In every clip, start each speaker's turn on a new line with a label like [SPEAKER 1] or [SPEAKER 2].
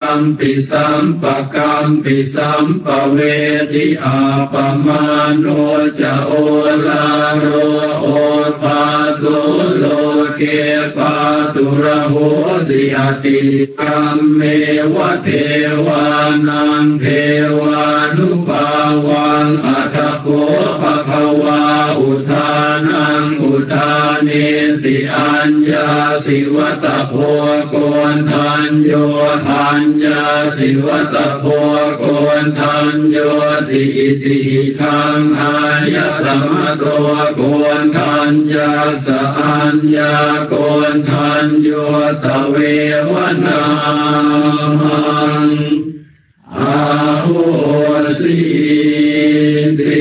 [SPEAKER 1] มปิสัมปะกัมปิสัมปะเวทิอาปมาโนจะโอลาโรโอปาสุโลเกปาตุระโหสิอติกัมเมวะเทวานังเทวานุภาวังอัตโขภะคะวาอุทานังอุทาเนสิอัญญาสิวัตโพโกนทัญโยอัญญาสิวัตโพโกนทัญโยติอิติขังอายะสัมมโตโกนทัญญาสอัญญาโกนทัญโยตเววนาอาโหสิติ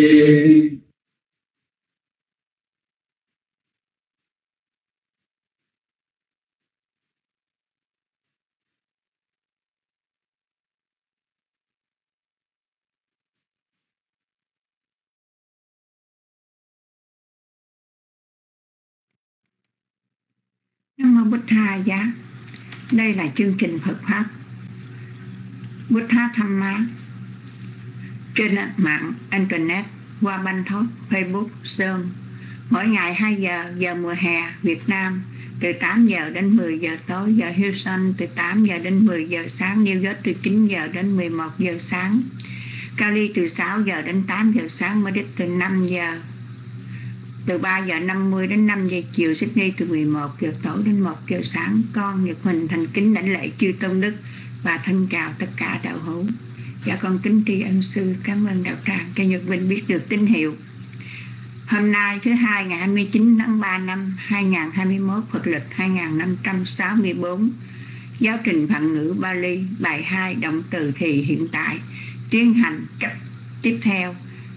[SPEAKER 2] Nam mô Bụt Tha Giá. Đây là chương trình Phật Pháp Bụt Tha Tham Má trên mạng Internet qua banh thốt Facebook Zoom. Mỗi ngày 2 giờ, giờ mùa hè Việt Nam, từ 8 giờ đến 10 giờ tối, giờ Houston từ 8 giờ đến 10 giờ sáng, New York từ 9 giờ đến 11 giờ sáng, Cali từ 6 giờ đến 8 giờ sáng, Madrid từ 5 giờ, từ 3 giờ 50 đến 5 giờ chiều, Sydney từ 11 giờ tối đến 1 giờ sáng. Con Nhật Huỳnh thành kính đảnh lễ chư tôn đức và thân chào tất cả đạo hữu. Dạ con kính tri ân sư, cảm ơn đạo tràng cho Nhật Huỳnh biết được tín hiệu. Hôm nay thứ Hai ngày 29 tháng 3 năm 2021 Phật lịch 2564, giáo trình Phạn ngữ Bali bài 2 động từ thì hiện tại tiến hành cách tiếp theo.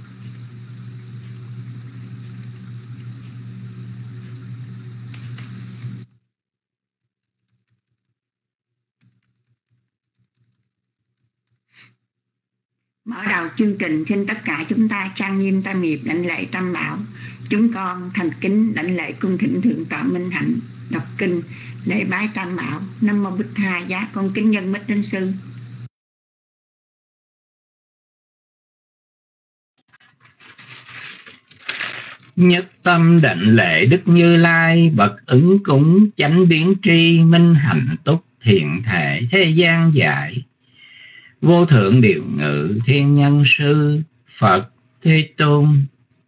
[SPEAKER 2] Mở đầu chương trình, xin tất cả chúng ta trang nghiêm tam nghiệp đảnh lễ tam bảo. Chúng con thành kính đảnh lễ cung thỉnh thượng tọa Minh Hạnh đọc kinh lễ bái tam bảo. Nam mô Bụt Tha Giá. Con kính nhân mít đến sư.
[SPEAKER 3] Nhất tâm đảnh lễ Đức Như Lai, bậc ứng cúng chánh biến tri, minh hạnh túc thiện thể thế gian giải. Vô thượng điều ngự thiên nhân sư Phật Thế Tôn.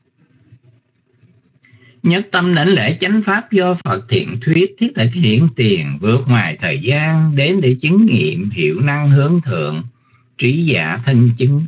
[SPEAKER 3] Nhất tâm đảnh lễ chánh pháp do Phật thiện thuyết, thiết thực hiện tiền, vượt ngoài thời gian, đến để chứng nghiệm hiệu năng hướng thượng, trí giả thân chứng.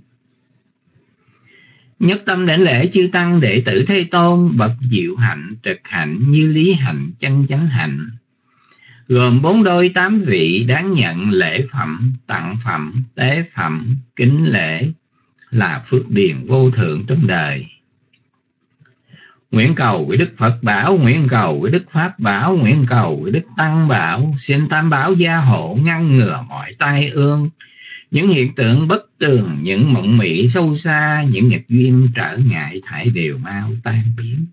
[SPEAKER 3] Nhất tâm đảnh lễ chư tăng đệ tử Thế Tôn, bậc diệu hạnh, trực hạnh, như lý hạnh, chân chánh hạnh, gồm 4 đôi 8 vị đáng nhận lễ phẩm, tặng phẩm, tế phẩm, kính lễ, là phước điền vô thượng trong đời. Nguyện cầu với Đức Phật bảo, nguyện cầu với Đức Pháp bảo, nguyện cầu với Đức Tăng bảo, xin tam bảo gia hộ ngăn ngừa mọi tai ương, những hiện tượng bất tường, những mộng mị sâu xa, những nghịch duyên trở ngại thải đều mau tan biến.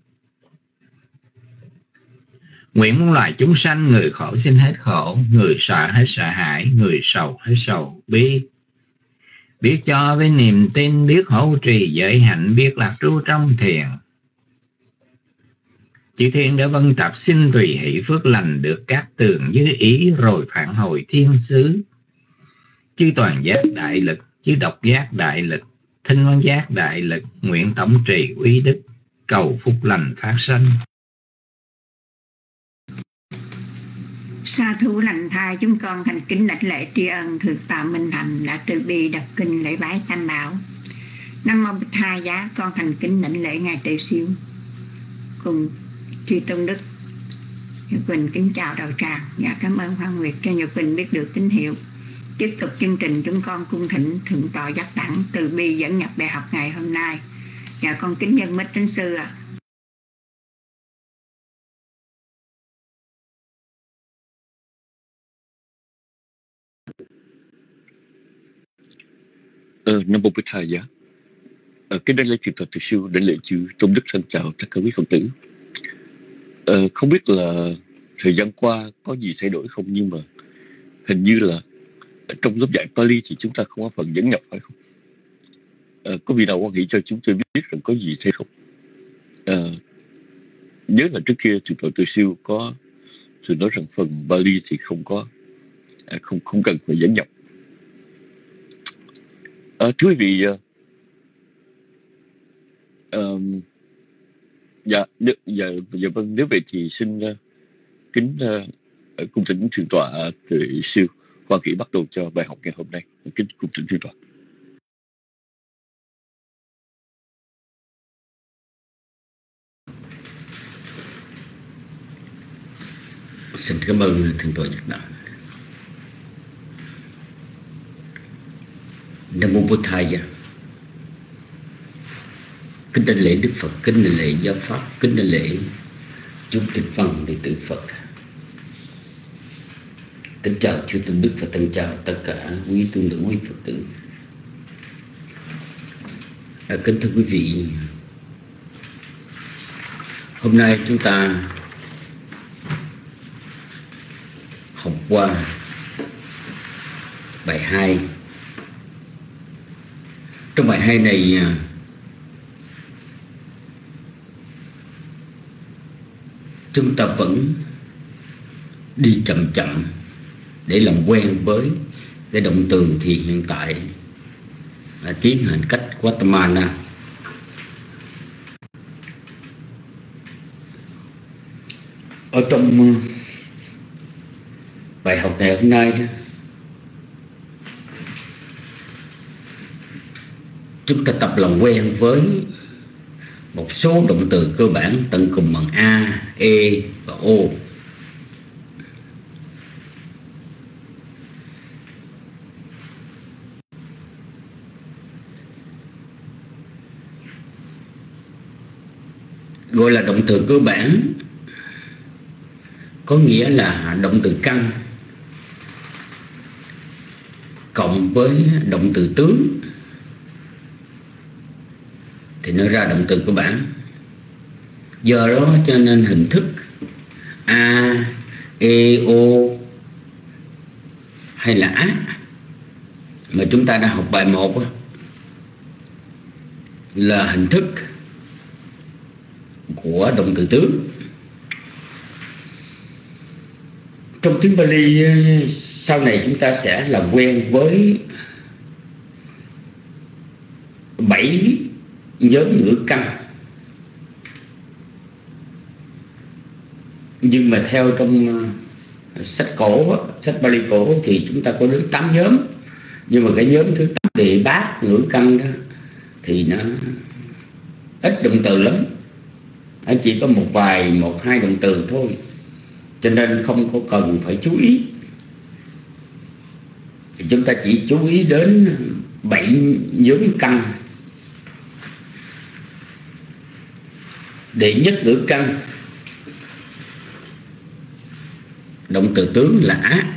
[SPEAKER 3] Nguyện muôn loài chúng sanh, người khổ xin hết khổ, người sợ hết sợ hãi, người sầu hết sầu biết. Biết cho với niềm tin, biết hộ trì giới hạnh, biết lạc trú trong thiền. Chư thiên đã vân tập xin tùy hỷ phước lành, được các tường như ý rồi phản hồi thiên xứ. Chư toàn giác đại lực, chư độc giác đại lực, thinh văn giác đại lực, nguyện tổng trì uy đức, cầu phúc lành phát sanh.
[SPEAKER 2] Sa thú lành thai, chúng con thành kính đảnh lễ tri ân thượng tọa Minh Hạnh đã từ bi đọc kinh lễ bái tam bảo. Nam mô Bụt Tha Giá. Con thành kính đảnh lễ ngài Tề Siêu cùng chư tôn đức. Nhật Quỳnh kính chào đạo tràng. Dạ cảm ơn Hoa Nguyệt cho Nhật Quỳnh biết được tín hiệu. Tiếp tục chương trình, chúng con cung thỉnh thượng tọa giác đẳng từ bi dẫn nhập bài học ngày hôm nay. Dạ con kính nhân mít đến sư ạ.
[SPEAKER 4] Nam mô Bụt Tha Giá. Kính đảnh lễ thượng tọa Từ Siêu, đảnh lễ chư tôn đức, thân chào tất cả quý Phật tử. Không biết là thời gian qua có gì thay đổi không, nhưng mà hình như là trong lớp dạy Pali thì chúng ta không có phần dẫn nhập phải không? Có vị nào quan nghĩ cho chúng tôi biết rằng có gì thế không? Nhớ là trước kia Thượng tọa Từ Siêu có thường nói rằng phần Bali thì không có không cần phải dẫn nhập. Thưa quý vị, dạ vâng, nếu vậy thì xin kính cung thỉnh Thượng tọa Từ Siêu Quan Kỷ bắt đầu cho bài học ngày hôm nay. Kính cung thỉnh Thượng tọa.
[SPEAKER 5] Xin cảm ơn Thượng tọa Nhật Đạo. Nam mô Bụt Thaya. Kính đảnh lễ Đức Phật, kính đảnh lễ giáo pháp, kính đảnh lễ chúng tịch văn đệ tử Phật. Kính chào chư tôn đức và thân chào tất cả quý tôn nữ quý Phật tử. Kính thưa quý vị, hôm nay chúng ta học qua bài 2. Trong bài 2 này chúng ta vẫn đi chậm chậm để làm quen với cái động từ thì hiện tại tiến hành cách Vatamana. Ở trong bài học ngày hôm nay đó, chúng ta tập làm quen với một số động từ cơ bản tận cùng bằng A, E và O. Gọi là động từ cơ bản có nghĩa là động từ căn cộng với động từ tướng thì nó ra động từ cơ bản. Do đó cho nên hình thức A, E, O hay là A mà chúng ta đã học bài 1 là hình thức của động từ tướng. Trong tiếng Pali sau này chúng ta sẽ làm quen với 7 nhóm ngữ căn. Nhưng mà theo trong sách cổ, sách Pali cổ thì chúng ta có đến 8 nhóm. Nhưng mà cái nhóm thứ 8 đệ bát ngữ căn đó thì nó ít động từ lắm. Nó chỉ có một hai động từ thôi. Cho nên không có cần phải chú ý. Thì chúng ta chỉ chú ý đến 7 nhóm căn. Đệ nhất ngữ căn, động từ tướng là á.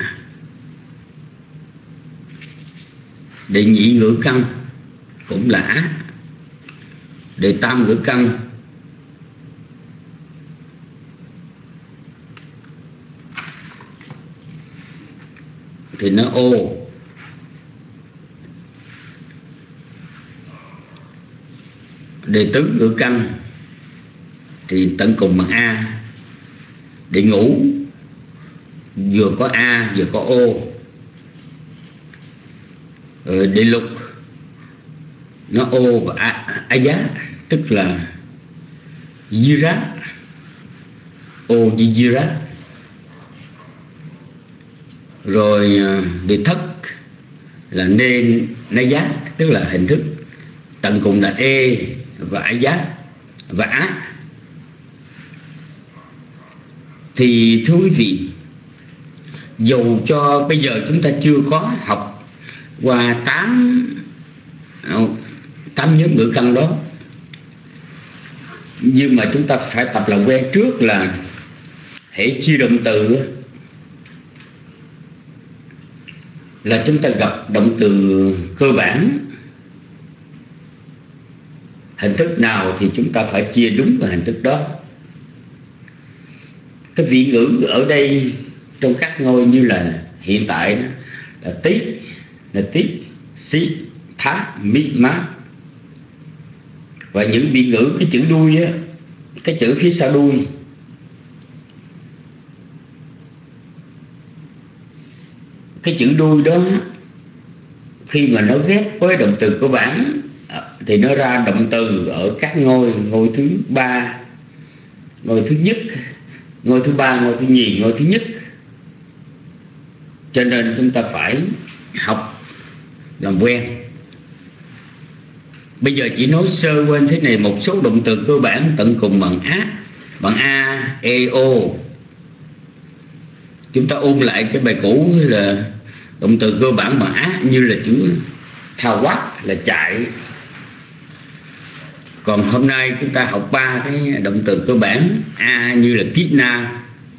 [SPEAKER 5] Đệ nhị ngữ căn cũng là á. Đệ tam ngữ căn thì nó ô. Đệ tứ ngữ căn thì tận cùng bằng A. Đệ ngũ vừa có A vừa có O. Đệ lục nó O và A giá, tức là Jira, O với Jira. Rồi đệ thất là nên na giá, tức là hình thức tận cùng là E và A giá và Á. Thì thưa quý vị, dù cho bây giờ chúng ta chưa có học qua 8 nhóm ngữ căn đó, nhưng mà chúng ta phải tập làm quen trước là hễ chia động từ là chúng ta gặp động từ cơ bản, hình thức nào thì chúng ta phải chia đúng cái hình thức đó. Cái vị ngữ ở đây trong các ngôi như là hiện tại đó, là tí, là tí, xí, thá, mi, má. Và những biệt ngữ cái chữ đuôi á, cái chữ phía sau đuôi, cái chữ đuôi đó khi mà nó ghép với động từ cơ bản thì nó ra động từ ở các ngôi: ngôi thứ ba, ngôi thứ nhất, ngôi thứ ba, ngôi thứ nhì, ngôi thứ nhất. Cho nên chúng ta phải học làm quen. Bây giờ chỉ nói sơ quên thế này, một số động từ cơ bản tận cùng bằng a, e, o. Chúng ta ôn lại cái bài cũ là động từ cơ bản bằng á, như là chữ thao quát là chạy. Còn hôm nay chúng ta học 3 cái động từ cơ bản a, như là kitna,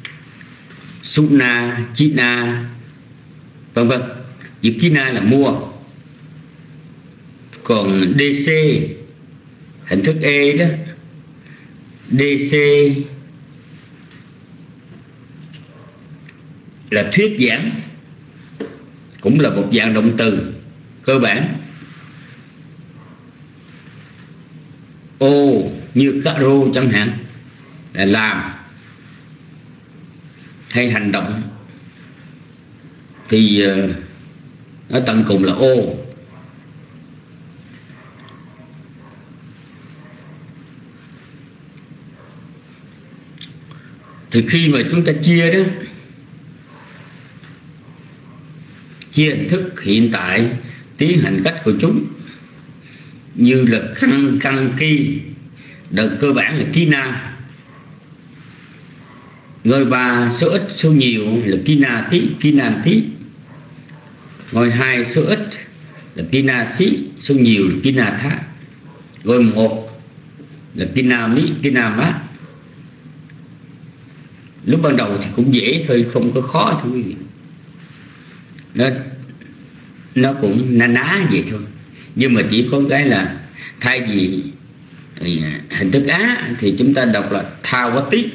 [SPEAKER 5] suna, china, vân vân. Chữ kina là mua. Còn dc, hình thức e đó, dc là thuyết giảng, cũng là một dạng động từ cơ bản. O như caro chẳng hạn là làm hay hành động, thì nó tận cùng là o. Thì khi mà chúng ta chia đó, chia hình thức hiện tại, tiến hành cách của chúng, như là căn ki, đợt cơ bản là kina, ngôi 3 số ít số nhiều là kina tí, ngôi 2 số ít là kina xí, số nhiều là kina thá, ngôi 1 là kina mí, kina mát. Lúc ban đầu thì cũng dễ thôi, không có khó thôi quý vị. Nó cũng na ná vậy thôi. Nhưng mà chỉ có cái là thay vì hình thức á thì chúng ta đọc là thao quá tí,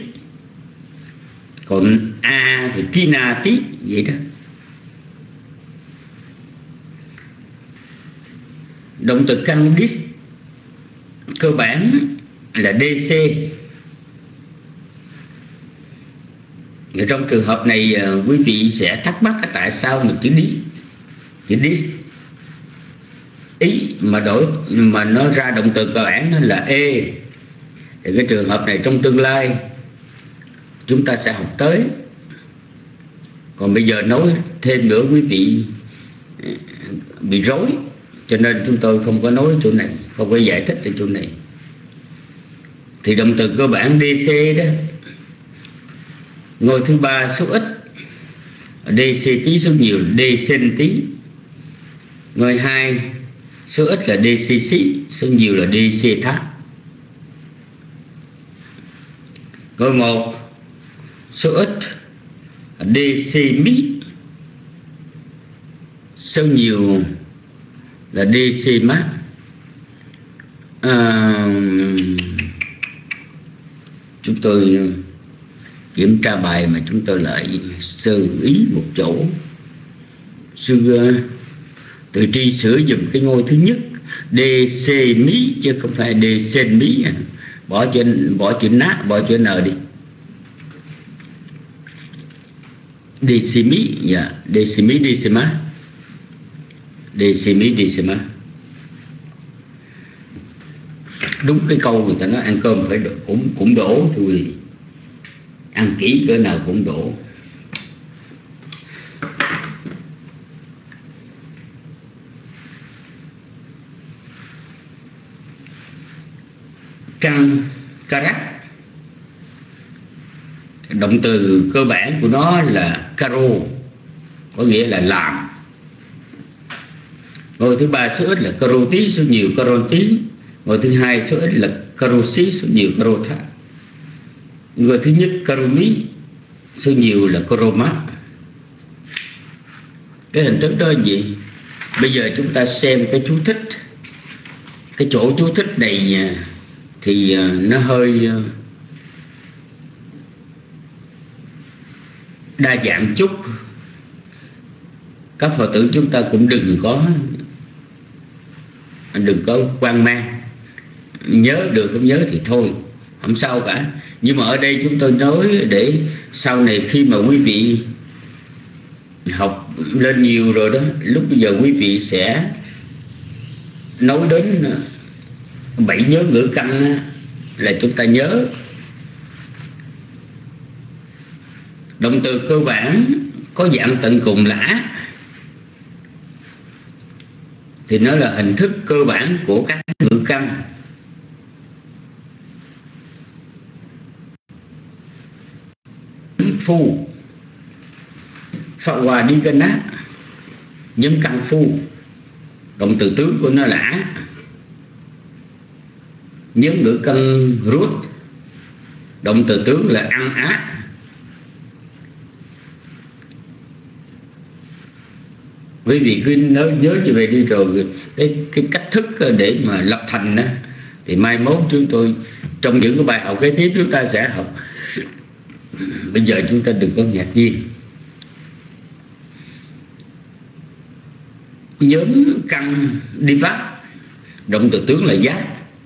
[SPEAKER 5] còn a thì kina tí, vậy đó. Động từ căn dis cơ bản là dc. Và trong trường hợp này quý vị sẽ thắc mắc tại sao mà chữ dis ý mà nó ra động từ cơ bản nó là e. Thì cái trường hợp này trong tương lai chúng ta sẽ học tới. Còn bây giờ nói thêm nữa quý vị bị rối, cho nên chúng tôi không có nói chỗ này, không có giải thích ở chỗ này. Thì động từ cơ bản dc đó, ngôi thứ 3 số ít dc tí, số nhiều dc tí, ngôi 2 số ít là dc xí, số nhiều là dc thá, ngôi 1 số ít dc mí, số nhiều là dc mát. Chúng tôi kiểm tra bài mà chúng tôi lại sơ ý một chỗ. Xưa từ tri sửa dùm cái ngôi thứ nhất dc mí chứ không phải dc mí. Bỏ chữ nát, bỏ chữ n đi. Dc mí, dạ, dc mí, dc má, dc mí, dc má. Đúng cái câu người ta nói ăn cơm phải cũng đổ thôi, ăn kỹ cỡ nào cũng đổ. Căn karak, động từ cơ bản của nó là karo, có nghĩa là làm. Ngôi thứ 3 số ít là karo tí, số nhiều karo tí. Ngôi thứ 2 số ít là karo xí, số nhiều karo thá. Ngôi thứ nhất karo mí, số nhiều là karo mát. Cái hình thức đó là gì? Bây giờ chúng ta xem cái chú thích. Cái chỗ chú thích này thì nó hơi đa dạng chút. các Phật tử chúng ta cũng đừng có hoang mang. Nhớ được không nhớ thì thôi, không sao cả. Nhưng mà ở đây chúng tôi nói để sau này khi mà quý vị học lên nhiều rồi đó, lúc bây giờ quý vị sẽ nói đến 7 nhóm ngữ căn là chúng ta nhớ. Động từ cơ bản có dạng tận cùng là á, thì nó là hình thức cơ bản của các ngữ căn. Phu Phật Hòa đi kênh á, nhóm căn phu, động từ tướng của nó là á. Nhóm ngữ căn rút, động từ tướng là ăn á. Quý vị cứ nhớ như vậy đi, rồi cái cách thức để mà lập thành đó, thì mai mốt chúng tôi trong những cái bài học kế tiếp chúng ta sẽ học. Bây giờ chúng ta đừng có ngạc nhiên. Nhóm căn đi pháp, động từ tướng là giác.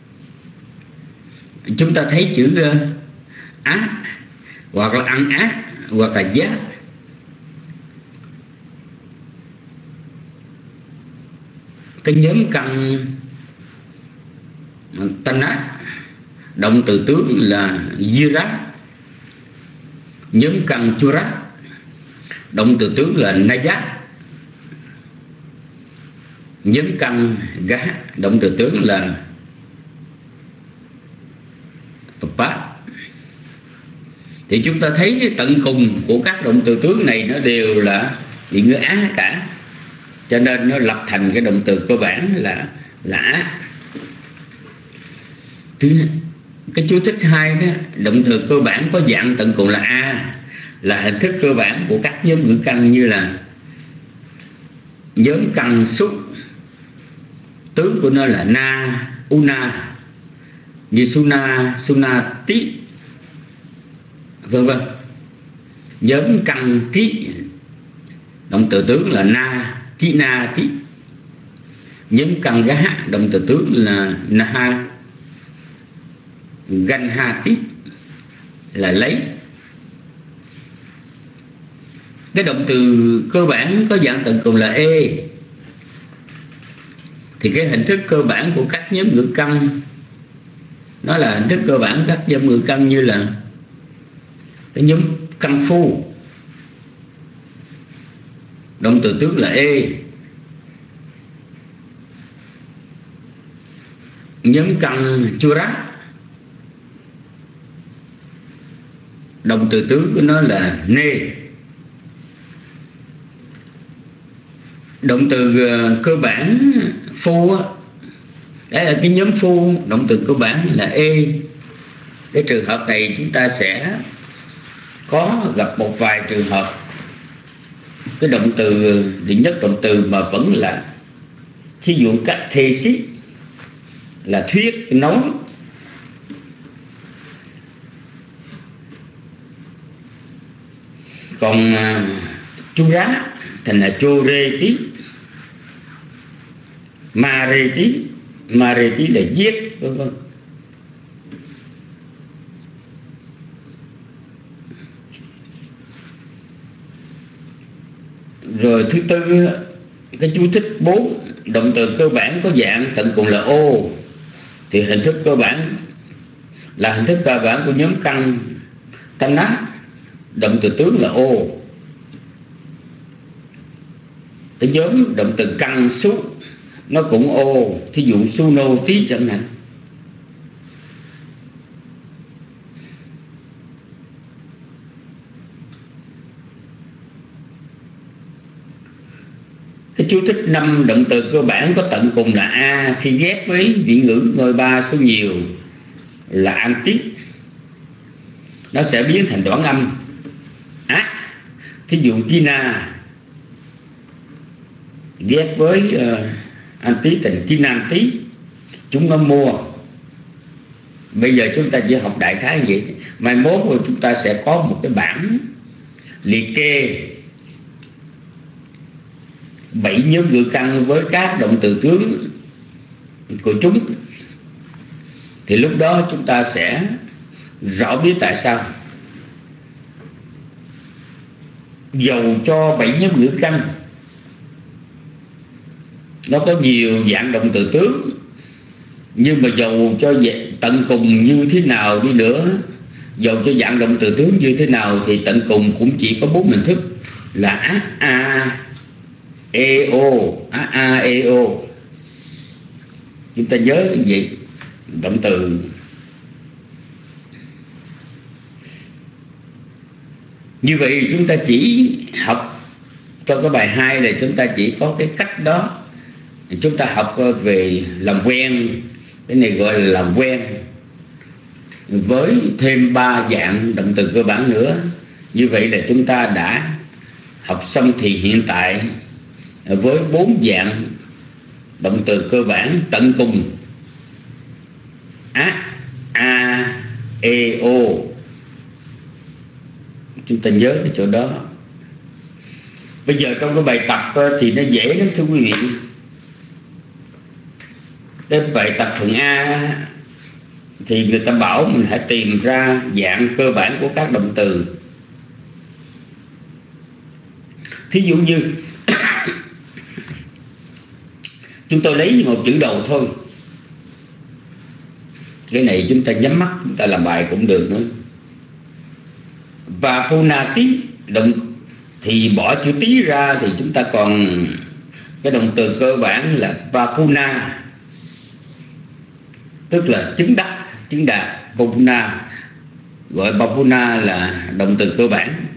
[SPEAKER 5] Chúng ta thấy chữ ác hoặc là ăn ác hoặc là giác. Cái nhóm căn tân ác, động từ tướng là di rác. Nhóm căn chu rác, động từ tướng là na giác. Nhóm căn gá, động từ tướng là bát. Thì chúng ta thấy cái tận cùng của các động từ tướng này nó đều là bị ngữ á cả, cho nên nó lập thành cái động từ cơ bản là á. Cái chú thích 2 đó, động từ cơ bản có dạng tận cùng là a, là hình thức cơ bản của các nhóm ngữ căn, như là nhóm căn xúc, tướng của nó là na, una, như suna, sunati, vân vân. Nhóm căn ký, động từ tướng là na, kinati. Nhóm căn gá, động từ tướng là naha, ganhati, là lấy. Cái động từ cơ bản có dạng tận cùng là e, thì cái hình thức cơ bản của các nhóm ngữ căn nó là hình thức cơ bản các nhóm ngữ căn, như là cái nhóm căn phu, động từ tướng là e. Nhóm căn chu rác, động từ tướng của nó là nê. Động từ cơ bản phu, đấy là cái nhóm phu, động từ cơ bản là e. Cái trường hợp này chúng ta sẽ có gặp một vài trường hợp cái động từ định nhất động từ mà vẫn là, thí dụ các thê xí là thuyết, nói. Còn chu rá thành là chô rê tí, ma rê tí. Ma rê tí là giết, vân vân. Rồi thứ tư, cái chú thích 4, động từ cơ bản có dạng tận cùng là ô, thì hình thức cơ bản là hình thức cơ bản của nhóm căn tân ác, động từ tướng là ô. Cái nhóm động từ căn xúc nó cũng ô, thí dụ suno tí chẳng hạn. Cái chú thích 5, động từ cơ bản có tận cùng là a, khi ghép với vị ngữ ngôi 3 số nhiều là antit, nó sẽ biến thành đoạn âm á. Thí dụ kina ghép với antit thành kinanti, chúng nó mua. Bây giờ chúng ta chỉ học đại khái vậy, mai mốt rồi chúng ta sẽ có một cái bản liệt kê 7 nhóm ngữ căn với các động từ tướng của chúng, thì lúc đó chúng ta sẽ rõ biết tại sao dầu cho 7 nhóm ngữ căn nó có nhiều dạng động từ tướng, nhưng mà dầu cho tận cùng như thế nào đi nữa, dầu cho dạng động từ tướng như thế nào, thì tận cùng cũng chỉ có 4 hình thức là a e o. Chúng ta nhớ cái gì động từ. Như vậy chúng ta chỉ học cho cái bài 2 là chúng ta chỉ có cái cách đó. Chúng ta học về làm quen, cái này gọi là làm quen, với thêm 3 dạng động từ cơ bản nữa. Như vậy là chúng ta đã học xong. Thì hiện tại với 4 dạng động từ cơ bản tận cùng a e o, chúng ta nhớ cái chỗ đó. Bây giờ trong cái bài tập thì nó dễ lắm thưa quý vị. Đến bài tập phần A thì người ta bảo mình hãy tìm ra dạng cơ bản của các động từ. Thí dụ như chúng tôi lấy một chữ đầu thôi. Cái này chúng ta nhắm mắt chúng ta làm bài cũng được nữa. Và punati động thì bỏ chữ tí ra thì chúng ta còn cái động từ cơ bản là vapuna, tức là chứng đắc, chứng đạt. Vapuna, gọi vapuna là động từ cơ bản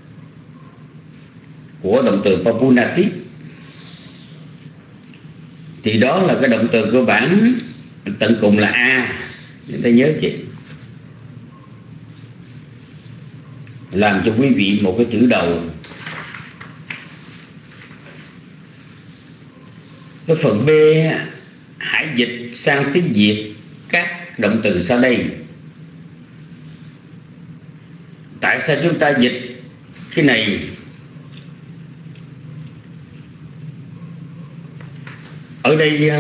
[SPEAKER 5] của động từ vapunati. Thì đó là cái động từ cơ bản tận cùng là a. Chúng ta nhớ chị, làm cho quý vị một cái chữ đầu. Cái phần B hãy dịch sang tiếng Việt các động từ sau đây. Tại sao chúng ta dịch cái này? Ở đây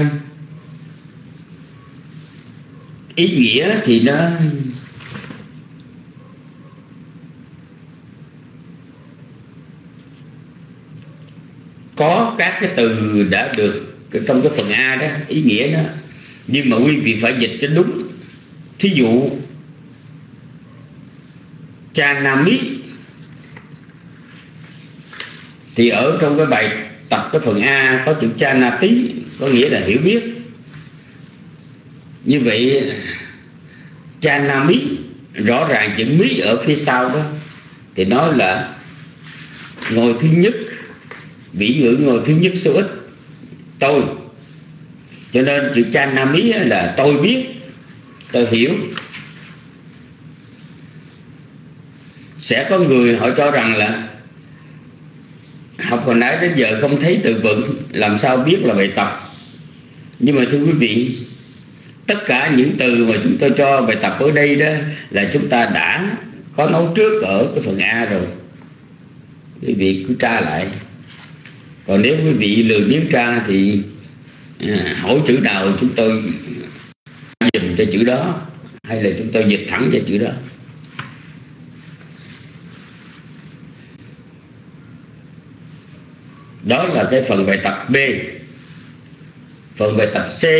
[SPEAKER 5] ý nghĩa thì nó có các cái từ đã được trong cái phần A đó, ý nghĩa đó, nhưng mà quý vị phải dịch cho đúng. Thí dụ chanami thì ở trong cái bài tập cái phần A có chữ chanati, có nghĩa là hiểu biết. Như vậy chanami rõ ràng chữ mí ở phía sau đó thì nói là ngôi thứ nhất, vĩ ngữ ngôi thứ nhất số ít, tôi. Cho nên chữ chanami là tôi biết, tôi hiểu. Sẽ có người họ cho rằng là học hồi nãy đến giờ không thấy từ vựng, làm sao biết là bài tập. Nhưng mà thưa quý vị, tất cả những từ mà chúng tôi cho bài tập ở đây đó là chúng ta đã có nói trước ở cái phần A rồi. Quý vị cứ tra lại. Còn nếu quý vị lười biếng tra thì hỏi chữ nào chúng tôi dùm cho chữ đó, hay là chúng tôi dịch thẳng cho chữ đó. Đó là cái phần bài tập B. Phần bài tập C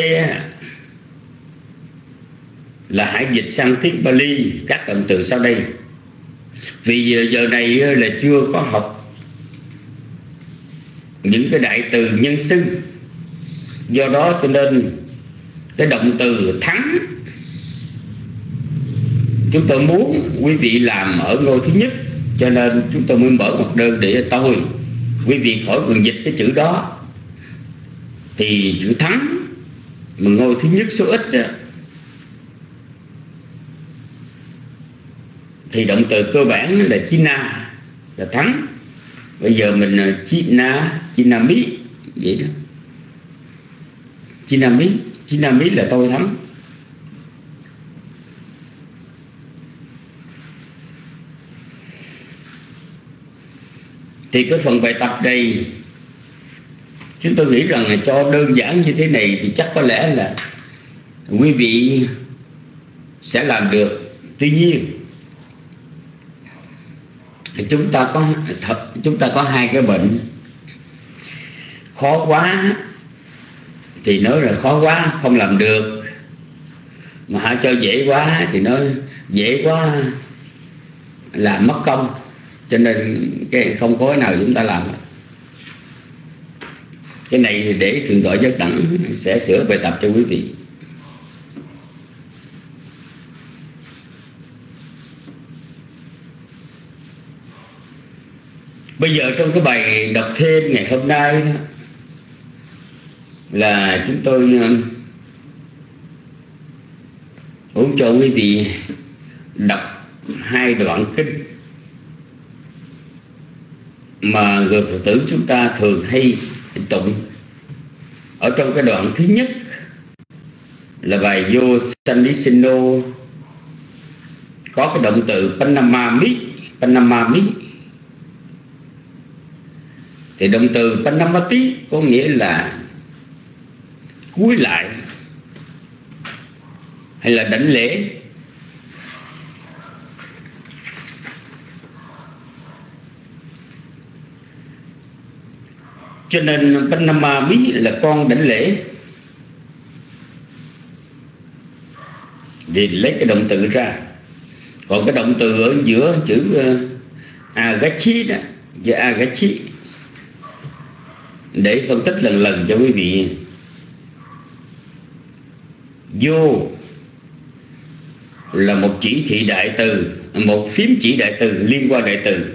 [SPEAKER 5] là hãy dịch sang tiếng Pali các động từ sau đây. Vì giờ này là chưa có học những cái đại từ nhân xưng, do đó cho nên cái động từ thắng chúng tôi muốn quý vị làm ở ngôi thứ nhất, cho nên chúng tôi mới mở một đơn để tôi quý vị khỏi cần dịch cái chữ đó. Thì chữ thắng mà ngôi thứ nhất số ít đó, thì động từ cơ bản là china, là thắng. Bây giờ mình là chinami vậy đó. Chinami là tôi thắng. Thì cái phần bài tập này Chúng tôi nghĩ rằng là cho đơn giản như thế này thì chắc có lẽ là quý vị sẽ làm được. Tuy nhiên chúng ta có hai cái bệnh. Khó quá thì nói là khó quá không làm được, mà hãy cho dễ quá thì nó dễ quá là mất công. Cho nên cái không có cái nào chúng ta làm. Cái này thì để Thượng tọa Giác Đẳng sẽ sửa bài tập cho quý vị. Bây giờ trong cái bài đọc thêm ngày hôm nay đó, là chúng tôi muốn cho quý vị đọc hai đoạn kinh mà người Phật tử chúng ta thường hay tụng. Ở trong cái đoạn thứ nhất là bài Vô Sannisino, có cái động từ Panamami. Thì động từ Panamati có nghĩa là cúi lại hay là đảnh lễ. Cho nên Panamami là con đảnh lễ. Thì lấy cái động từ ra. Còn cái động từ ở giữa chữ Agachi đó, chữ Agachi, để phân tích lần lần cho quý vị. Vô là một chỉ thị đại từ, một phím chỉ đại từ, liên quan đại từ.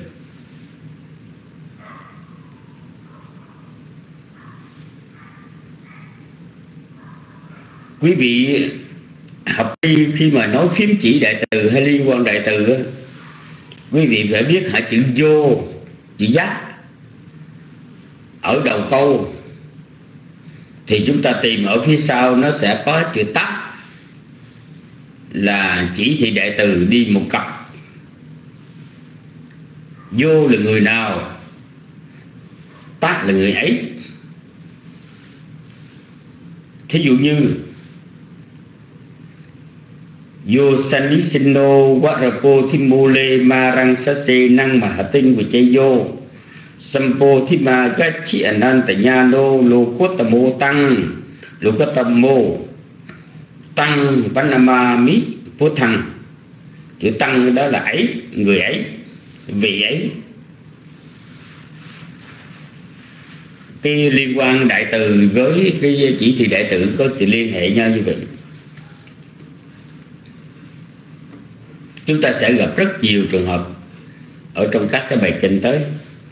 [SPEAKER 5] Quý vị học khi mà nói phím chỉ đại từ hay liên quan đại từ, quý vị phải biết hả chữ vô, chữ giá ở đầu câu, thì chúng ta tìm ở phía sau nó sẽ có chữ tắt, là chỉ thị đại từ đi một cặp. Vô là người nào, tắt là người ấy. Thí dụ như Vô Sannisino Warapo Thimule Marang Sase Năng Mahatin Vichayo Sampo Thima Gachi Anantanyano Lokotamo Tăng Lokotamo Tăng Panamami Puthang. Chữ Tăng đó là ấy, người ấy, vị ấy. Cái liên quan đại từ với cái chỉ thị đại từ có sự liên hệ nhau như vậy. Chúng ta sẽ gặp rất nhiều trường hợp ở trong các cái bài kinh tới.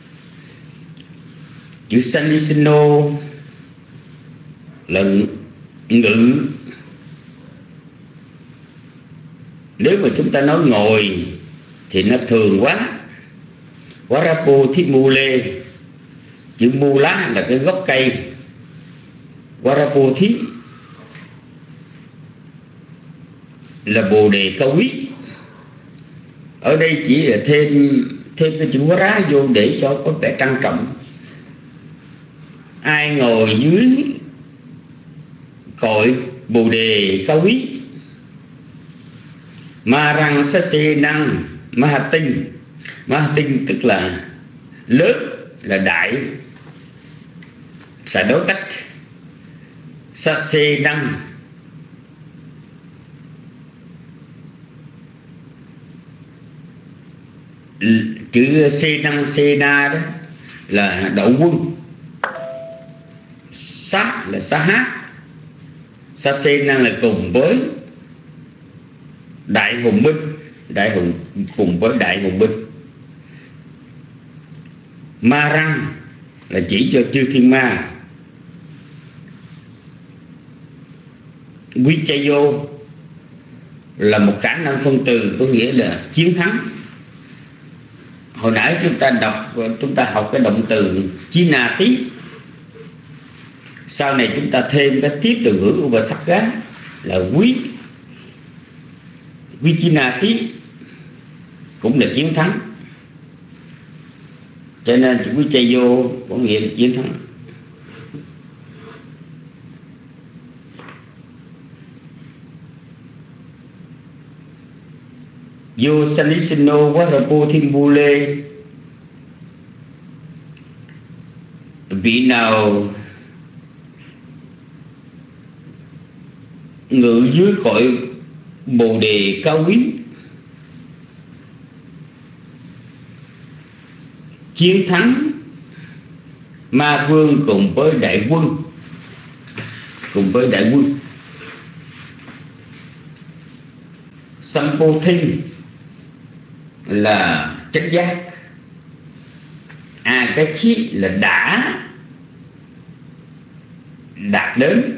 [SPEAKER 5] Chữ Sannisino là ngự. Nếu mà chúng ta nói ngồi thì nó thường quá. Warapo Thimule, chữ Mula là cái gốc cây. Warapo Thi là bồ đề cao quý. Ở đây chỉ là thêm cái chữ Vara vô để cho có vẻ trang trọng. Ai ngồi dưới cội bồ đề cao quý. Marang Sase Năng Mahatin. Mahatin tức là lớn, là đại, sẽ đối cách. Sase Năng chữ Senang Sena đó là đậu quân. Sát là sa hát. Sa Senang là cùng với đại hùng binh, đại hùng cùng với đại hùng binh. Ma Răng là chỉ cho chư thiên ma. Quý Chayo là một khả năng phân từ, có nghĩa là chiến thắng. Hồi nãy chúng ta học cái động từ China tí. Sau này chúng ta thêm cái tiếp từ ngữ của và sắc gá là quý China tí, cũng là chiến thắng. Cho nên chữ quý Chayo có nghĩa là chiến thắng. Yo Sanisino Warapo Thimbule. Vị nào ngự dưới cội Bồ Đề cao quý, chiến thắng ma vương cùng với đại quân, Sampothin là chánh giác, Akachi là đã đạt đến.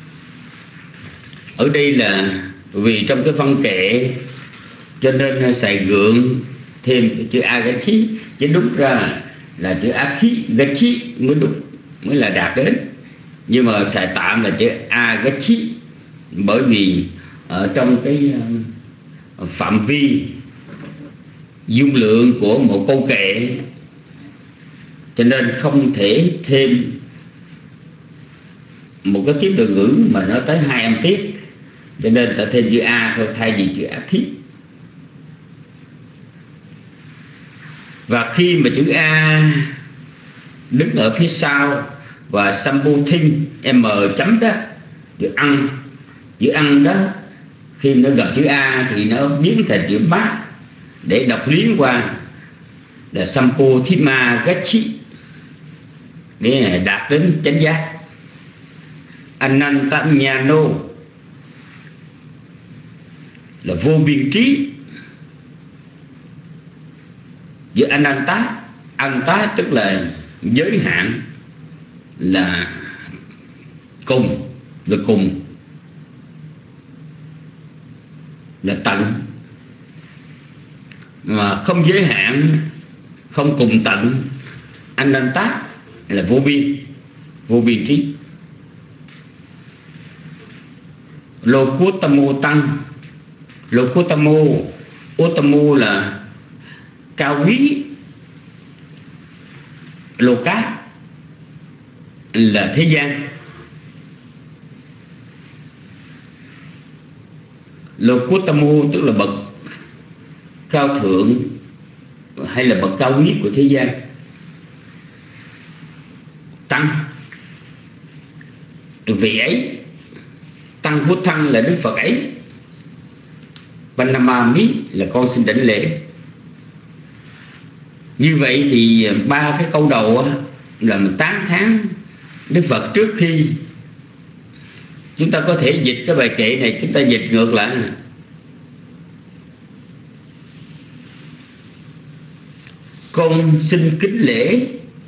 [SPEAKER 5] Ở đây là vì trong cái văn kệ cho nên xài gượng thêm cái chữ Agachi, chứ đúng ra là chữ Gachi mới đúng, mới là đạt đến. Nhưng mà xài tạm là chữ Agachi, bởi vì ở trong cái phạm vi dung lượng của một câu kệ cho nên không thể thêm một cái kiếp từ ngữ mà nó tới 2 âm tiết, cho nên ta thêm chữ A thôi thay vì chữ Akhi. Và khi mà chữ A đứng ở phía sau và Sampothin M chấm đó, chữ ăn đó, khi nó gặp chữ A thì nó biến thành chữ bát để đọc liên qua là Sampothima Gachi, nghĩa là đạt đến chánh giác. Anantanyano là vô biên trí. Với Ananta tức là giới hạn, là cùng, là tận, mà không giới hạn, không cùng tận. Ananta là vô biên trí. Lokutamo tăng, Utamo là cao quý, Loka là thế gian. Lokutamo tức là bậc cao thượng hay là bậc cao quý của thế gian. Tăng vị ấy, Tăng Bút Thăng là Đức Phật ấy. Panamami là con xin đảnh lễ. Như vậy thì 3 cái câu đầu là mình tán thán Đức Phật trước khi chúng ta có thể dịch cái bài kệ này, chúng ta dịch ngược lại. Con xin kính lễ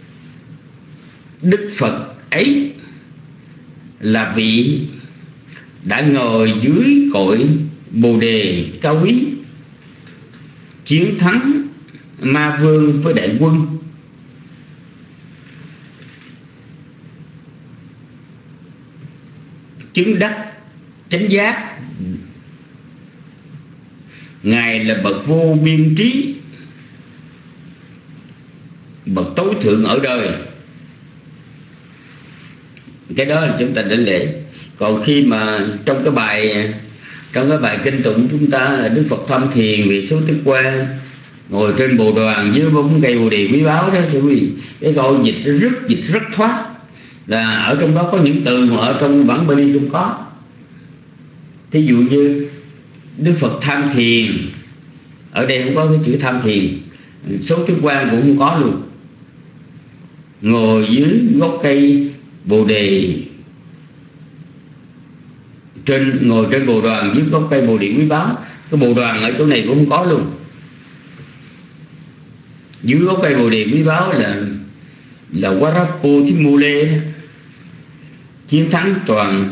[SPEAKER 5] Đức Phật ấy là vị đã ngồi dưới cội Bồ Đề cao quý, chiến thắng ma vương với đại quân, chứng đắc chánh giác. Ngài là bậc vô biên trí, bậc tối thượng ở đời. Cái đó là chúng ta đảnh lễ. Còn khi mà trong cái bài kinh tụng chúng ta là Đức Phật tham thiền vì số thức quan, ngồi trên bồ đoàn dưới bóng cây bồ đề quý báu đó, thưa quý vị, cái câu dịch rất thoát, là ở trong đó có những từ mà ở trong bản Bali không có. Thí dụ như Đức Phật tham thiền, ở đây không có cái chữ tham thiền. Số thức quan cũng không có luôn. Ngồi dưới gốc cây bồ đề, ngồi trên bồ đoàn dưới gốc cây bồ đề quý báu, cái bồ đoàn ở chỗ này cũng không có luôn. Dưới gốc cây bồ đề quý báu là Warapo Thimule, chiến thắng toàn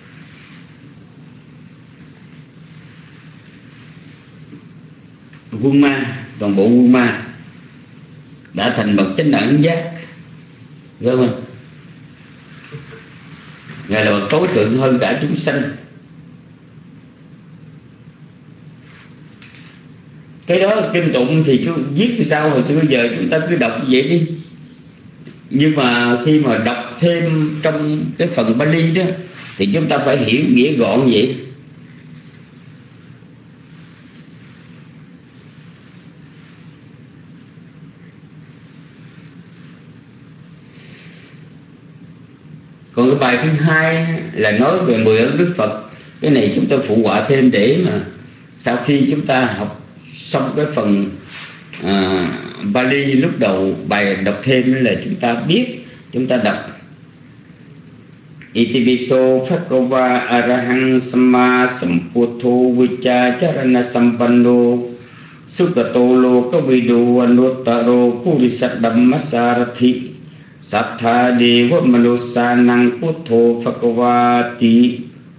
[SPEAKER 5] quân ma, toàn bộ quân ma, đã thành bậc chánh đẳng giác, phải không? Ngài là bậc tối thượng hơn cả chúng sanh. Cái đó là kinh tụng thì chú viết thì sao, hồi xưa bây giờ chúng ta cứ đọc như vậy đi. Nhưng mà khi mà đọc thêm trong cái phần Bali đó thì chúng ta phải hiểu nghĩa gọn vậy. cái bài thứ hai là nói về 10 ơn Đức Phật. Cái này chúng tôi phụ họa thêm để mà sau khi chúng ta học xong cái phần Bali lúc đầu bài đọc thêm là chúng ta biết, chúng ta đọc Itipiso Bhagava Arahang Samma Sambuddho Vichacharana Sampanno Sugato Lokavidu Anuttaro Purisatdhammasarathi Sattha Deva Manusanang Puttho Bhagavati.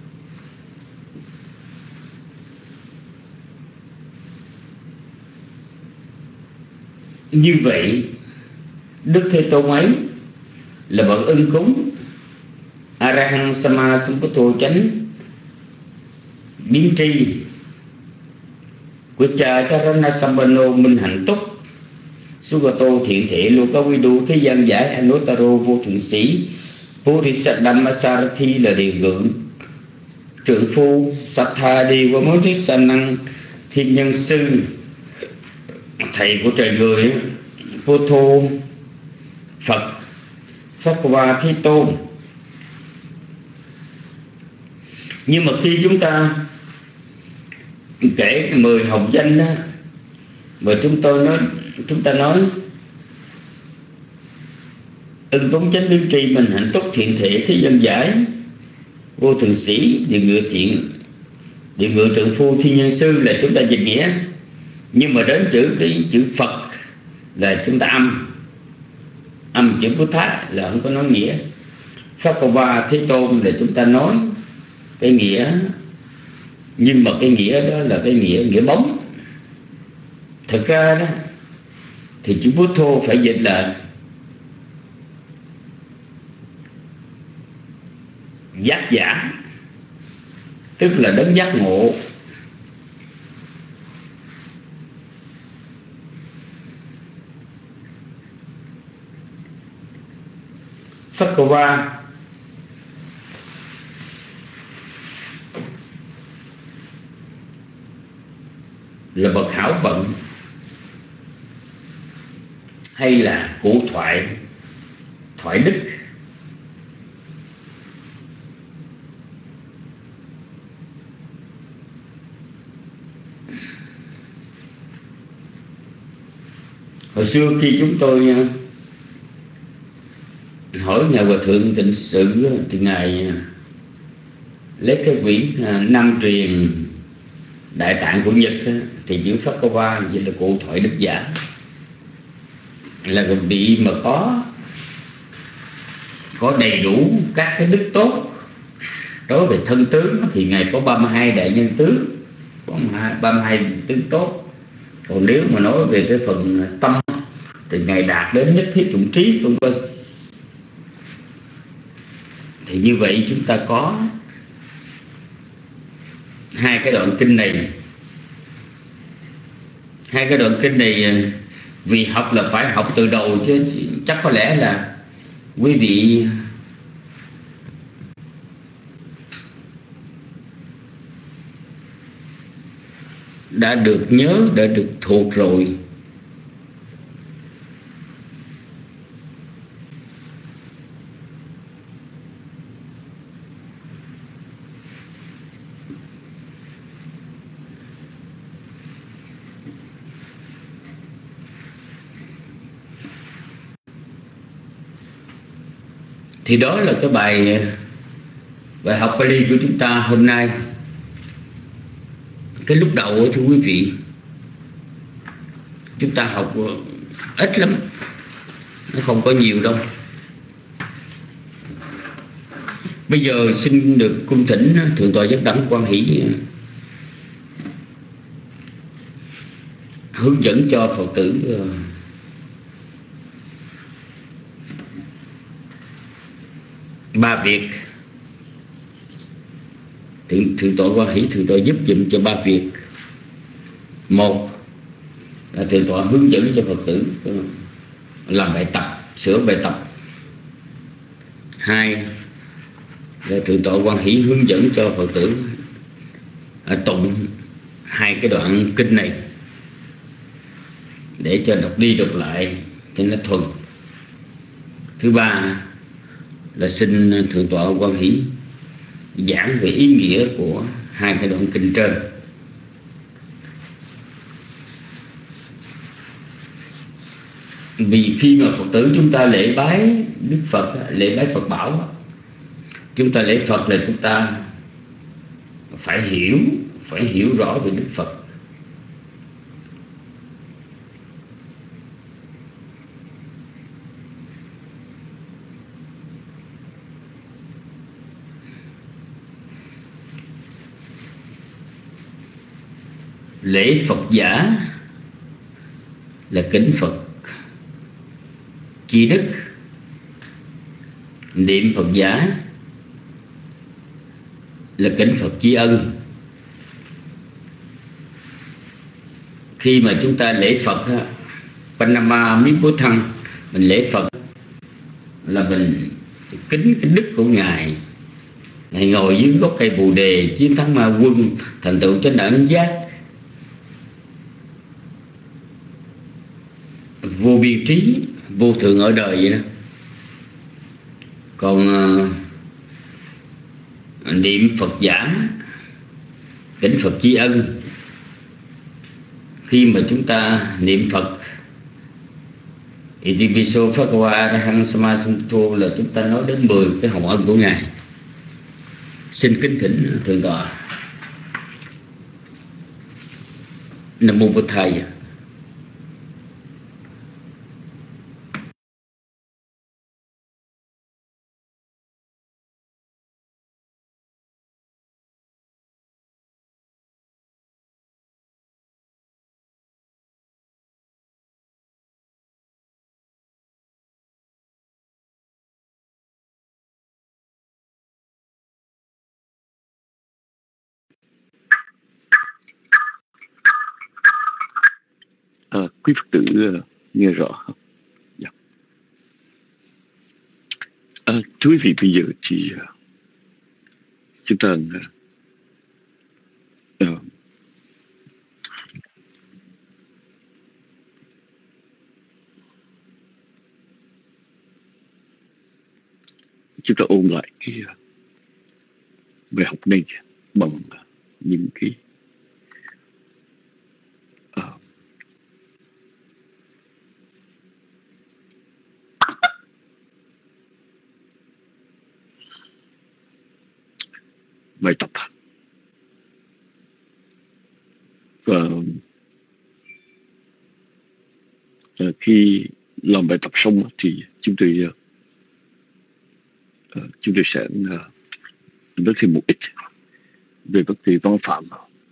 [SPEAKER 5] Như vậy Đức Thế Tôn ấy là bậc ưng cúng Arahang Sama Sambuddho chánh biến tri, Vichacharana Sampanno minh hạnh túc, Sugato thiện thể, Lokavidu thế gian giải, Anuttaro vô thượng sĩ, Purisatdhammasarathi là điều ngự trượng phu, Sattha Deva Manusanang thiên nhân sư, thầy của trời người, Puttho Phật, Bhagava Thế Tôn. Nhưng mà khi chúng ta kể 10 học danh đó, mà chúng ta nói ưng cúng chánh biến tri, mình hạnh túc, thiện thể, thế dân giải, vô thượng sĩ, điều ngự thiện, điều ngự trượng phu, thiên nhân sư là chúng ta dịch nghĩa. Nhưng mà đến cái chữ Phật là chúng ta âm chữ Buddha là không có nói nghĩa. Bhagava Thế Tôn là chúng ta nói cái nghĩa, nhưng mà cái nghĩa đó là cái nghĩa bóng. Thực ra đó thì chữ Buddha phải dịch là giác giả, tức là đấng giác ngộ. Bhagava là bậc hảo vận hay là cụ thoại đức. Hồi xưa khi chúng tôi hỏi Ngài Hòa Thượng Tịnh Sự thì Ngài lấy cái quyển Nam truyền Đại Tạng của Nhật thì chữ Bhagava vậy là cụ thoại đức giả, là vị mà có đầy đủ các cái đức tốt. Đối về thân tướng thì Ngài có 32 đại nhân tướng, 32 tướng tốt. Còn nếu mà nói về cái phần tâm thì Ngài đạt đến nhất thiết dụng trí vân vân. Thì như vậy chúng ta có hai cái đoạn kinh này. Vì học là phải học từ đầu, chứ chắc có lẽ là quý vị đã được nhớ, đã được thuộc rồi. Thì đó là cái bài học Pali của chúng ta hôm nay. Cái lúc đầu thưa quý vị, chúng ta học ít lắm, nó không có nhiều đâu. Bây giờ xin được cung thỉnh Thượng tọa Giác Đẳng Quan Hỷ hướng dẫn cho Phật tử ba việc. Thượng tọa Quan Hỷ, Thượng tọa giúp dùm cho ba việc. Một là Thượng tọa hướng dẫn cho Phật tử làm bài tập, sửa bài tập. Hai là Thượng tọa Quan Hỷ hướng dẫn cho Phật tử tụng hai cái đoạn kinh này để cho đọc đi đọc lại cho nó thuần. Thứ ba là xin Thượng tọa Quan Hỷ giảng về ý nghĩa của hai cái đoạn kinh trên. Vì khi mà Phật tử chúng ta lễ bái Đức Phật, lễ bái Phật bảo, chúng ta lễ Phật là chúng ta phải hiểu rõ về Đức Phật. Lễ Phật giả là kính Phật chi đức, niệm Phật giả là kính Phật chi ân. Khi mà chúng ta lễ Phật Panama Miết Bố Thăng, mình lễ Phật là mình kính cái đức của Ngài. Ngài ngồi dưới gốc cây Bồ Đề, chiến thắng ma quân, thành tựu chánh đẳng giác, vô biên trí, vô thượng ở đời vậy đó. Còn niệm Phật giả, kính Phật tri ân, khi mà chúng ta niệm Phật Itipiso Phakwa Arahang Samasamputo là chúng ta nói đến 10 cái hồng ân của Ngài. Xin kính thỉnh Thượng tọa. Nam mô Bụt Thầy.
[SPEAKER 4] Quý Phật tử nghe rõ không? Dạ. Thưa quý vị, bây giờ thì chúng ta chúng ta ôn lại cái bài học này bằng những cái bài tập. Và khi làm bài tập xong thì chúng tôi sẽ nói thêm một ít về vấn đề văn phạm.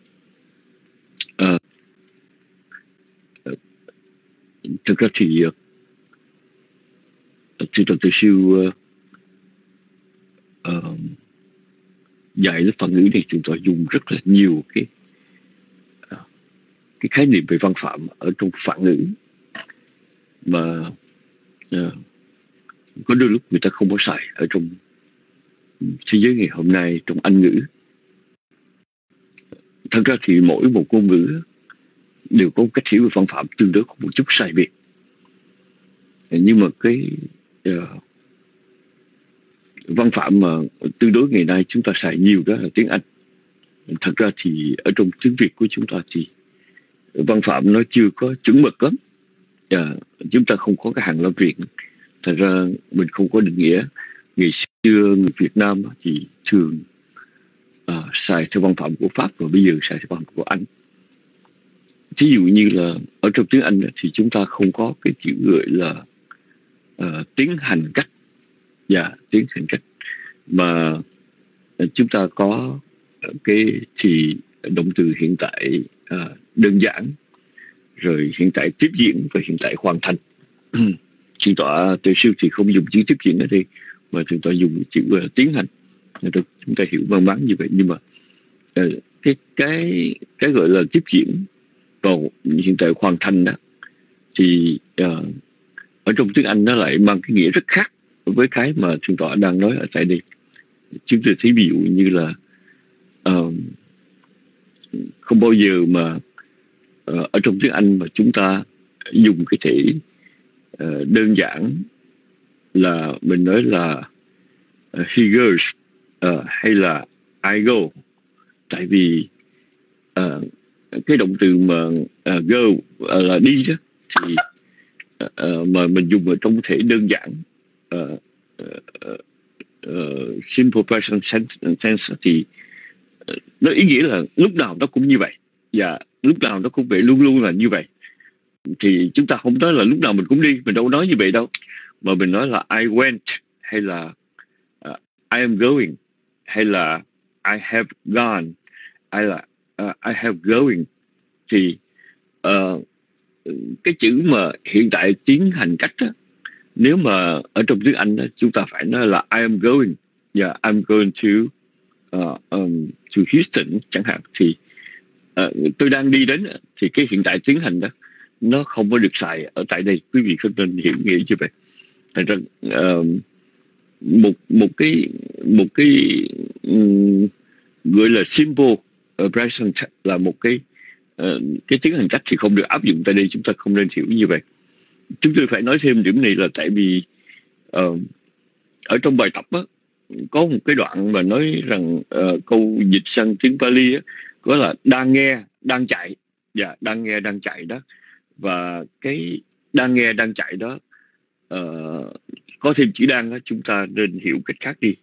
[SPEAKER 4] Thực ra thì Sư Trần Từ Siêu dạy lớp Phật ngữ này, chúng ta dùng rất là nhiều cái khái niệm về văn phạm ở trong Phạn ngữ mà có đôi lúc người ta không có xài ở trong thế giới ngày hôm nay trong Anh ngữ. Thật ra thì mỗi một ngôn ngữ đều có cách hiểu về văn phạm tương đối có một chút sai biệt, nhưng mà cái văn phạm mà tương đối ngày nay chúng ta xài nhiều đó là tiếng Anh. Thật ra thì ở trong tiếng Việt của chúng ta thì văn phạm nó chưa có chuẩn mực lắm. Chúng ta không có cái hàng lâm viện, thật ra mình không có định nghĩa. Ngày xưa người Việt Nam thì thường xài theo văn phạm của Pháp, và bây giờ xài theo văn phạm của Anh. Thí dụ như là ở trong tiếng Anh thì chúng ta không có cái chữ gọi là tiến hành cách, tiến hành cách, mà chúng ta có cái thì động từ hiện tại đơn giản, rồi hiện tại tiếp diễn và hiện tại hoàn thành. Thượng tọa Từ Siêu thì không dùng chữ tiếp diễn ở đây, mà thượng tọa dùng chữ tiến hành. Chúng ta hiểu mang máng như vậy, nhưng mà cái gọi là tiếp diễn vào hiện tại hoàn thành đó thì ở trong tiếng Anh nó lại mang cái nghĩa rất khác với cái mà thượng tọa đang nói ở tại đây. Chúng tôi thấy ví dụ như là không bao giờ mà ở trong tiếng Anh mà chúng ta dùng cái thể đơn giản là mình nói là he goes, hay là I go. Tại vì cái động từ mà go là đi đó, thì mà mình dùng ở trong thể đơn giản, simple present tense, thì nó ý nghĩa là lúc nào nó cũng như vậy, và lúc nào nó cũng vậy, luôn luôn là như vậy. Thì chúng ta không nói là lúc nào mình cũng đi, mình đâu nói như vậy đâu, mà mình nói là I went, hay là I am going, hay là I have gone, hay là I have going. Thì cái chữ mà hiện tại tiến hành cách đó, nếu mà ở trong tiếng Anh đó, chúng ta phải nói là I am going, và I'm going to Houston chẳng hạn. Thì tôi đang đi đến, thì cái hiện tại tiến hành đó nó không có được xài ở tại đây. Quý vị không nên hiểu nghĩa như vậy. Thành ra một cái gọi là simple present là một cái tiến hành cách thì không được áp dụng tại đây. Chúng ta không nên hiểu như vậy. Chúng tôi phải nói thêm điểm này là tại vì ở trong bài tập á, có một cái đoạn mà nói rằng câu dịch sang tiếng Pali á, có là đang nghe đang chạy, và đang nghe đang chạy đó, và cái đang nghe đang chạy đó có thêm chữ đang đó, chúng ta nên hiểu cách khác đi.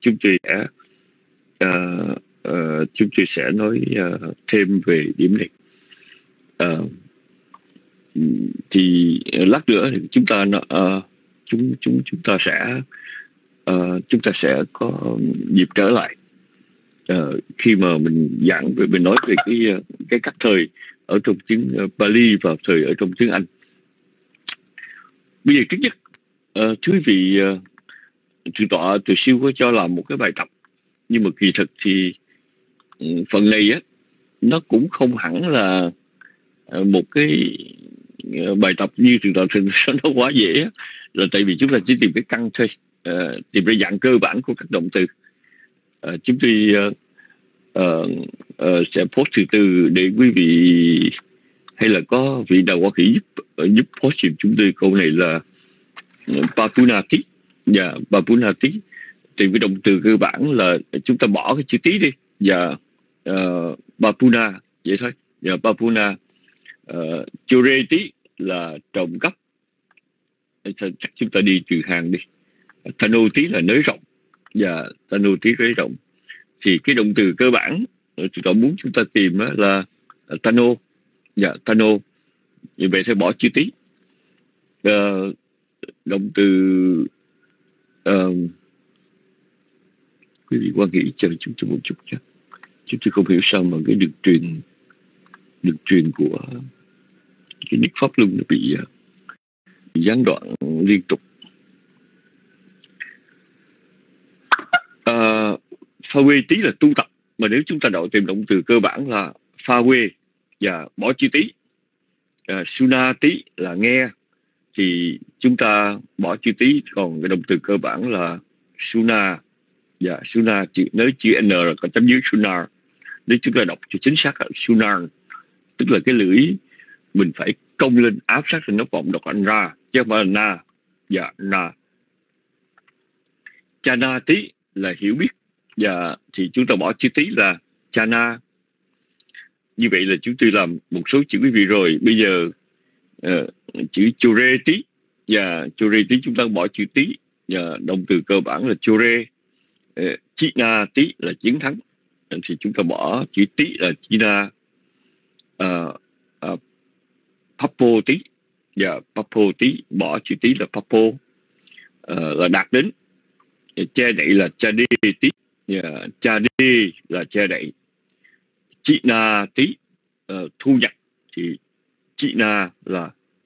[SPEAKER 4] Chúng tôi sẽ nói thêm về điểm này. Thì lát nữa thì chúng ta sẽ có dịp trở lại khi mà mình giảng về, mình nói về cái các thời ở trong tiếng Pali và thời ở trong tiếng Anh. Bây giờ trước nhất, thưa quý vị, thượng tọa từ siêu có cho làm một cái bài tập, nhưng mà kỳ thực thì phần này á, nó cũng không hẳn là một cái bài tập như thượng tọa thường nó quá dễ á, là tại vì chúng ta chỉ tìm cái căn thôi, tìm ra dạng cơ bản của các động từ. Chúng tôi sẽ post từ từ để quý vị, hay là có vị nào có thể giúp post giùm chúng tôi câu này là Papunati. Và Papunati thì cái động từ cơ bản là chúng ta bỏ cái chữ tí đi, và Papuna vậy thôi. Và Papuna Chore tí là trồng gấp, chắc chúng ta đi trừ hàng đi. Tano tí là nới rộng, và Tano tí nới rộng. Thì cái động từ cơ bản chúng ta muốn chúng ta tìm là Tano, và Tano. Như vậy sẽ bỏ chữ tí. Động từ quý vị quan nghĩ chờ chúng tôi một chút chứ. Chúng tôi không hiểu sao mà cái đường truyền của cái nick Pháp Luân nó bị gián đoạn liên tục. Pha quê tí là tu tập, mà nếu chúng ta đọc tìm động từ cơ bản là pha quê và bỏ chữ tí. Suna tí là nghe, thì chúng ta bỏ chữ tí, còn cái động từ cơ bản là suna. Và suna nếu chữ n là có chấm dưới sunar. Nếu chúng ta đọc cho chính xác là sunar, tức là cái lưỡi mình phải cong lên áp sát lên nóc vọng, đọc anh ra chứ không phải là na. Và na. Chana tí là hiểu biết, và thì chúng ta bỏ chữ tí là chana. Như vậy là chúng tôi làm một số chữ quý vị rồi. Bây giờ chữ chore tí, và chore tí chúng ta bỏ chữ tí, và động từ cơ bản là chore. China tí là chiến thắng, thì chúng ta bỏ chữ tí là China. Papo tí, và papo tí bỏ chữ tí là papo, là đạt đến. Che đậy là cha đi tí, và cha đi là che đậy. China tí thu nhập, thì China là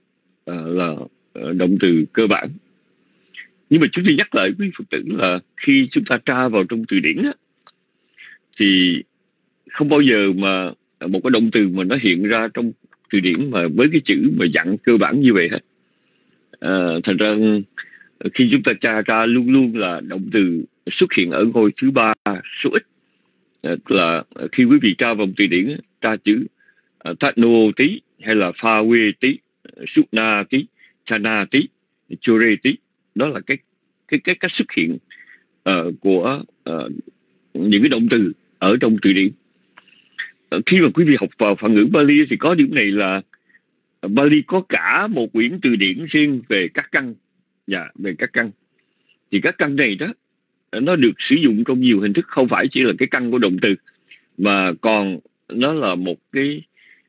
[SPEAKER 4] động từ cơ bản. Nhưng mà chúng tôi nhắc lại quý Phật tử là khi chúng ta tra vào trong từ điển á, thì không bao giờ mà một cái động từ mà nó hiện ra trong từ điển mà với cái chữ mà dạng cơ bản như vậy hết. Thành ra khi chúng ta tra luôn luôn là động từ xuất hiện ở ngôi thứ 3 số ít. Là khi quý vị tra vào từ điển, tra chữ Tano tí, hay là Pha quê tí, Suna tí, Chana tí, Chore tí, đó là cái cách xuất hiện của những cái động từ ở trong từ điển. Khi mà quý vị học vào phản ngữ Bali thì có điểm này là Bali có cả một quyển từ điển riêng về các căn. Về các căn. Thì các căn này đó, nó được sử dụng trong nhiều hình thức, không phải chỉ là cái căn của động từ, mà còn nó là một cái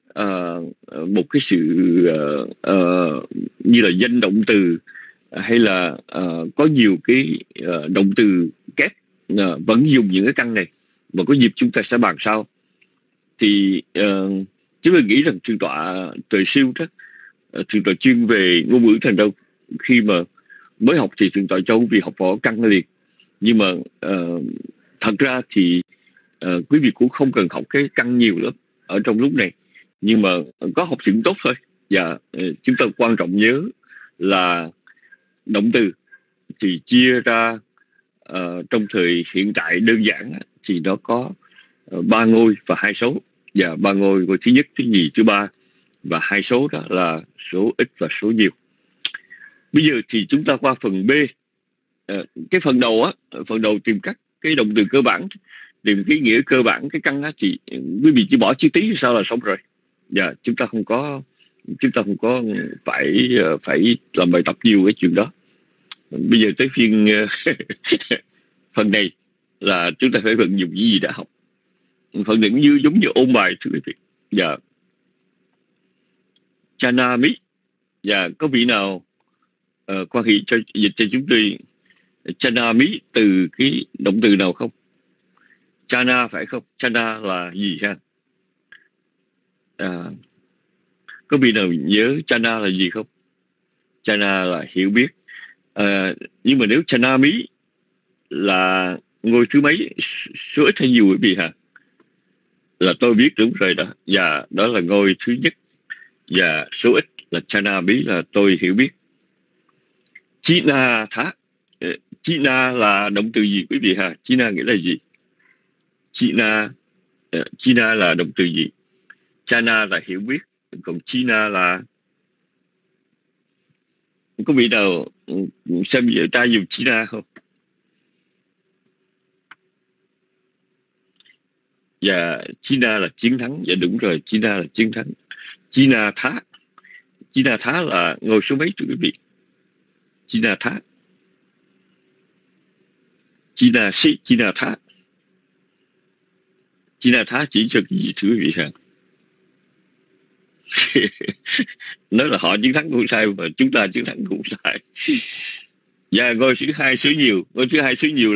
[SPEAKER 4] sự như là danh động từ, hay là có nhiều cái động từ kép vẫn dùng những cái căn này, mà có dịp chúng ta sẽ bàn sau. Thì chúng tôi nghĩ rằng thượng tọa Trời Siêu đó, thượng tọa chuyên về ngôn ngữ Thần Đông, khi mà mới học thì thượng tọa cho quý vị học võ căn liền. Nhưng mà thật ra thì quý vị cũng không cần học cái căn nhiều lắm ở trong lúc này, nhưng mà có học chừng tốt thôi. Và chúng ta quan trọng nhớ là động từ thì chia ra trong thời hiện tại đơn giản thì nó có 3 ngôi và 2 số. Và 3 ngôi thứ nhất, thứ nhì, thứ ba, và 2 số đó là số ít và số nhiều. Bây giờ thì chúng ta qua phần B. Cái phần đầu tìm các cái động từ cơ bản, tìm cái nghĩa cơ bản, cái căn thì quý vị chỉ bỏ chữ tí sau là xong rồi. Chúng ta không có phải làm bài tập nhiều cái chuyện đó. Bây giờ tới phiên phần này là chúng ta phải vận dụng những gì đã học. Phần này cũng giống như ôn bài, thưa quý vị. Chanami. Có vị nào quan hệ cho dịch cho chúng tôi Chanami từ cái động từ nào không? Chana phải không? Chana là gì ha? Có vị nào nhớ Chana là gì không? Chana là hiểu biết. Nhưng mà nếu Chanami là ngôi thứ mấy, số ít hay nhiều quý vị hả? Là tôi biết đúng rồi đó. Và đó là ngôi thứ nhất. Và số ít là Chanami là tôi hiểu biết. China thá. China là động từ gì quý vị hả? China nghĩa là gì? China là động từ gì? Chana là hiểu biết, còn China là... Có vị nào xem ta dùng China không? Và China là chiến thắng. Dạ đúng rồi, China là chiến thắng. China thá là ngôi số mấy thưa quý vị? China thá. China thá. China thá chỉ cho cái gì thưa quý vị hả? Nói là họ chiến thắng cũng sai, mà chúng ta chiến thắng cũng sai. Và ngôi thứ hai số nhiều. Ngôi thứ hai số nhiều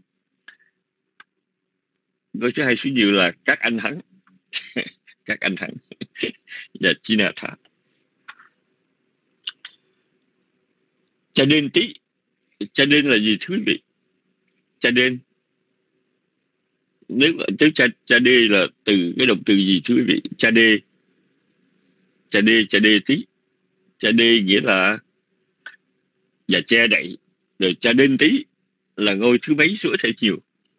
[SPEAKER 4] là các anh thắng. Các anh thắng. Và China thá. Cha đen tí. Cha đen là gì thưa quý vị? Cha đen. Nếu tới cha đê là từ cái động từ gì thưa quý vị? Cha đê tí. Cha đê nghĩa là và che đậy. Rồi cha đen tí là ngôi thứ mấy, số ít hay nhiều?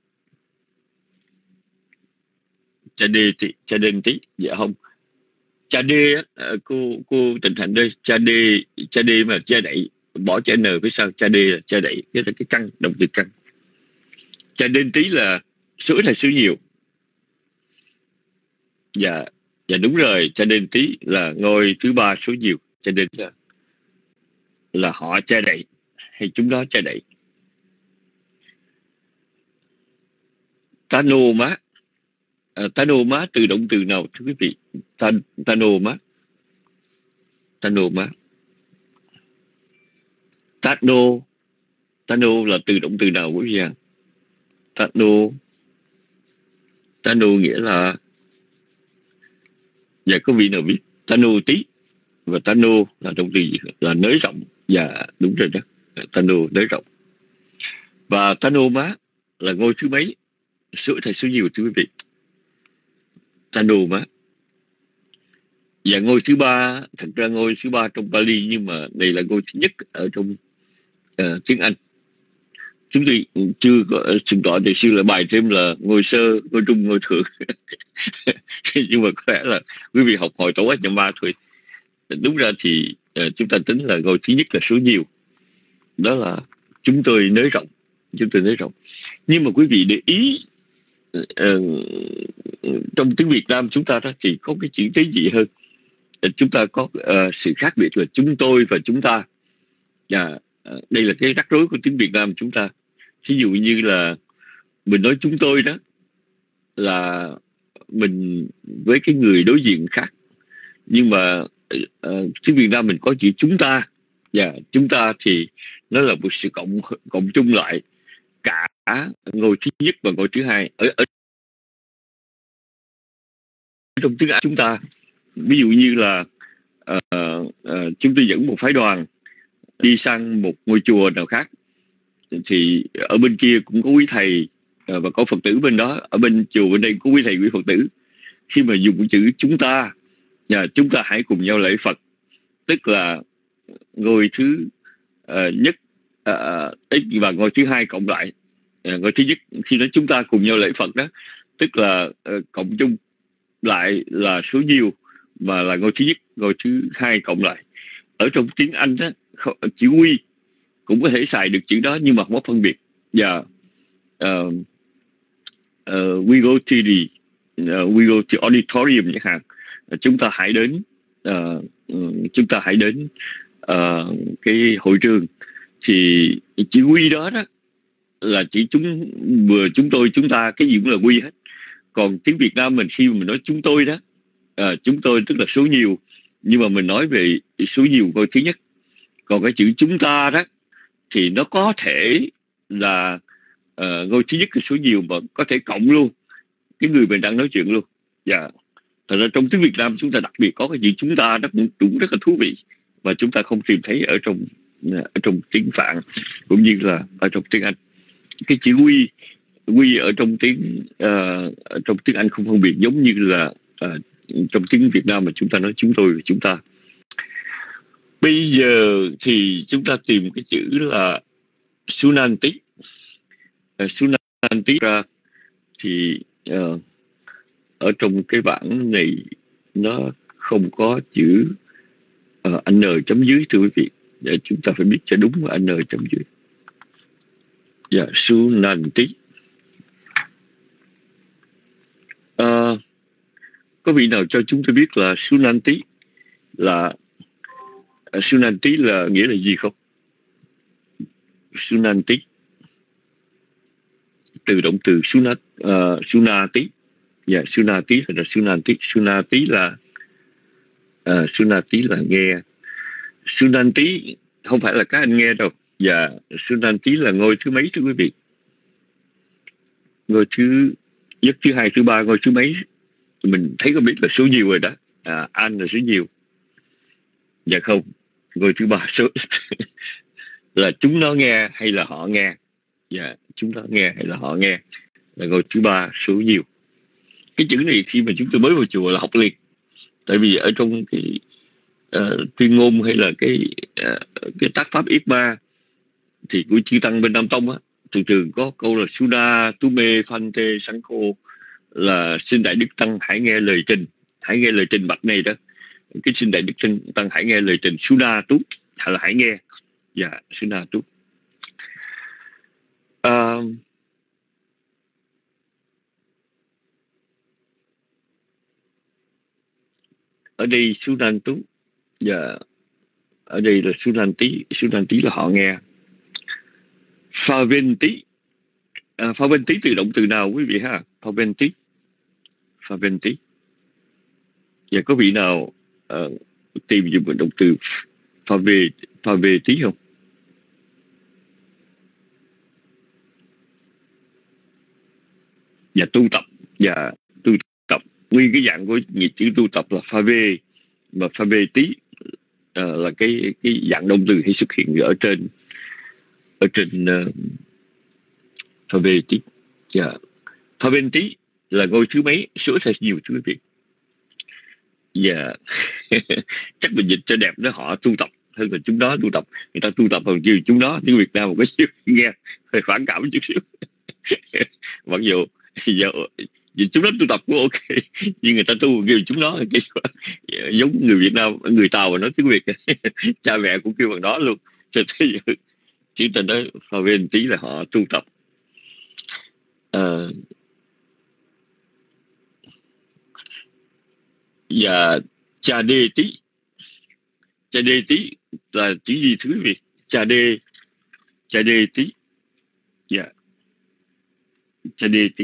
[SPEAKER 4] Cha đen tí. Dạ không. Cha đê cô Tình Hạnh đây, cha đê mà che đậy, bỏ chữ n phía sau. Cha đê là che đậy, cái là cái căn, động từ căn. Cha đen tí là số ít hay số nhiều? Dạ đúng rồi, cha đen tí là ngôi thứ ba số nhiều. Cho nên là họ che đậy hay chúng nó che đậy. Tano má từ động từ nào thưa quý vị? Tano má. Tano là từ động từ nào quý vị ạ? Tano nghĩa là... Dạ có vị nào biết? Tano tí và Tano là động từ gì? Là nới rộng. Dạ đúng rồi đó, Tano nới rộng. Và Tano má là ngôi thứ mấy, số ít hay số nhiều thưa quý vị? Tano má. Và ngôi thứ ba, thật ra ngôi thứ ba trong Pali, nhưng mà đây là ngôi thứ nhất ở trong tiếng Anh. Chúng tôi chưa có trình tọa thì siêu là bài thêm là ngôi sơ, ngôi trung, ngôi thượng. Nhưng mà có lẽ là quý vị học hồi tổ quát nhà ma thôi. Đúng ra thì chúng ta tính là ngôi thứ nhất là số nhiều. Đó là chúng tôi nới rộng. chúng tôi nói rộng. Nhưng mà quý vị để ý, trong tiếng Việt Nam chúng ta đó thì có cái chữ tế nhị hơn. Chúng ta có sự khác biệt là chúng tôi và chúng ta. Đây là cái rắc rối của tiếng Việt Nam chúng ta. Ví dụ như là mình nói chúng tôi đó là mình với cái người đối diện khác, nhưng mà tiếng Việt Nam mình có chữ chúng ta, và chúng ta thì nó là một sự cộng chung lại cả ngôi thứ nhất và ngôi thứ hai. Ở trong tiếng Anh chúng ta, ví dụ như là chúng tôi dẫn một phái đoàn đi sang một ngôi chùa nào khác, thì ở bên kia cũng có quý thầy và có Phật tử bên đó, ở bên chùa bên đây có quý thầy quý Phật tử. Khi mà dùng chữ chúng ta hãy cùng nhau lễ Phật, tức là ngôi thứ nhất và ngôi thứ hai cộng lại. Ngôi thứ nhất, khi nói chúng ta cùng nhau lễ Phật đó, tức là cộng chung lại là số nhiều, mà là ngôi thứ nhất, ngôi thứ hai cộng lại. Ở trong tiếng Anh đó, chữ we cũng có thể xài được chữ đó, nhưng mà không có phân biệt. Và we go to auditorium chẳng hạn, chúng ta hãy đến cái hội trường, thì chữ we đó là chỉ chúng tôi, chúng ta, cái gì cũng là we hết. Còn tiếng Việt Nam mình khi mà mình nói chúng tôi đó, chúng tôi tức là số nhiều, nhưng mà mình nói về số nhiều ngôi thứ nhất. Còn cái chữ chúng ta đó thì nó có thể là ngôi thứ nhất là số nhiều, mà có thể cộng luôn cái người mình đang nói chuyện luôn. Thật ra trong tiếng Việt Nam chúng ta đặc biệt có cái chữ chúng ta, nó cũng rất là thú vị, mà chúng ta không tìm thấy ở trong tiếng Phạn cũng như là ở trong tiếng Anh. Cái chữ we ở trong tiếng Anh không phân biệt, giống như là trong tiếng Việt Nam mà chúng ta nói chúng tôi và chúng ta. Bây giờ thì chúng ta tìm cái chữ là Sunanti. Sunanti ra thì ở trong cái bảng này nó không có chữ n chấm dưới, thưa quý vị. Để chúng ta phải biết cho đúng là n chấm dưới. Sunanti. Có vị nào cho chúng tôi biết là Sunanti là nghĩa là gì không? Sunanti, từ động từ sunati. Sunati là Sunanti. Sunati là nghe. Sunanti không phải là các anh nghe đâu. Sunanti là ngôi thứ mấy, thưa quý vị? Ngôi thứ nhất, thứ hai, thứ ba, ngôi thứ mấy? Mình thấy có biết là số nhiều rồi đó. An là số nhiều. Không, ngôi thứ ba số là chúng nó nghe hay là họ nghe. Chúng nó nghe hay là họ nghe là ngôi thứ ba số nhiều. Cái chữ này khi mà chúng tôi mới vào chùa là học liền. Tại vì ở trong cái tuyên ngôn hay là cái tác pháp yết ma thì của chư tăng bên Nam Tông á, thường có câu là Suda Tume Phante Sankho, là xin đại đức tăng hãy nghe lời trình bạch này đó. Cái xin đại đức tăng hãy nghe lời trình Suda Tu là hãy nghe. Suda Tu. Ở đây Sunantu, ở đây là Sunanti là họ nghe. Faventi, Faventi từ động từ nào quý vị ha? Faventi. Có vị nào tìm dùng một động từ Faventi không? Tu tập. Tu tập. Nguyên cái dạng của chữ tu tập là Fave, mà Faveti là cái dạng động từ hay xuất hiện ở trên Faveti. Faventi là ngôi thứ mấy, số thật nhiều, thưa quý vị. Chắc mình dịch cho đẹp đó, họ tu tập hơn là chúng nó tu tập. Người ta tu tập bằng chữ chúng nó, tiếng Việt Nam một cái chữ nghe hơi phản cảm chút xíu. Mặc dù giờ chúng nó tu tập cũng ok, nhưng người ta tu kêu chúng nó giống người Việt Nam, người Tàu mà nói tiếng Việt cha mẹ cũng kêu bằng đó luôn. Thì chúng ta nói Phaven tí là họ tu tập. Và cha đê tí là chữ gì thưa quý vị? Cha đê tí. Dạ, cha đê tí.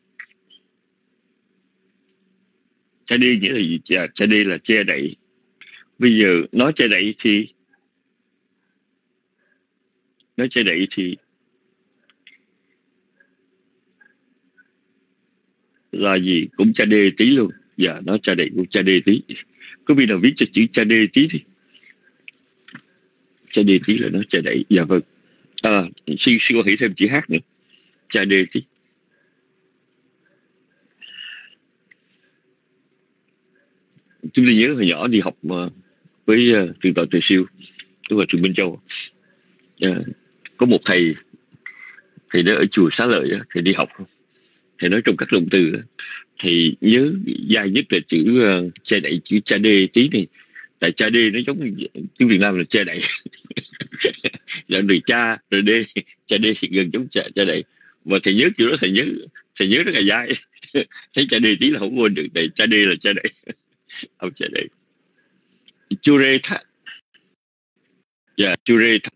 [SPEAKER 4] Cha đê nghĩa là gì? Cha đê là che đậy. Bây giờ nói che đậy thì là gì? Cũng cha đê tí luôn. Dạ, nói cha đậy cũng cha đê tí. Có vị nào viết cho chữ cha đê tí thì cha đê tí là nó cha đậy. Dạ vâng. Sư có hiểu thêm chữ hát nữa. Cha đê tí. Chúng tôi nhớ hồi nhỏ đi học với trường tọa Từ Siêu, tức là trường Minh Châu. Có một thầy đó ở chùa Xá Lợi, thầy đi học, thầy nói trong các động từ thì nhớ dai nhất là chữ che đậy, chữ cha đê tí này. Tại cha đê nó giống như tiếng Việt Nam là che đậy. Rồi từ cha rồi đê, cha đê thì gần giống cha đậy. Mà thầy nhớ kiểu đó, thầy nhớ rất là dai. Thấy cha đê tí là không quên được. Tại cha đê là cha đậy. Ông cha đậy. Chure thá. Dạ, chure thá.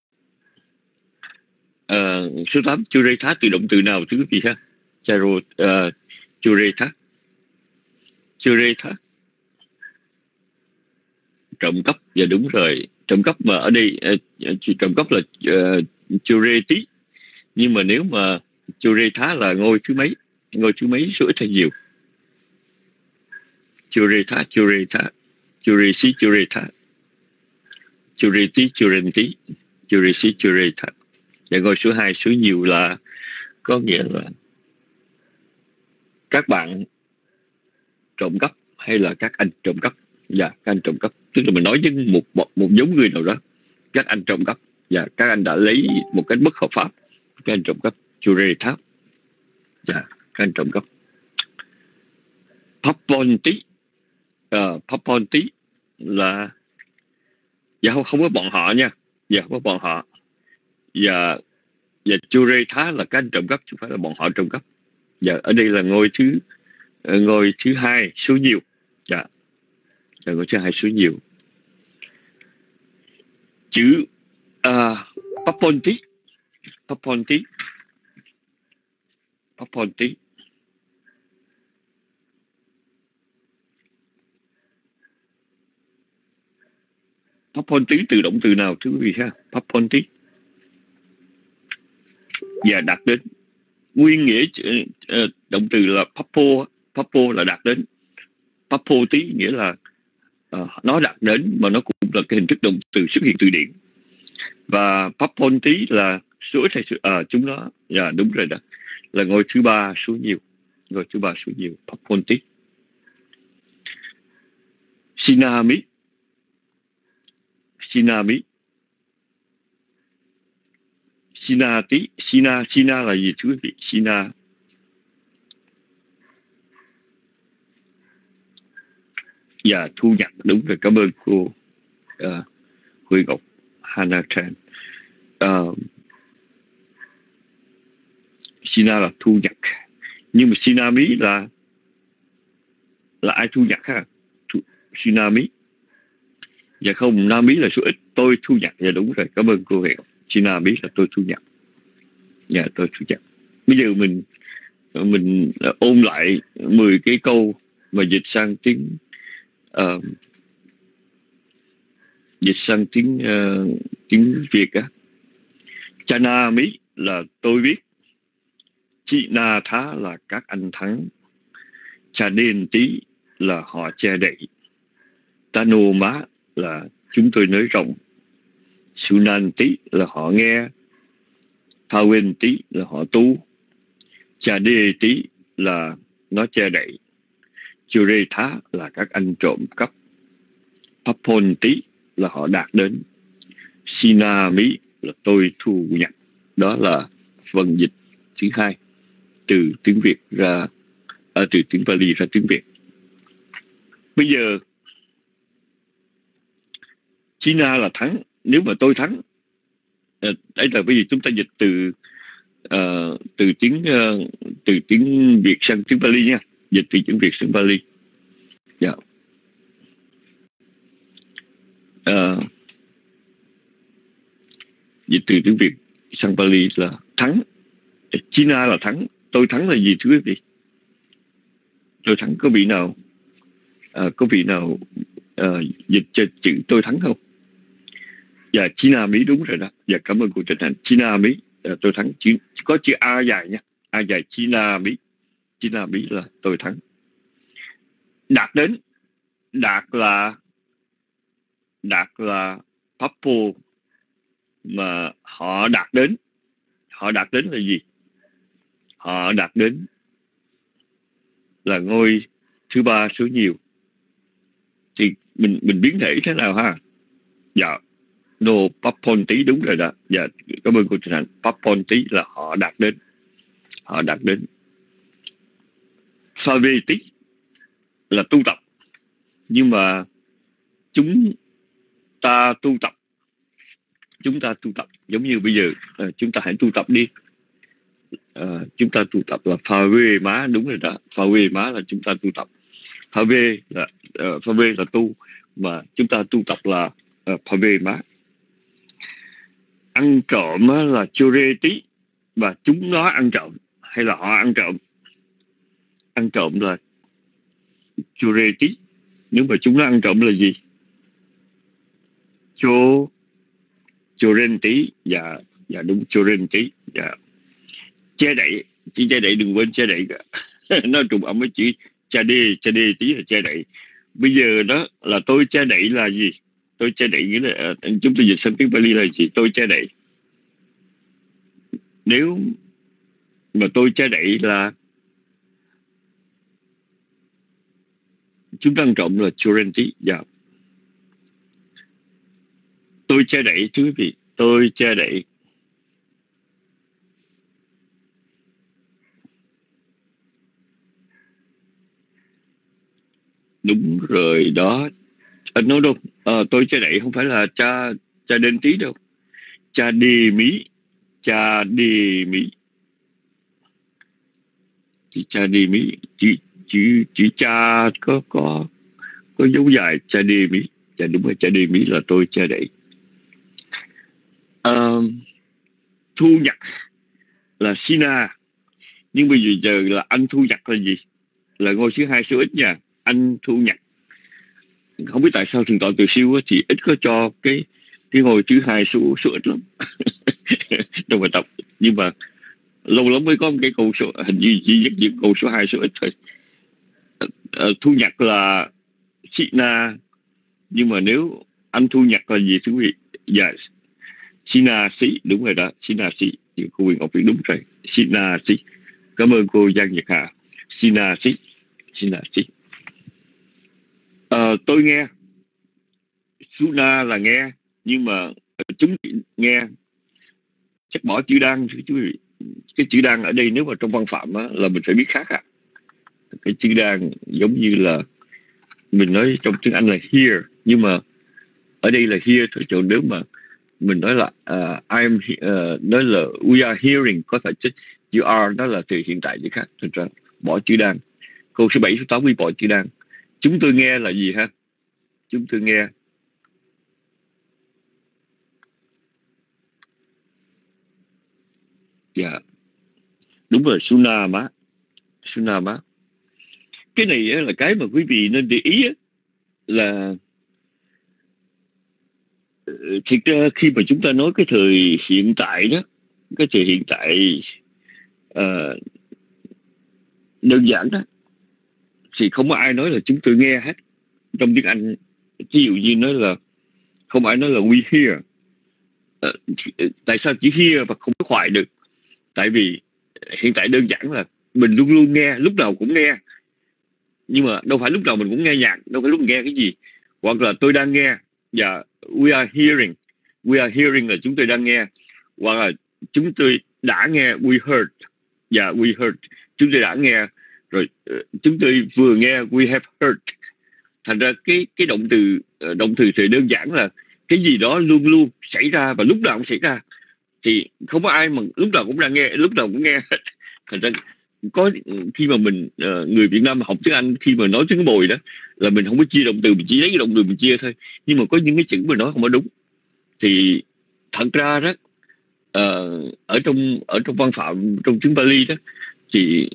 [SPEAKER 4] Số 8, chure thá từ động từ nào thưa quý vị ha? Chure thá. Trộm cắp. Dạ đúng rồi. Trộm cắp mà ở đây trộm cắp là chure tí. Nhưng mà nếu mà chure thá là ngôi thứ mấy số ít hay nhiều? Chure thá, chure si, chure thá, chure tí, chure si, chure thá. Và ngôi số 2 số nhiều là có nghĩa là các bạn trộm cắp hay là các anh trộm cắp. Dạ, các anh trộm cắp. Tức là mình nói với một giống người nào đó, các anh trộm cắp. Dạ, các anh đã lấy một cách bất hợp pháp. Các anh trộm cắp. Chure thá. Dạ, các anh trộm cắp. Papon tí là dạ không có bọn họ nha. Dạ không có bọn họ. Và chure thá là các anh trộm cắp, chứ không phải là bọn họ trộm cắp. Dạ, ở đây là ngôi thứ 2 số nhiều. Dạ, là ngôi thứ 2 số nhiều. Chữ Papon tí. Papon tí từ động từ nào thưa quý vị ha? Papon tí. Và đạt đến. Nguyên nghĩa động từ là papo là đạt đến. Papo tí nghĩa là nó đạt đến, mà nó cũng là cái hình thức động từ xuất hiện từ điển. Và papon tí là số ít hay chúng nó. Dạ đúng rồi đó, là ngôi thứ 3 số nhiều. Ngôi thứ 3 số nhiều. Papon tí. Sinami. Sina tí. Sina là gì thưa quý vị? Sina. Dạ, thu nhặt. Đúng rồi, cảm ơn cô Huy Ngọc Hannah Tran. Sina là thu nhặt. Nhưng mà Sinami là ai thu nhặt ha? Sinami. Dạ không, Nami là số ít. Tôi thu nhặt. Dạ đúng rồi, cảm ơn cô Huy Ngọc. Sinami là tôi thu nhặt. Dạ, tôi thu nhặt. Bây giờ mình ôn lại 10 cái câu mà dịch sang tiếng tiếng Việt á. Chanami là tôi biết. Chị Na Thá là các anh thắng. Cha Đen Tí là họ che đậy. Tano Má là chúng tôi nới rộng. Sunan Tí là họ nghe. Phawen Tí là họ tu. Cha Đê Tí là nó che đậy. Chure Thá là các anh trộm cắp. Papon Tí là họ đạt đến. Sinami là tôi thu nhặt. Đó là phần dịch thứ 2 từ tiếng Việt ra từ tiếng Pali ra tiếng Việt. Bây giờ China là thắng. Nếu mà tôi thắng Đấy là bởi vì chúng ta dịch từ tiếng Việt sang tiếng Pali nha, dịch từ tiếng Việt sang Pali. Dạ. Dịch từ tiếng Việt sang Pali là thắng. China là thắng. Tôi thắng là gì thưa quý vị? Tôi thắng có vị nào dịch cho chữ tôi thắng không? Dạ, China Mỹ đúng rồi đó. Dạ, cảm ơn cô Trịnh Hạnh. China Mỹ, tôi thắng. Có chữ A dài nha. A dài China Mỹ. China Mỹ là tôi thắng. Đạt đến. Đạt là Papo mà họ đạt đến. Họ đạt đến là gì? Họ đạt đến là ngôi thứ ba số nhiều. Thì mình biến thể thế nào ha? Dạ, no, Paponti đúng rồi đó. Dạ, cảm ơn cô Trịnh Hạnh. Paponti là họ đạt đến. Họ đạt đến. Faveti là tu tập. Nhưng mà chúng ta tu tập. Chúng ta tu tập giống như bây giờ chúng ta hãy tu tập đi. Chúng ta tu tập là Phave má, đúng rồi đó. Phave má là chúng ta tu tập. Phave là tu, mà chúng ta tu tập là Phave má. Ăn trộm là Choreti, và chúng nó ăn trộm hay là họ ăn trộm. Ăn trộm là Choreti. Nếu mà chúng nó ăn trộm là gì? Chorenti. Dạ đúng, Chorenti. Dạ. Che đậy, chỉ che đậy, đừng quên che đậy cả. Nó trùng âm với chữ cha đê tí là che đậy. Bây giờ đó là tôi che đậy là gì? Tôi che đậy nghĩa là chúng tôi dịch sang tiếng Pali là gì? Tôi che đậy. Nếu mà tôi che đậy là chúng ta ăn trộm là Chorenti. Dạ. Tôi che đậy thưa quý vị. Tôi che đậy. Đúng rồi đó. Anh nói đâu? Tôi che đậy không phải là cha đen tí đâu. Cha đề mí. Cha đề mí. Cha đề mí. Chữ cha có dấu dài. Cha đề mí. Dạ đúng rồi, cha đề mí là tôi che đậy. Thu nhặt là Sina. Nhưng bây giờ là anh thu nhặt là gì? Là ngôi thứ hai số ít nha. Anh thu nhặt. Không biết tại sao thường tọa từ siêu thì ít có cho cái ngôi thứ hai số ít lắm. Trong bài tập. Nhưng mà lâu lắm mới có một cái câu số, hình như chỉ những câu số 2 số ít thôi. Thu nhặt là Sina. Nhưng mà nếu anh thu nhặt là gì thưa quý vị? Dạ, Sina sĩ, đúng rồi đó. Sina sĩ. Cô Quyền Ngọc Việt đúng rồi. Sina sĩ. Cảm ơn cô Giang Nhật Hà. Sina sĩ. Sina sĩ. Tôi nghe. Suna là nghe. Nhưng mà chúng nghe chắc bỏ chữ đan. Cái chữ đan ở đây nếu mà trong văn phạm á, là mình phải biết khác ạ. Cái chữ đan giống như là mình nói trong tiếng Anh là hear, nhưng mà ở đây là hear thôi. Chỗ nếu mà mình nói là nói là we are hearing, có thể chữ are đó là từ hiện tại gì khác. Thật ra bỏ chữ đan. Câu số 7 số 8 bỏ chữ đan. Chúng tôi nghe là gì ha? Chúng tôi nghe. Dạ. Đúng rồi, Suna má. Suna má. Cái này là cái mà quý vị nên để ý là thực ra khi mà chúng ta nói cái thời hiện tại đó, cái thời hiện tại đơn giản đó, thì không có ai nói là chúng tôi nghe hết. Trong tiếng Anh ví dụ như nói là không ai nói là we hear. Tại sao chỉ hear và không có khoại được? Tại vì hiện tại đơn giản là mình luôn luôn nghe, lúc nào cũng nghe. Nhưng mà đâu phải lúc nào mình cũng nghe nhạc, đâu phải lúc mình nghe cái gì. Hoặc là tôi đang nghe, và we are hearing. We are hearing là chúng tôi đang nghe. Hoặc là chúng tôi đã nghe, we heard. Và we heard, chúng tôi đã nghe. Rồi chúng tôi vừa nghe, we have heard. Thành ra cái động từ thì đơn giản là cái gì đó luôn luôn xảy ra và lúc nào cũng xảy ra. thì không có ai mà lúc nào cũng đang nghe, lúc nào cũng nghe. Thành ra có khi mà mình người Việt Nam học tiếng Anh, khi mà nói tiếng bồi đó là mình không có chia động từ, mình chỉ lấy cái động từ mình chia thôi, nhưng mà có những cái chữ mình nói không có đúng. Thì thật ra đó ở trong văn phạm, trong tiếng Pali đó, thì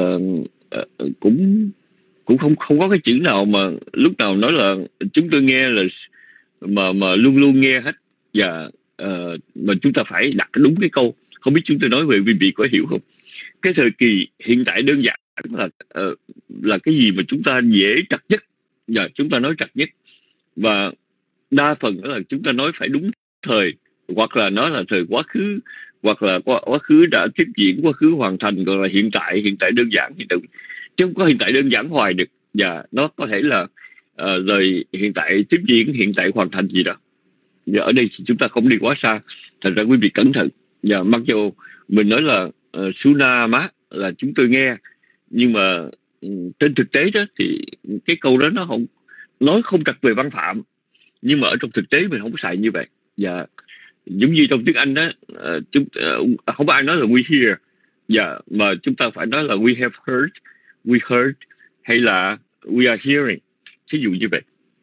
[SPEAKER 4] cũng không có cái chữ nào mà lúc nào nói là chúng tôi nghe là mà luôn luôn nghe hết. Và mà chúng ta phải đặt đúng cái câu. Không biết chúng tôi nói về quý vị có hiểu không? Cái thời kỳ hiện tại đơn giản là cái gì mà chúng ta dễ trật nhất, và chúng ta nói trật nhất, và đa phần đó là chúng ta nói phải đúng thời, hoặc là nó là thời quá khứ, hoặc là quá khứ đã tiếp diễn, quá khứ hoàn thành, gọi là hiện tại đơn giản. Chứ không có hiện tại đơn giản hoài được. Và nó có thể là lời hiện tại tiếp diễn, hiện tại hoàn thành gì đó. Và ở đây thì chúng ta không đi quá xa. Thành ra quý vị cẩn thận. Và mặc dù mình nói là Suna má là chúng tôi nghe, nhưng mà trên thực tế đó thì cái câu đó nó không nói không trật về văn phạm, nhưng mà ở trong thực tế mình không có xài như vậy. Và giống như trong tiếng Anh đó, không có ai nói là we hear, mà chúng ta phải nói là we have heard, we heard, hay là we are hearing, thí dụ như vậy.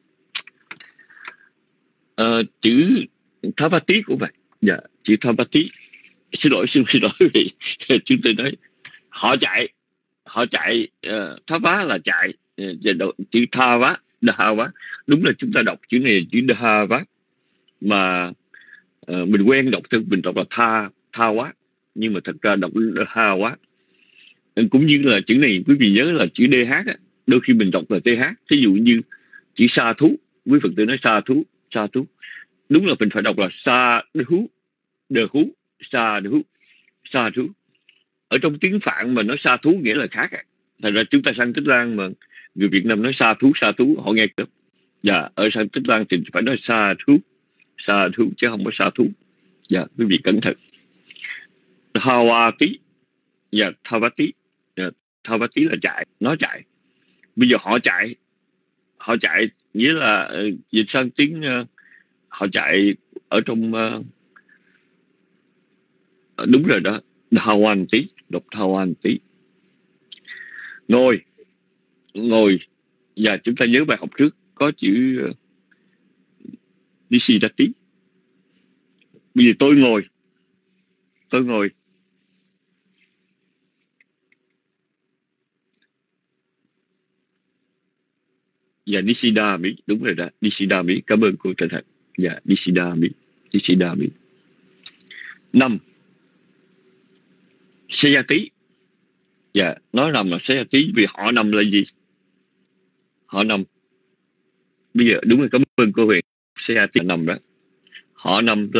[SPEAKER 4] Chữ Thavati cũng vậy. Chữ Thavati, xin lỗi vì chúng tôi nói họ chạy, Thava là chạy, chữ Thava, Dhava, đúng là chúng ta đọc chữ này chữ Dhava, mà mình quen đọc theo mình đọc là tha quá, nhưng mà thật ra đọc ha quá. Cũng như là chữ này quý vị nhớ là chữ DH á, đôi khi mình đọc là TH. Thí dụ như chữ sa thú, quý Phật tử nói sa thú, đúng là mình phải đọc là sa thú, sa thú. Ở trong tiếng Phạn mà nói sa thú nghĩa là khác. Thành ra chúng ta sang Tích Lan mà người Việt Nam nói sa thú họ nghe được. Và ở sang Tích Lan thì phải nói sa thú chứ không có sa thú. Quý vị cẩn thận. Thawati và Thavati. Thavati là chạy, nó chạy. Bây giờ họ chạy nghĩa là dịch sang tiếng họ chạy ở trong đúng rồi đó, Dhawanti, đọc Dhawanti. Ngồi. Và chúng ta nhớ bài học trước có chữ Nisidati. Bây giờ tôi ngồi. Và Nisidami, đúng rồi đó, Nisidami, cảm ơn cô Trần Hạnh. Nisidami. 5. Seyati. Nó nằm là Seyati vì họ nằm là gì? Họ nằm. Bây giờ đúng rồi, cảm ơn cô Huyền. Seyati nằm đó. Họ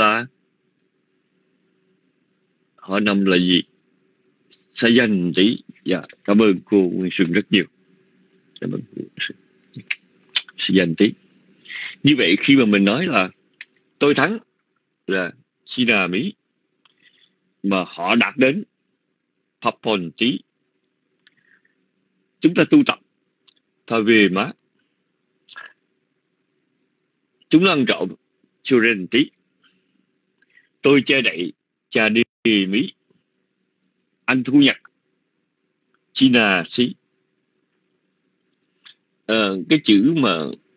[SPEAKER 4] nằm là gì? Sayanti. Cảm ơn cô Nguyên Xuân rất nhiều. Cảm ơn cô Sayanti. Như vậy khi mà mình nói là tôi thắng là Sinami, mà họ đạt đến Paponti, chúng ta tu tập Thavema, chúng ăn trộm Churenti, tôi che đậy Chadimi, anh thu nhặt Chinasi. Cái chữ mà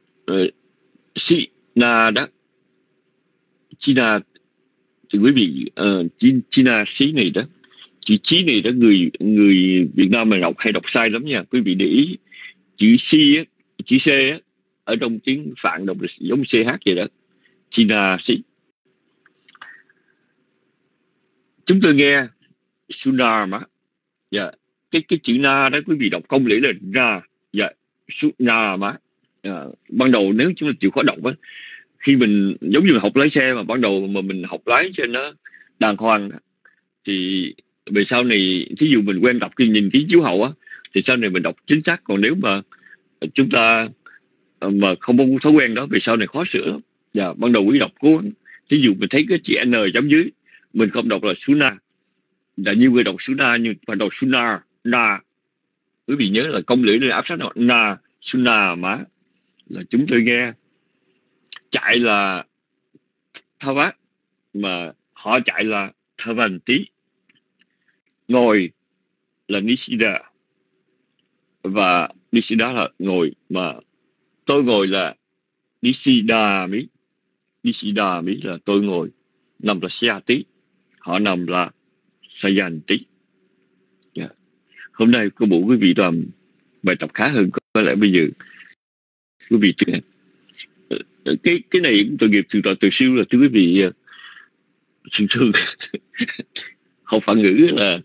[SPEAKER 4] Sina đó, China thì quý vị China xí này đó, chữ chí này đó, người Việt Nam mà hay đọc sai lắm nha. Quý vị để ý chữ C á, chữ C á, ở trong tiếng Phạn đọc giống CH vậy đó, China xí. Chúng tôi nghe Sunama, cái chữ na đó quý vị đọc công lý là na, Sunama. Ban đầu nếu chúng ta chịu khó đọc á, khi mình giống như học lái xe mà ban đầu mà mình học lái cho nó đàng hoàng, thì về sau này thí dụ mình quen đọc khi nhìn ký chiếu hậu á, thì sau này mình đọc chính xác. Còn nếu mà chúng ta mà không có thói quen đó, về sau này khó sửa lắm. Ban đầu quý đọc cố, thí dụ mình thấy cái chữ N chấm dưới, mình không đọc là Suna, là như người đọc Suna, nhưng phải đọc Suna na. Quý vị nhớ là công lưỡi là áp sát nào na Suna má, là chúng tôi nghe. Chạy là Thavat, mà họ chạy là Thavanti. Ngồi là Nishida, và Nishida là ngồi, mà tôi ngồi là Nishidami. Nishidami là tôi ngồi, nằm là Sayati, họ nằm là Sayanti. Yeah. Hôm nay cô bộ quý vị làm bài tập khá hơn, có lẽ bây giờ quý vị cái này tội nghiệp từ tội từ siêu là thưa quý vị. Thường thường học Phạn ngữ là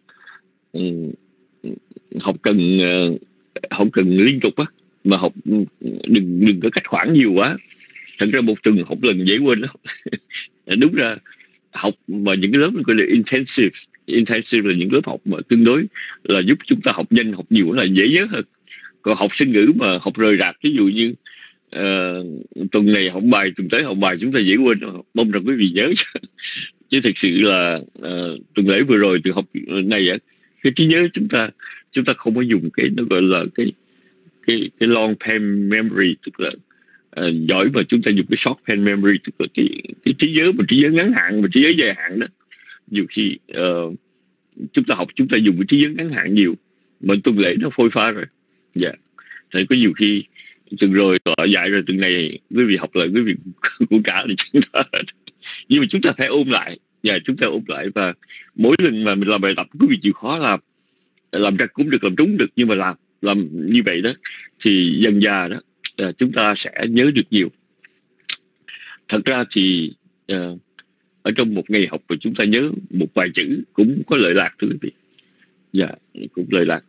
[SPEAKER 4] học cần liên tục á, mà học đừng có cách khoảng nhiều quá. Thật ra một tuần học lần dễ quên lắm. Đúng ra học mà những cái lớp gọi là intensive là những lớp học mà tương đối là giúp chúng ta học nhanh, học nhiều là dễ nhớ hơn. Còn học sinh ngữ mà học rời rạc, ví dụ như tuần này học bài, tuần tới học bài, chúng ta dễ quên. Mong rằng quý vị nhớ. Chứ thực sự là tuần lễ vừa rồi từ học này cái trí nhớ chúng ta không có dùng cái nó gọi là cái long pen memory, tức là giỏi mà chúng ta dùng cái short pen memory, tức là cái trí nhớ ngắn hạn và trí nhớ dài hạn đó. Nhiều khi chúng ta dùng cái trí nhớ ngắn hạn nhiều, mà tuần lễ nó phôi pha rồi. Dạ. Thì có nhiều khi tuần rồi tọa dạy rồi, tuần này quý vị học lại, quý vị của cả thì chúng ta, nhưng mà chúng ta phải ôn lại. Và chúng ta ôn lại, và mỗi lần mà mình làm bài tập, quý vị chịu khó làm ra cũng được, làm trúng được, nhưng mà làm như vậy đó thì dần dà đó chúng ta sẽ nhớ được nhiều. Thật ra thì ở trong một ngày học mà chúng ta nhớ một vài chữ cũng có lợi lạc, thưa quý vị. Dạ, cũng lợi lạc.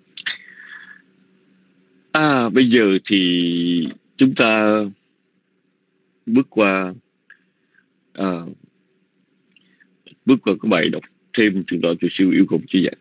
[SPEAKER 4] Bây giờ thì chúng ta bước qua cái bài đọc thêm Thượng tọa Từ Siêu yêu cầu chỉ dạy.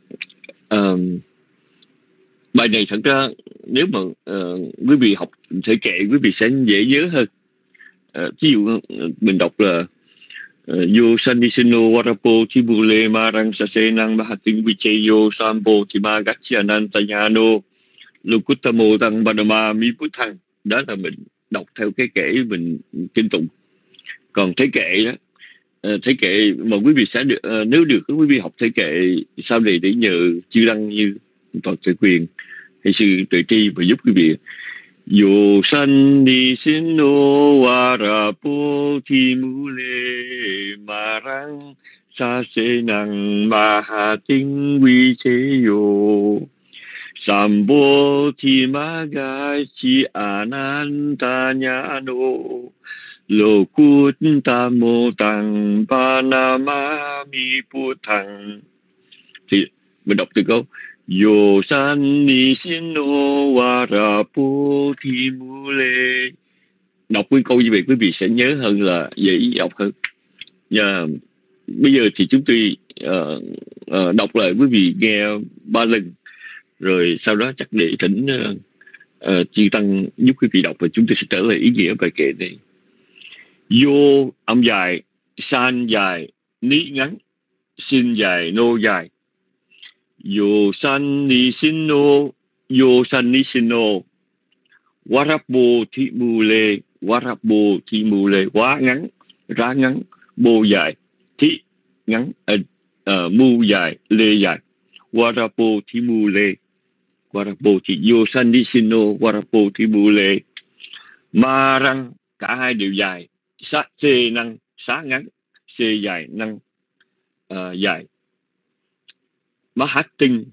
[SPEAKER 4] Bài này thật ra nếu mà quý vị học thể kệ, quý vị sẽ dễ nhớ hơn. Ví dụ mình đọc là Yo Sanisino Warapo Tibule Marang Sasenang Mahating Vicheyo Sambo Timagachianan Tayano Lukutamo Tăng Badama Mi Puthang. Đó là mình đọc theo cái kệ mình kinh tụng. Còn thế kệ đó, thế kệ mà quý vị sẽ được, nếu được quý vị học thế kệ sau này để nhờ chư đăng như toàn Tuệ Quyền hay sư Tuệ Tri và giúp quý vị. Yo san ni sin no warapo timule marang sa se nang mahating vi cheyo sambo timagachi anantanyano lokutamo tang panamami putang. Thì mình đọc từ câu Yo san ni sin no warapo timule. Đọc cái câu như vậy quý vị sẽ nhớ hơn, là dễ đọc hơn. Bây giờ thì chúng tôi đọc lại quý vị nghe 3 lần, rồi sau đó chắc để thỉnh chư tăng giúp quý vị đọc, và chúng tôi sẽ trở lại ý nghĩa bài kệ này. Yo âm dài, san dài, ni ngắn, sin dài, no dài. Yo san ni sin no, yo san ni sin no. Warapo timule, warapo timule. Quá ngắn, ra ngắn, bô dài, thi ngắn, mu dài, lê dài. Warapo timule, warapo thì yo san ni sin no, warapo timule. Marang, cả hai đều dài. Sát xê năng, xá ngắn, xê dài, năng dài. Mahating,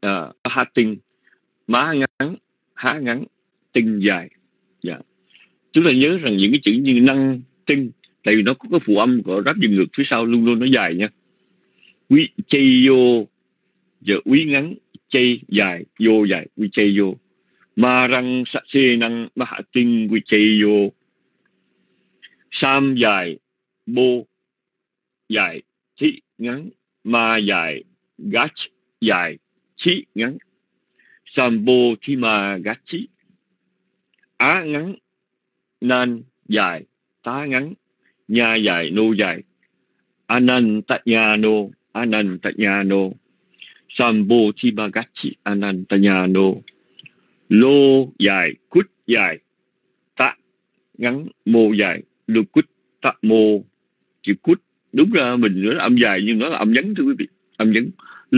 [SPEAKER 4] má ngắn, há ngắn, tinh dài. Dạ. Chúng ta nhớ rằng những cái chữ như năng, tinh, tại vì nó có cái phụ âm của ráp dừng ngược phía sau luôn luôn nó dài nha. Quý chay vô, giờ quý ngắn, chay dài, vô dài, quý chay vô. Ma răng sát xê năng, mahating, quý chay vô. Sam dài, bô dài, thị ngắn, ma dài, gach dài, chi ngắn. Sambo thi ma gachi. Á ngắn, nan dài, tá ngắn, nha dài, nô dài. Anantanyano, anantanyano. Sambo thi ma gachi, anantanyano. Lô dài, cút dài, tá ngắn, mô dài. Lukut tạ mô, chữ cút Đúng ra mình nói là âm dài nhưng nó là âm nhấn thưa quý vị. Âm nhấn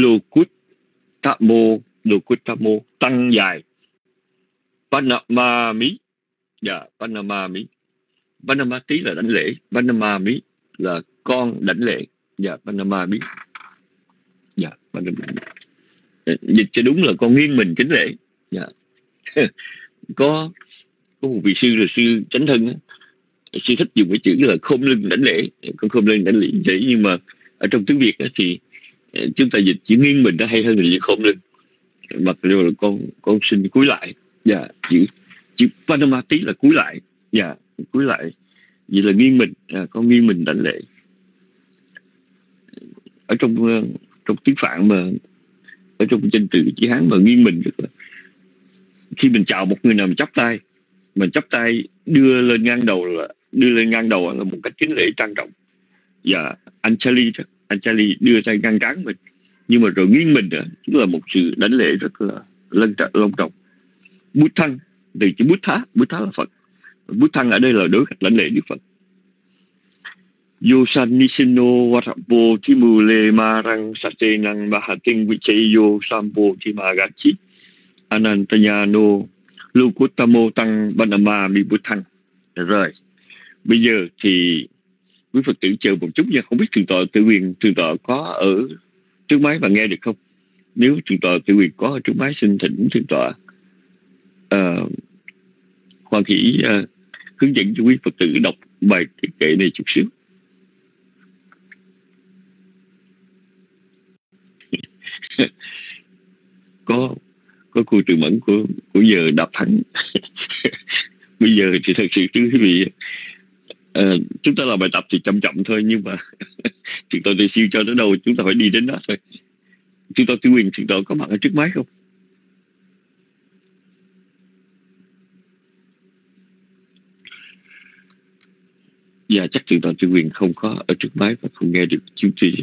[SPEAKER 4] Lokuttamo tăng dài Panamami. Dạ, Panamami. Panamati là đảnh lễ, Panamami là con đảnh lễ. Dạ, Panamami. Dạ, Panamami. Dịch cho đúng là con nghiêng mình kính lễ. Dạ. có một vị sư là sư Chánh Thân á, sư thích dùng cái chữ là khom lưng đảnh lễ, con khom lưng đảnh lễ vậy, nhưng mà ở trong tiếng Việt á, thì chúng ta dịch chữ nghiêng mình nó hay hơn là chữ khom lưng, mặc dù là con xin cúi lại. Dạ, chữ Panamati là cúi lại. Dạ, cúi lại vậy là nghiêng mình, con nghiêng mình đảnh lễ. Ở trong tiếng Phạn mà ở trong danh từ chữ Hán mà nghiêng mình, tức là khi mình chào một người nào mình chắp tay, mình chắp tay đưa lên ngang đầu là một cách kính lễ trang trọng. Và Anjali đưa tay ngang trán mình, nhưng mà rồi nghiêng mình nữa, tức là một sự đảnh lễ rất là long trọng. Bút thăng từ chữ bút thá là Phật. Bút thăng ở đây là đối cách đảnh lễ Đức Phật. Yosan Nisino Watapo Timule Marang Satenang Mahating Vichayo Sampo Timagachi Anantayano Lukuttamo Tăng Banama Mi Bút thăng. Rồi, bây giờ thì quý Phật tử chờ một chút nha, không biết thượng tọa có ở trước máy và nghe được không? Nếu thượng tọa Tự Quyền có ở trước máy, xin thỉnh thượng tọa Hoàng Khỉ hướng dẫn cho quý Phật tử đọc bài kệ này chút xíu. có cô Từ Mẫn của giờ đạp thắng. Bây giờ thì thật sự quý vị, chúng ta làm bài tập thì chậm thôi, nhưng mà thượng tọa Từ Siêu cho tới đâu chúng ta phải đi đến đó thôi. Thượng tọa Tự Quyền, thượng tọa có mặt ở trước máy không? Dạ, chắc thượng tọa Tự Quyền không có ở trước máy và không nghe được chúng tôi.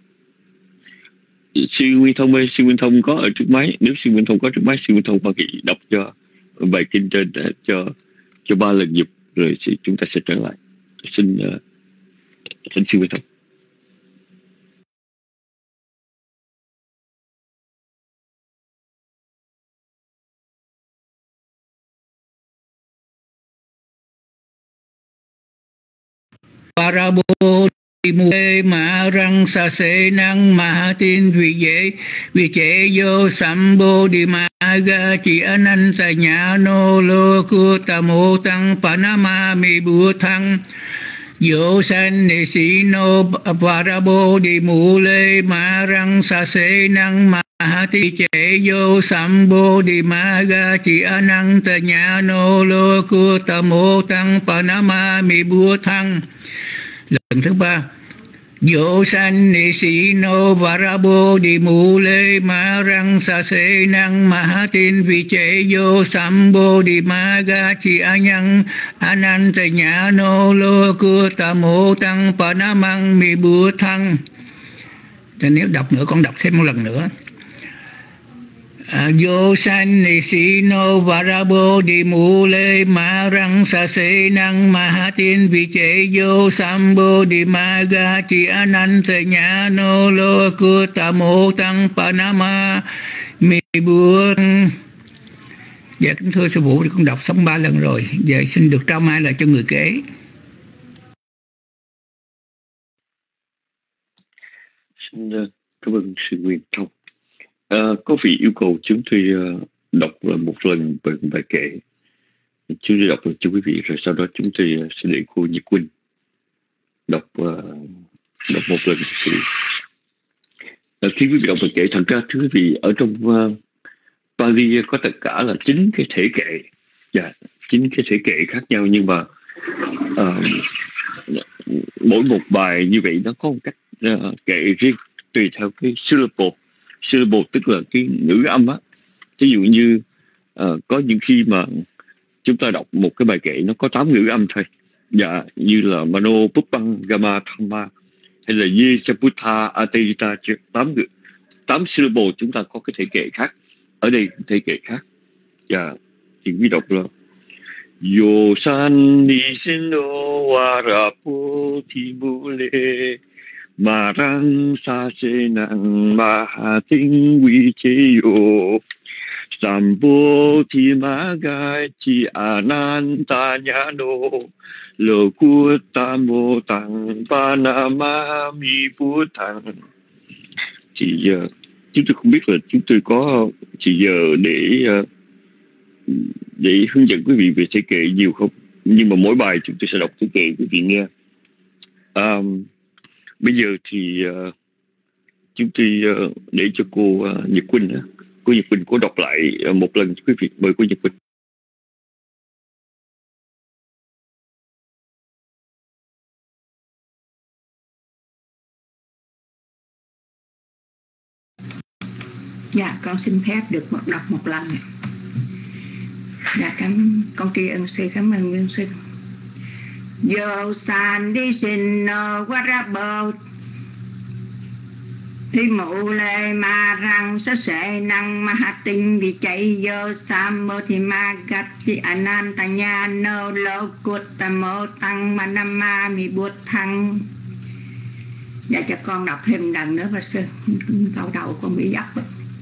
[SPEAKER 4] Sư Nguyên Thông ơi, sư Nguyên Thông có ở trước máy. Nếu sư Nguyên Thông có trước máy, sư Nguyên Thông Hoa Kỳ đọc cho bài kinh trên cho 3 lần giùm, rồi chúng ta sẽ trở lại. Xin sư Nguyên Thông.
[SPEAKER 6] Parabo mùi mã răng sa se năng ma tin vì chế vô sambo đi ma ga chỉ ananta nhã nô lô cu ta mô tăng panama mi bu thăng vô san ni si no parabo đi mù lê mã răng sa se năng ma ti chế vô sambo đi ma ga chỉ ananta nhã nô lô cu ta mô tăng panama mi bu thăng. Lần thứ 3, Yo san ni si no varabo di mule ma rang sa se nang mahatin vi che yo sambo di ma ga chi anyang ananta nhã no lo cưa ta mô tăng panamang mi bua thăng. Nếu đọc nữa con đọc thêm một lần nữa. Yo san ni si no varabo di mule ma rang sa se nang mahatin vi che yo sambo di ma ga chi ananta nhã no lo cưa ta mô tăng panama mi bua. Dạ kính thưa sư phụ, thì con đọc xong 3 lần rồi, giờ xin được trao mai lại cho người kế.
[SPEAKER 4] Xin cảm ơn sư Nguyên Thông. Có vị yêu cầu chúng tôi đọc một lần bài kệ. Chúng tôi đọc cho quý vị, rồi sau đó chúng tôi sẽ để cô Nhật Quỳnh đọc một lần. Khi quý vị đọc bài kệ, thật ra thưa quý vị, ở trong Pali có tất cả là 9 cái thể kệ, 9 cái thể kệ khác nhau, nhưng mà mỗi một bài như vậy nó có một cách kệ riêng tùy theo cái syllable, tức là cái ngữ âm á. Ví dụ như có những khi mà chúng ta đọc một cái bài kệ nó có 8 ngữ âm thôi, như là Mano Puppang Gama Thamma hay là Ye Chaputta Ateyita, 8 syllable chúng ta có cái thể kệ khác. Ở đây thể kệ khác. Thì quý đọc là Yo san ni sino warapo timule ma rang sa se nang ma ha ting vi che yo Sambo thi ma ga chi ananta nhã nô lô cu tam mô tăng pa na ma mi pu thằng. Thì giờ chúng tôi không biết là chúng tôi có chỉ giờ để hướng dẫn quý vị về thể kệ nhiều không, nhưng mà mỗi bài chúng tôi sẽ đọc thể kệ quý vị nghe. Bây giờ thì chúng tôi để cho cô Nhật Quỳnh, cô Nhật Quỳnh có đọc lại một lần cho quý vị. Mời cô Nhật Quỳnh.
[SPEAKER 2] Dạ, con xin phép được đọc một lần. Dạ, con tri ân sư, cảm ơn ân sư. Yo san đi xin no quá ra bờ thì mụ lệ mà rằng sẽ sẽ năng mà hạ tình vì chạy yo sam mô thì ma gắt chỉ ananta nha no lô cút ta mô tăng mà nam ma mi buốt thăng. Dạ, cho con đọc thêm lần nữa bà sư, câu đầu con bị dấp.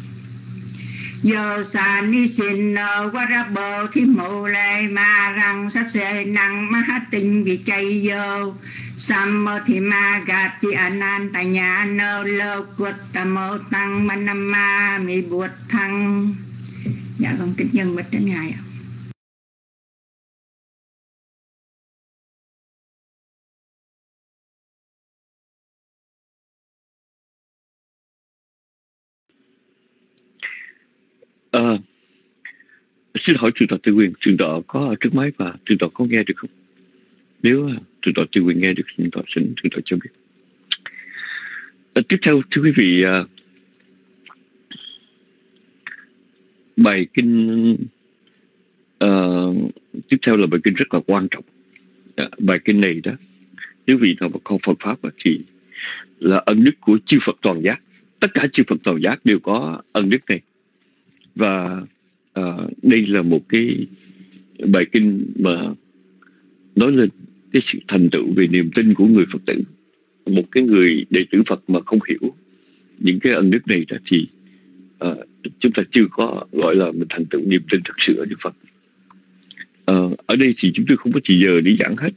[SPEAKER 2] Yo san ni sin no quá ra bờ thì mụ lệ mà rằng sẽ sẽ năng mà hạ tình vì chạy yo Sammo thì ma gạt chi ananta nhà nô lô quật tà mô tăng ma nam ma mi buốt thăng. Dạ, con kính nhân mít đến Ngài ạ.
[SPEAKER 4] Xin hỏi Thượng tọa Tư Quyền, Thượng tọa có ở trước máy và Thượng tọa có nghe được không? Nếu Thượng tọa Tư Quyền nghe được, xin Thượng tọa cho biết. Tiếp theo thưa quý vị, bài kinh tiếp theo là bài kinh rất là quan trọng. Bài kinh này đó, nếu vị nào mà con Phật pháp thì là ân đức của chư Phật toàn giác. Tất cả chư Phật toàn giác đều có ân đức này. Và đây là một cái bài kinh mà nói lên cái sự thành tựu về niềm tin của người Phật tử. Một cái người đệ tử Phật mà không hiểu những cái ân đức này đó thì chúng ta chưa có gọi là mình thành tựu niềm tin thật sự ở Đức Phật. Ở đây thì chúng tôi không có chỉ giờ để giảng hết.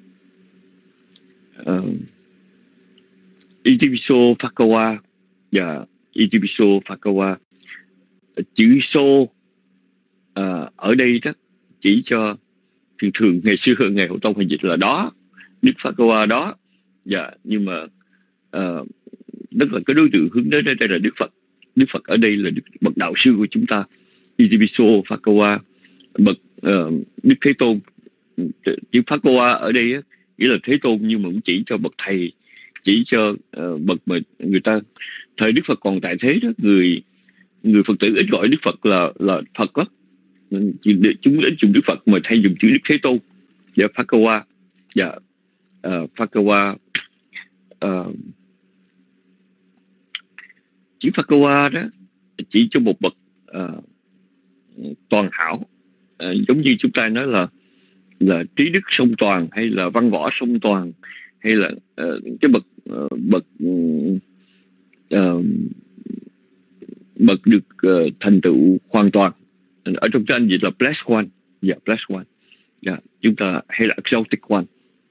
[SPEAKER 4] Itipiso Phakawa và Itipiso Phakawa, chữ số ở đây đó chỉ cho thường ngày xưa ngày Hộ Tông hay dịch là đó, Đức Phakawa đó. Nhưng mà tức là cái đối tượng hướng đến đây là Đức Phật. Đức Phật ở đây là bậc đạo sư của chúng ta. Itipiso Phakawa, bậc Đức Thế Tôn. Chữ Phakawa ở đây nghĩa là Thế Tôn, nhưng mà cũng chỉ cho bậc thầy, chỉ cho bậc mà người ta thời Đức Phật còn tại thế đó, người Phật tử ít gọi Đức Phật là Phật đó. Chúng đến dùng Đức Phật mà thay dùng chữ Đức Thế Tôn. Phakawa. Phakawa. Chữ Phakawa đó chỉ cho một bậc toàn hảo, giống như chúng ta nói là trí đức song toàn, hay là văn võ song toàn, hay là cái bậc được thành tựu hoàn toàn. Ở trong tiếng Anh dịch là blessed one. Blessed one. Chúng ta hay là exalted one.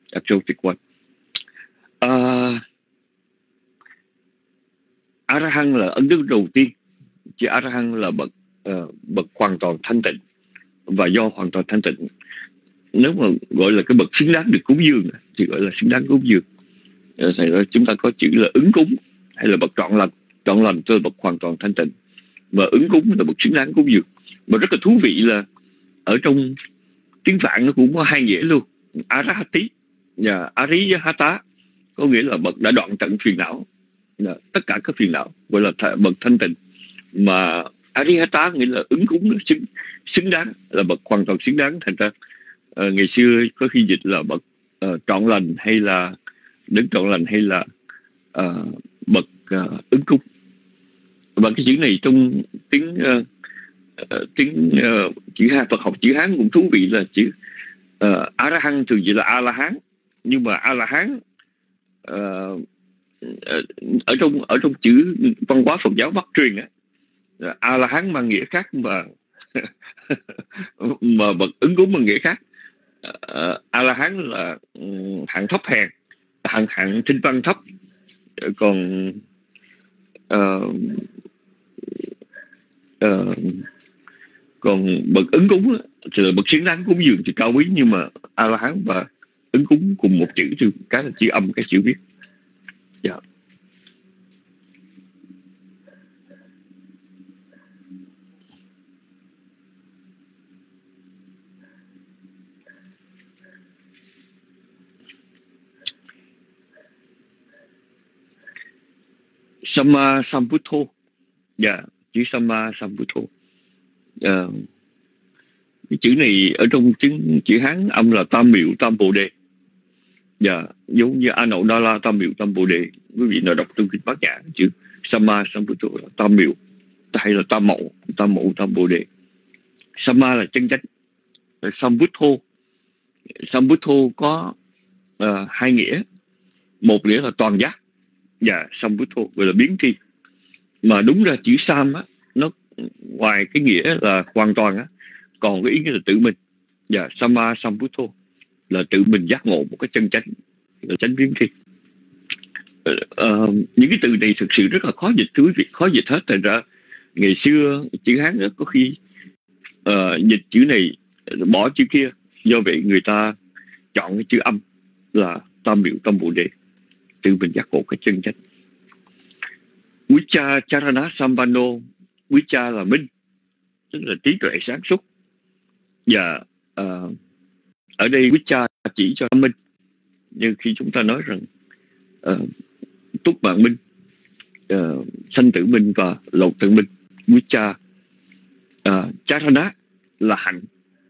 [SPEAKER 4] A-la-hán là ân đức đầu tiên. Chứ A-la-hán là bậc hoàn toàn thanh tịnh, và do hoàn toàn thanh tịnh, nếu mà gọi là cái bậc xứng đáng được cúng dường thì gọi là xứng đáng cúng dường. Thì chúng ta có chữ là ứng cúng, hay là bậc trọn lành cho bậc hoàn toàn thanh tịnh, và ứng cúng là bậc xứng đáng cúng dường. Mà rất là thú vị là ở trong tiếng Phạn nó cũng có hai nghĩa luôn. Arahati và Arihata, có nghĩa là bậc đã đoạn tận phiền não, tất cả các phiền não, gọi là bậc thanh tịnh. Mà Arihata nghĩa là ứng cúng, xứng đáng, là bậc hoàn toàn xứng đáng. Thành ra ngày xưa có khi dịch là bậc trọn lành, hay là đấng trọn lành, hay là bậc ứng cúng. Và cái chữ này trong tiếng chữ Hán, Phật học chữ Hán cũng thú vị là chữ A-la-hán thường dịch là A-la-hán, nhưng mà A-la-hán ở trong chữ văn hóa Phật giáo Bắc truyền á, A La Hán mang nghĩa khác mà mà bậc ứng cúng bằng nghĩa khác. A La Hán là hạng thấp hèn, hạng tinh văn thấp, còn còn bậc ứng cúng thì là bậc xứng đáng cúng dường thì cao quý, nhưng mà A La Hán và ứng cúng cùng một chữ, cái là chữ âm, cái chữ viết. Dạ. Sama Sambuddho. Dạ, chữ Sama Sambuddho. Cái chữ này ở trong chữ Hán âm là Tam Miệu Tam Bồ Đề. Dạ, giống như A Nậu Đa La Tam Miệu Tam Bồ Đề. Quý vị nào đọc trong kinh Bát Nhã, chữ Sama Sambuddho là Tam Miệu, hay là Tam Mậu Tam Bồ Đề. Sama là chân chánh. Sambuddho có hai nghĩa. Một nghĩa là toàn giác, và Sambuddho gọi là biến tri. Mà đúng ra chữ Sam á, nó ngoài cái nghĩa là hoàn toàn á, còn cái ý nghĩa là tự mình. Và Sama Sambuddho là tự mình giác ngộ một cái chân chánh, là chánh biến tri. Những cái từ này thực sự rất là khó dịch, thưa quý vị, khó dịch hết. Thành ra ngày xưa chữ Hán đó, có khi dịch chữ này bỏ chữ kia, do vậy người ta chọn cái chữ âm là Tam Miệu Tam Bồ Đề, tự mình giác ngộ cái chân chánh. Vicha Charana Sambano. Vicha là minh, tức là trí tuệ sáng suốt. Và ở đây Vicha chỉ cho minh, nhưng khi chúng ta nói rằng túc mạng minh, sanh tử minh và lột tử minh, Vicha Charana là hạnh.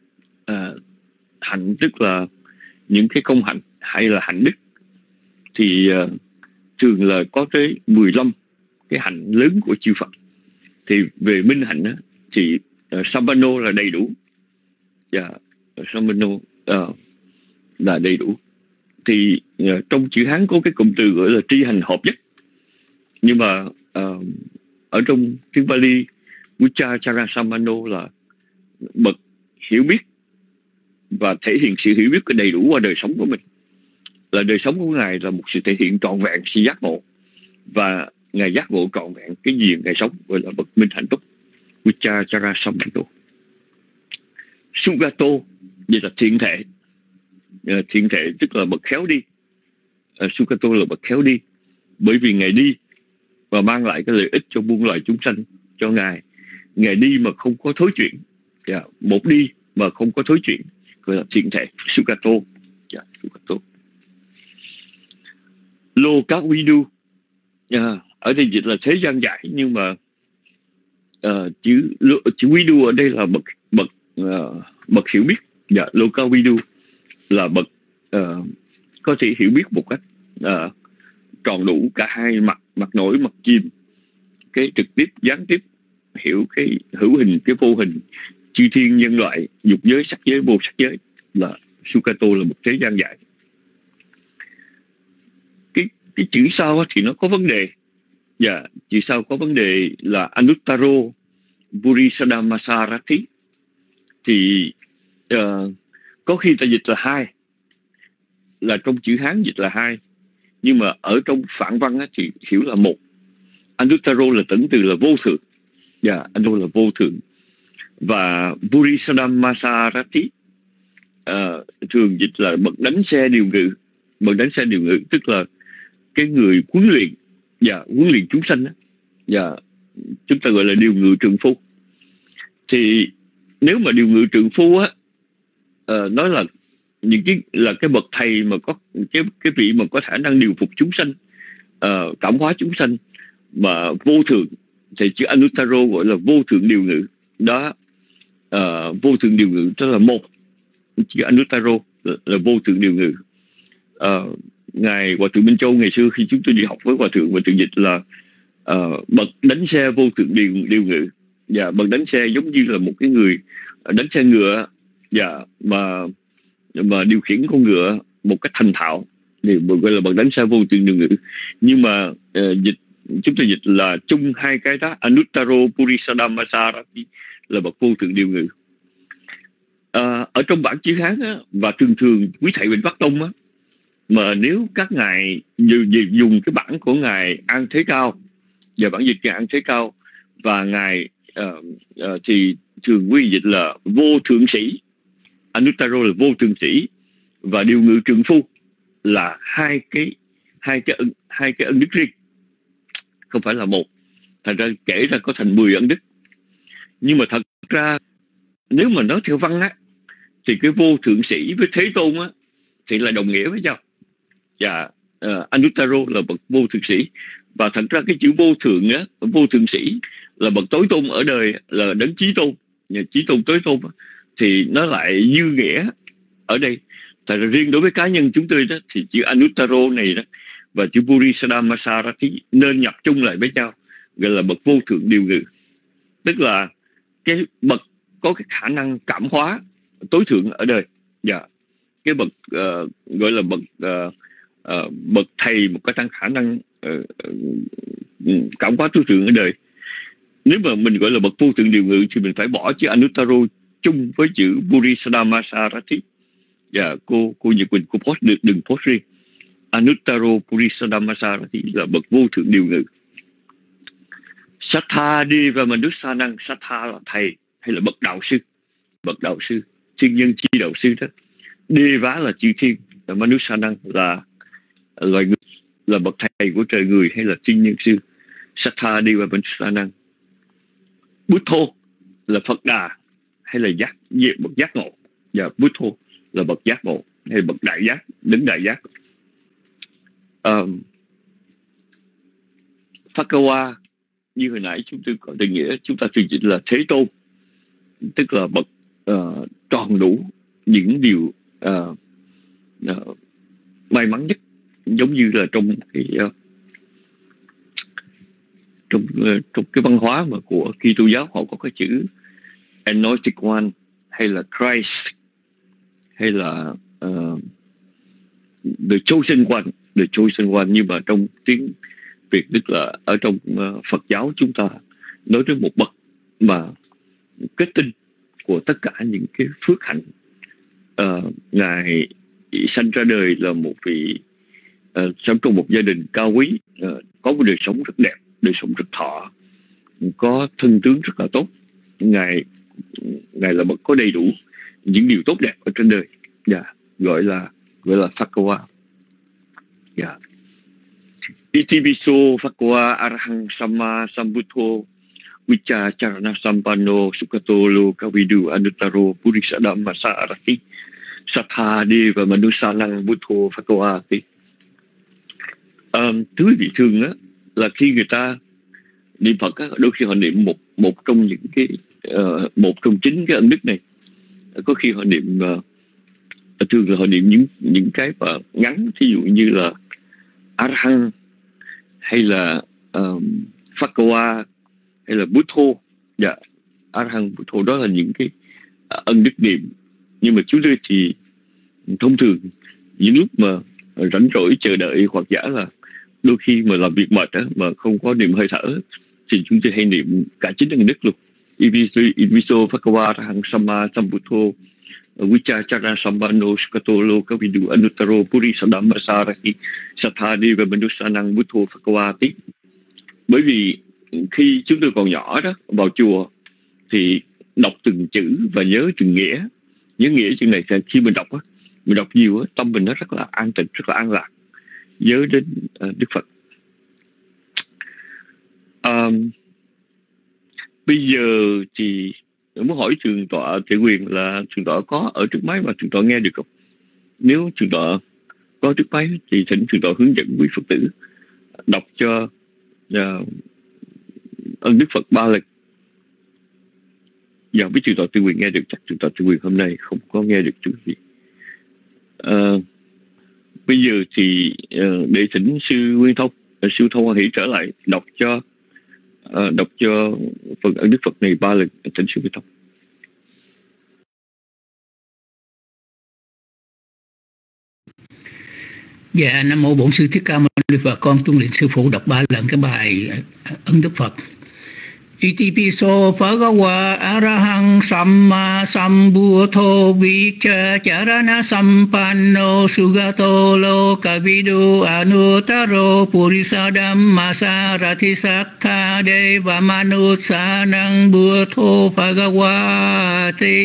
[SPEAKER 4] Hạnh tức là những cái công hạnh hay là hạnh đức, thì thường là có tới 15 cái hạnh lớn của chư Phật. Thì về minh hạnh á, thì Sambano là đầy đủ. Và Sambano là đầy đủ. Thì trong chữ Hán có cái cụm từ gọi là tri hành hợp nhất. Nhưng mà ở trong tiếng Pali, Vicha Chara Sambano là bậc hiểu biết và thể hiện sự hiểu biết cái đầy đủ qua đời sống của mình. Là đời sống của Ngài là một sự thể hiện trọn vẹn sự giác ngộ, và Ngài giác ngộ trọn vẹn cái gì Ngài sống, gọi là bậc minh hạnh túc. Vicha Chara Sambano. Sugato vậy là thiện thể. Thiện thể tức là bậc khéo đi. Sugato là bậc khéo đi, bởi vì Ngài đi và mang lại cái lợi ích cho muôn loài chúng sanh cho Ngài. Ngài đi mà không có thối chuyển. Một đi mà không có thối chuyển, gọi là thiện thể. Sugato. Sugato. Lokavidu. Ở đây dịch là thế gian giải, nhưng mà chữ Vidu ở đây là bậc hiểu biết. Lokavidu là bậc có thể hiểu biết một cách tròn đủ cả hai mặt nổi mặt chìm, cái trực tiếp gián tiếp, hiểu cái hữu hình cái vô hình, chư thiên nhân loại, dục giới sắc giới vô sắc giới, là Sugato là một thế gian giải. Cái chữ sau thì nó có vấn đề. Chữ sau có vấn đề là Anuttaro Purisadhammasarati. Thì có khi ta dịch là hai, là trong chữ Hán dịch là hai, nhưng mà ở trong phản văn thì hiểu là một. Anuttaro là tận từ là vô thượng. Anu là vô thượng. Và Purisadhammasarati thường dịch là bậc đánh xe điều ngự. Bậc đánh xe điều ngự tức là cái người huấn luyện, huấn luyện chúng sanh. Chúng ta gọi là điều ngự trượng phu. Thì nếu mà điều ngự trượng phu á, nói là những cái bậc thầy mà có cái vị mà có khả năng điều phục chúng sanh, cảm hóa chúng sanh mà vô thượng, thì chữ Anuttaro gọi là vô thượng điều ngự đó. Vô thượng điều ngự tức là một. Chữ Anuttaro là vô thượng điều ngự. Ngài Hòa thượng Minh Châu ngày xưa khi chúng tôi đi học với Hòa thượng dịch là bậc đánh xe vô thượng điều ngự. Bậc đánh xe giống như là một cái người đánh xe ngựa, mà điều khiển con ngựa một cách thành thạo, thì gọi là bậc đấng xa vô thượng điều ngự. Nhưng mà chúng ta dịch là chung hai cái đó, Anuttaro Purisadhamma Sarati là bậc vô thượng điều ngự. Ở trong bản chữ Hán á, và thường thường quý thầy bên Bắc Tông á, mà nếu các ngài dùng cái bản của ngài An Thế Cao và bản dịch ngài An Thế Cao, và ngài thì thường quý dịch là vô thượng sĩ, Anuttaro là vô thượng sĩ, và điều ngự trượng phu là hai cái ân đức riêng, không phải là một. Thành ra kể ra có thành 10 ân đức. Nhưng mà thật ra nếu mà nói theo văn á, thì cái vô thượng sĩ với Thế Tôn á thì là đồng nghĩa với nhau. Và Anuttaro là bậc vô thượng sĩ. Và thật ra cái chữ vô thượng á, vô thượng sĩ là bậc tối tôn ở đời, là đấng chí tôn, chí tôn tối tôn á, thì nó lại dư nghĩa ở đây. Thật ra riêng đối với cá nhân chúng tôi đó, thì chữ Anuttaro này đó và chữ Purisadhamma Sarati nên nhập chung lại với nhau, gọi là bậc vô thượng điều ngự. Tức là cái bậc có cái khả năng cảm hóa tối thượng ở đời. Cái bậc gọi là bậc thầy, một cái khả năng cảm hóa tối thượng ở đời. Nếu mà mình gọi là bậc vô thượng điều ngự thì mình phải bỏ chữ Anuttaro chung với chữ Purisadhamma Sarati. Cô Nhật Quỳnh, cô post đừng post riêng. Anuttaro Purisadhamma Sarati là bậc vô thượng điều ngự. Sattha Deva Manusanang, Sattha là thầy hay là bậc đạo sư, thiên nhân chi đạo sư đó. Deva là chư thiên, Manusanang là loài người, là bậc thầy của trời người hay là thiên nhân sư. Sattha Deva Manusanang. Buddha là Phật Đà hay là bậc giác ngộ. Và Buddha là bậc giác ngộ hay bậc đại giác, đứng đại giác. Phakawa như hồi nãy chúng tôi có định nghĩa, chúng ta thường dịch là Thế Tôn, tức là bậc tròn đủ những điều may mắn nhất, giống như là trong cái văn hóa mà của Kitô giáo, họ có cái chữ Anointed One hay là Christ hay là the chosen one, nhưng mà trong tiếng Việt tức là ở trong Phật giáo chúng ta nói đến một bậc mà kết tinh của tất cả những cái phước hạnh. Ngài sanh ra đời là một vị sống trong một gia đình cao quý, có một đời sống rất đẹp, đời sống rất thọ, có thân tướng rất là tốt. Ngài là bậc có đầy đủ những điều tốt đẹp ở trên đời, gọi là Phakawa. Itibiso Phakawa Arahang Sama Sambuddho Vicha Charana Sampanno Sukato Lokavidu Anuttaro Purisadhamma Sarati Sattha Deva Manusanang Buddho Phakawati. Thưa quý vị, thường á, là khi người ta niệm Phật á, đôi khi họ niệm một trong những cái một trong 9 cái ân đức này. Có khi họ niệm thường là họ niệm những cái mà ngắn, thí dụ như là Arahang hay là Phakawa hay là Buddha. Arahang, Buddha đó là những cái ân đức niệm. Nhưng mà chúng tôi thì thông thường những lúc mà rảnh rỗi chờ đợi hoặc giả là đôi khi mà làm việc mệt á, mà không có niệm hơi thở thì chúng tôi hay niệm cả 9 ân đức luôn. Iviso Phakawa Arahang Sama Sambuddho Vicha Charana Sampanno Sukato Lokavidu Anuttaro Purisadhamma Sarati Sattha Deva Manusanang Buddho Phakawati. Bởi vì khi chúng tôi còn nhỏ đó, vào chùa thì đọc từng chữ và nhớ từng nghĩa. Nhớ nghĩa chữ này khi mình đọc á, mình đọc nhiều á, tâm mình nó rất là an tịnh, rất là an lạc, nhớ đến Đức Phật. Bây giờ thì muốn hỏi Thượng tọa Tuệ Quyền là Thượng tọa có ở trước máy mà Thượng tọa nghe được không? Nếu Thượng tọa có trước máy thì thỉnh Thượng tọa hướng dẫn quý Phật tử đọc cho ân Đức Phật 3 lần. Giờ biết Thượng tọa Tuệ Quyền nghe được, chắc Thượng tọa Tuệ Quyền hôm nay không có nghe được chút gì. Bây giờ thì để thỉnh sư Nguyên Thông, sư Thông Hoa Hỷ trở lại đọc cho phần ân Đức Phật này 3 lần. Thỉnh sư Nguyên Thông.
[SPEAKER 6] Dạ, Nam Mô Bổn Sư Thích Ca Mâu Ni Phật. Con tuân lệnh sư phụ đọc 3 lần cái bài Ân Đức Phật. Itipiso Bhagava Arahang Samma Sambuddho Vicharana Sampanno Sugato Lokavidu Anuttaro Purisadhamma Sarati Sattha Deva Manusanang Buddho Bhagavati.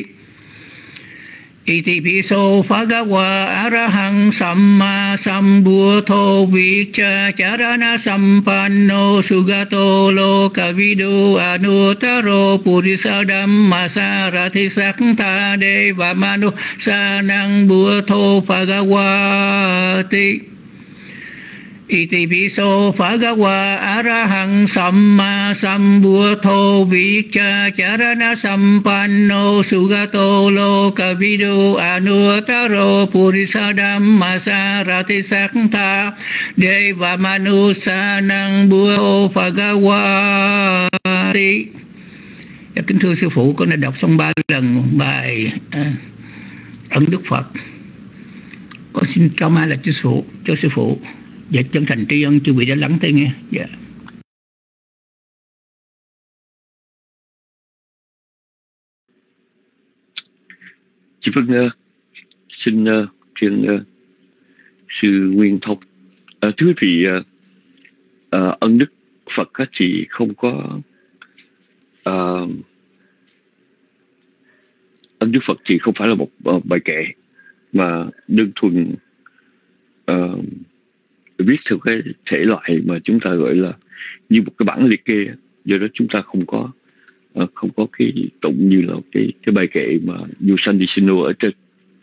[SPEAKER 6] Itipiso Bhagava Arahang Samma Sambuddho Vicharana Sampanno Sugato Lokavidu Anuttaro Purisadhamma Sarati Sattha Deva Manusanang Buddho Bhagavati. Itipiso Bhagava Arahang Samma Sambuddho Vicharana Sampanno Sugato Lokavidu Anuttaro Purisadhamma Sarati Sattha Deva Manusanang Buddho Bhagavati. Kính thưa sư phụ, con đã đọc xong 3 lần bài Ân Đức Phật. Con xin trao mai là cho sư phụ. Dạ, chân thành tri ân chư vị đã lắng tai nghe. Dạ.
[SPEAKER 4] Chị Vân xin phiền sư Nguyên Thông. Thưa quý vị, ân đức Phật thì không có ân đức Phật thì không phải là một bài kệ, mà đơn thuần viết theo cái thể loại mà chúng ta gọi là như một cái bản liệt kê. Do đó chúng ta không có cái tụng như là cái bài kệ mà Yusandishino ở trên.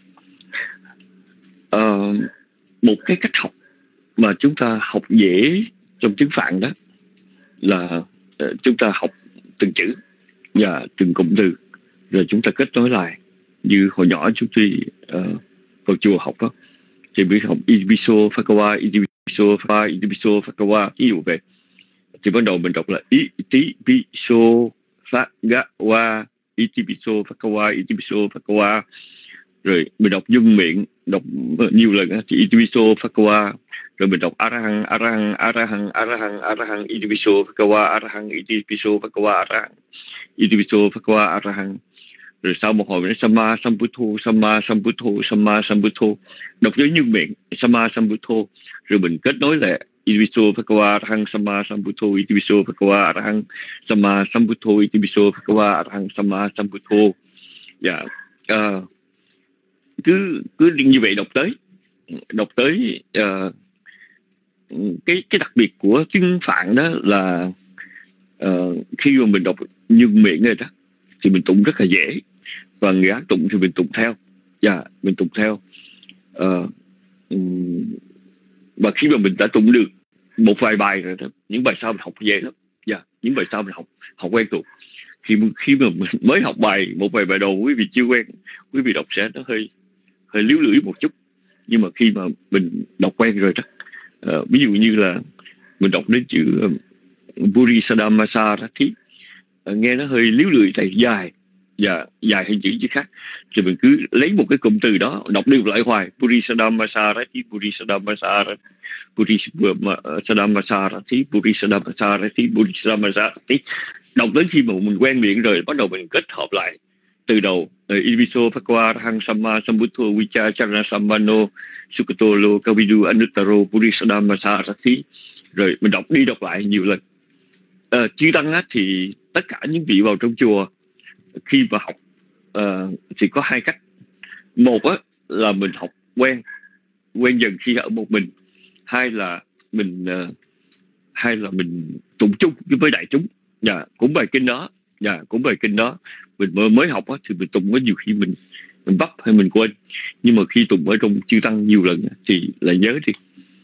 [SPEAKER 4] Một cái cách học mà chúng ta học dễ trong tiếng Phạn đó là chúng ta học từng chữ và từng cụm từ, rồi chúng ta kết nối lại. Như hồi nhỏ chúng tôi vào chùa học đó, thì biết học Itipiso Bhagava, Itipiso Bhagava, Itipiso Bhagava, ví dụ vậy. Thì bắt đầu mình đọc là Itipiso Bhagava, Itipiso Bhagava, Itipiso Bhagava. Rồi mình đọc dung miệng, đọc nhiều lần thì Itipiso Bhagava. Rồi mình đọc Arahang, Arahang, Arahang, Arahang, Arahang, Itipiso Bhagava, Arahang, Itipiso Bhagava, Arahang, Itipiso Bhagava, Arahang. Rồi sau một hồi mình nói Samma Sambuddho, Samma Sambuddho, Samma Sambuddho. Đọc với nhung miệng Samma Sambuddho. Rồi mình kết nối lại Itipiso Bhagava Arahang Samma Sambuddho, Itipiso Bhagava Arahang Samma Sambuddho, Itipiso Bhagava Arahang Samma Sambuddho. Dạ, cứ như vậy đọc tới cái đặc biệt của tiếng Phạn đó là khi mà mình đọc nhung miệng rồi đó thì mình tụng rất là dễ, và người khác tụng thì mình tụng theo. Dạ, mình tụng theo. Và khi mà mình đã tụng được một vài bài rồi đó, những bài sau mình học dễ lắm. Dạ, những bài sau mình học quen thuộc. Khi mà mình mới học một vài bài đầu quý vị chưa quen, quý vị đọc sẽ nó hơi líu lưỡi một chút. Nhưng mà khi mà mình đọc quen rồi đó, ví dụ như là mình đọc đến chữ Purisadhamma Sarati, nghe nó hơi líu lưỡi tại dài hơn chữ khác, thì mình cứ lấy một cái cụm từ đó đọc đi lại hoài. Purisadhamma Sarati, Purisadhamma Sarati, Purisadhamma Sarati, Purisadhamma Sarati, Purisadhamma Sarati. Đọc đến khi mà mình quen miệng rồi, bắt đầu mình kết hợp lại từ đầu. Itipiso Bhagava Arahang Samma Sambuddho Vicharana Sampanno Sugato Lokavidu Anuttaro Purisadhamma Sarati. Rồi mình đọc đi đọc lại nhiều lần. Chư tăng thì tất cả những vị vào trong chùa khi mà học thì có hai cách. Một là mình học quen dần khi ở một mình. Hai là mình tụng chung với đại chúng. Dạ, cũng bài kinh đó. Mình mới học thì mình tụng có nhiều khi mình bắp hay mình quên. Nhưng mà khi tụng ở trong chư tăng nhiều lần thì lại nhớ đi.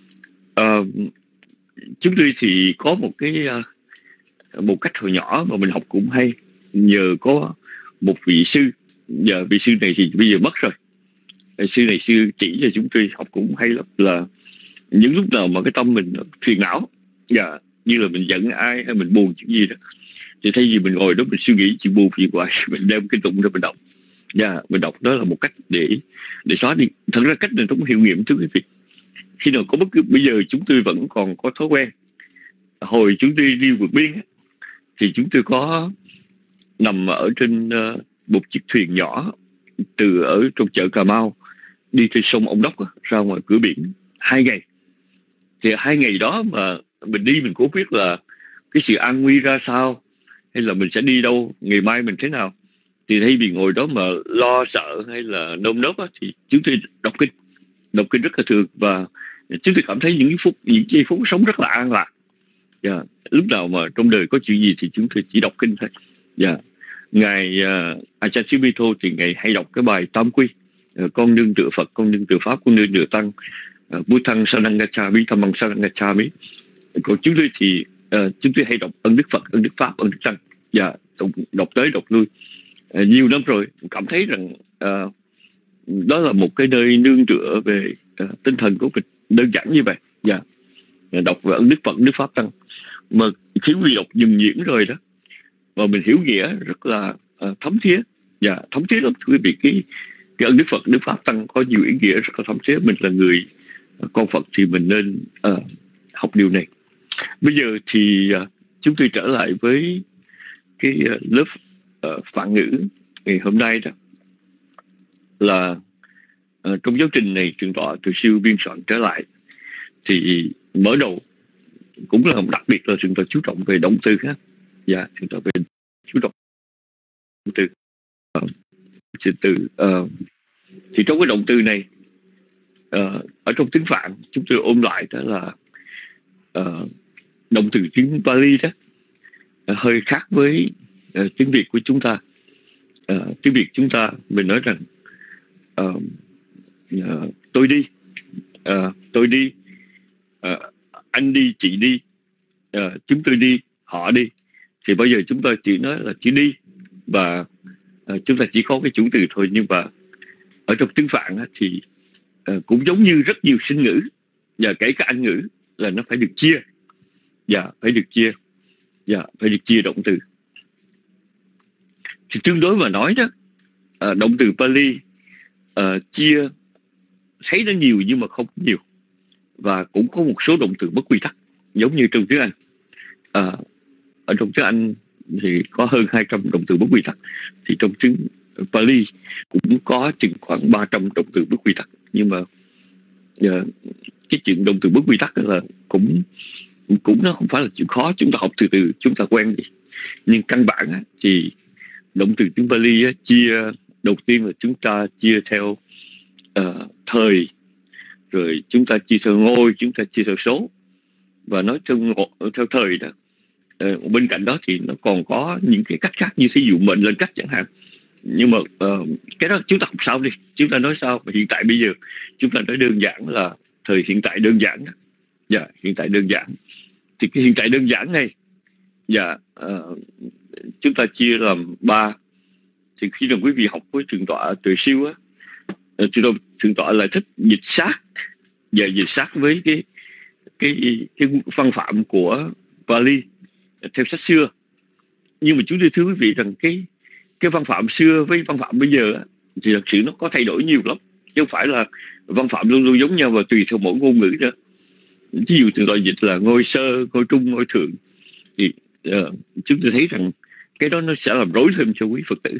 [SPEAKER 4] Chúng tôi thì có một cách hồi nhỏ mà mình học cũng hay, nhờ có một vị sư. Giờ vị sư này thì bây giờ mất rồi. Sư này sư chỉ cho chúng tôi học cũng hay lắm, là những lúc nào mà cái tâm mình phiền não, như là mình giận ai hay mình buồn chuyện gì đó, thì thay vì mình ngồi đó mình suy nghĩ chuyện buồn phiền hoài, mình đem cái tụng ra mình đọc. Mình đọc đó là một cách để xóa đi. Thật ra cách này cũng hiệu nghiệm thưa quý vị. khi nào có bất cứ, bây giờ chúng tôi vẫn còn có thói quen, hồi chúng tôi đi vượt biên thì chúng tôi có nằm ở trên một chiếc thuyền nhỏ từ ở trong chợ Cà Mau đi trên sông Ông Đốc ra ngoài cửa biển 2 ngày. Thì 2 ngày đó mà mình đi, mình cũng biết là cái sự an nguy ra sao, hay là mình sẽ đi đâu, ngày mai mình thế nào. Thì thay vì ngồi đó mà lo sợ hay là nơm nớp thì chúng tôi đọc kinh rất là thường, và chúng tôi cảm thấy những giây phút sống rất là an lạc. Lúc nào mà trong đời có chuyện gì thì chúng tôi chỉ đọc kinh thôi. Ngài Ajahn Sumito thì Ngài hay đọc cái bài Tam Quy: con nương tựa Phật, con nương tựa Pháp, con nương tựa Tăng, Buddhang Saranang Gacchami, Dhammang Saranang Gacchami. Còn chúng tôi thì chúng tôi hay đọc ơn Đức Phật, ơn Đức Pháp, ơn Đức Tăng. Đọc tới đọc lui nhiều năm rồi, cảm thấy rằng đó là một cái nơi nương tựa về tinh thần của mình, đơn giản như vậy. Đọc về ơn Đức Phật, Đức Pháp, Tăng, mà khi quý vị đọc nhuần nhuyễn rồi đó, mà mình hiểu nghĩa rất là thấm thía. Thấm thía lắm quý vị. Cái ơn Đức Phật, Đức Pháp, Tăng có nhiều ý nghĩa rất là thấm thía. Mình là người con Phật thì mình nên học điều này. Bây giờ thì chúng tôi trở lại với cái lớp Phạn ngữ ngày hôm nay đó, là trong giáo trình này Thượng tọa Từ Siêu biên soạn trở lại. Thì mở đầu cũng là đặc biệt là Thượng tọa chú trọng về động từ ha. Thượng tọa về chú trọng động từ. Thì trong cái động từ này, ở trong tiếng Phạn chúng tôi ôm lại đó là động từ tiếng Pali đó hơi khác với tiếng Việt của chúng ta. Tiếng Việt chúng ta mình nói rằng tôi đi, anh đi, chị đi, chúng tôi đi, họ đi. Thì bây giờ chúng ta chỉ nói là chỉ đi, và chúng ta chỉ có cái chủ từ thôi. Nhưng mà ở trong tiếng Phạn thì cũng giống như rất nhiều sinh ngữ, và kể cả Anh ngữ, là nó phải được chia. Phải được chia động từ. Thì tương đối mà nói đó, động từ Pali chia thấy nó nhiều nhưng mà không nhiều, và cũng có một số động từ bất quy tắc giống như trong tiếng Anh. Ở trong tiếng Anh thì có hơn 200 động từ bất quy tắc, thì trong tiếng Pali cũng có chừng khoảng 300 động từ bất quy tắc. Nhưng mà cái chuyện động từ bất quy tắc là cũng nó không phải là chuyện khó, chúng ta học từ từ chúng ta quen đi. Nhưng căn bản thì động từ tiếng Pali chia, đầu tiên là chúng ta chia theo thời, rồi chúng ta chia theo ngôi, chúng ta chia theo số, và nói theo thời đó. Bên cạnh đó thì nó còn có những cái cách khác, như thí dụ mệnh lên cách chẳng hạn. Nhưng mà cái đó chúng ta học sau đi, chúng ta nói sau. Hiện tại bây giờ chúng ta nói đơn giản là thời hiện tại đơn giản. Hiện tại đơn giản. Thì cái hiện tại đơn giản này chúng ta chia làm 3. Thì khi nào quý vị học với Thượng tọa Từ Siêu Thượng tọa lại thích dịch sát, và dịch sát với cái văn phạm của Pali theo sách xưa. Nhưng mà chúng tôi thưa quý vị rằng cái văn phạm xưa với văn phạm bây giờ thì thật sự nó có thay đổi nhiều lắm, chứ không phải là văn phạm luôn luôn giống nhau và tùy theo mỗi ngôn ngữ nữa. Ví dụ Thượng tọa dịch là ngôi sơ, ngôi trung, ngôi thượng, thì chúng tôi thấy rằng cái đó nó sẽ làm rối thêm cho quý Phật tử.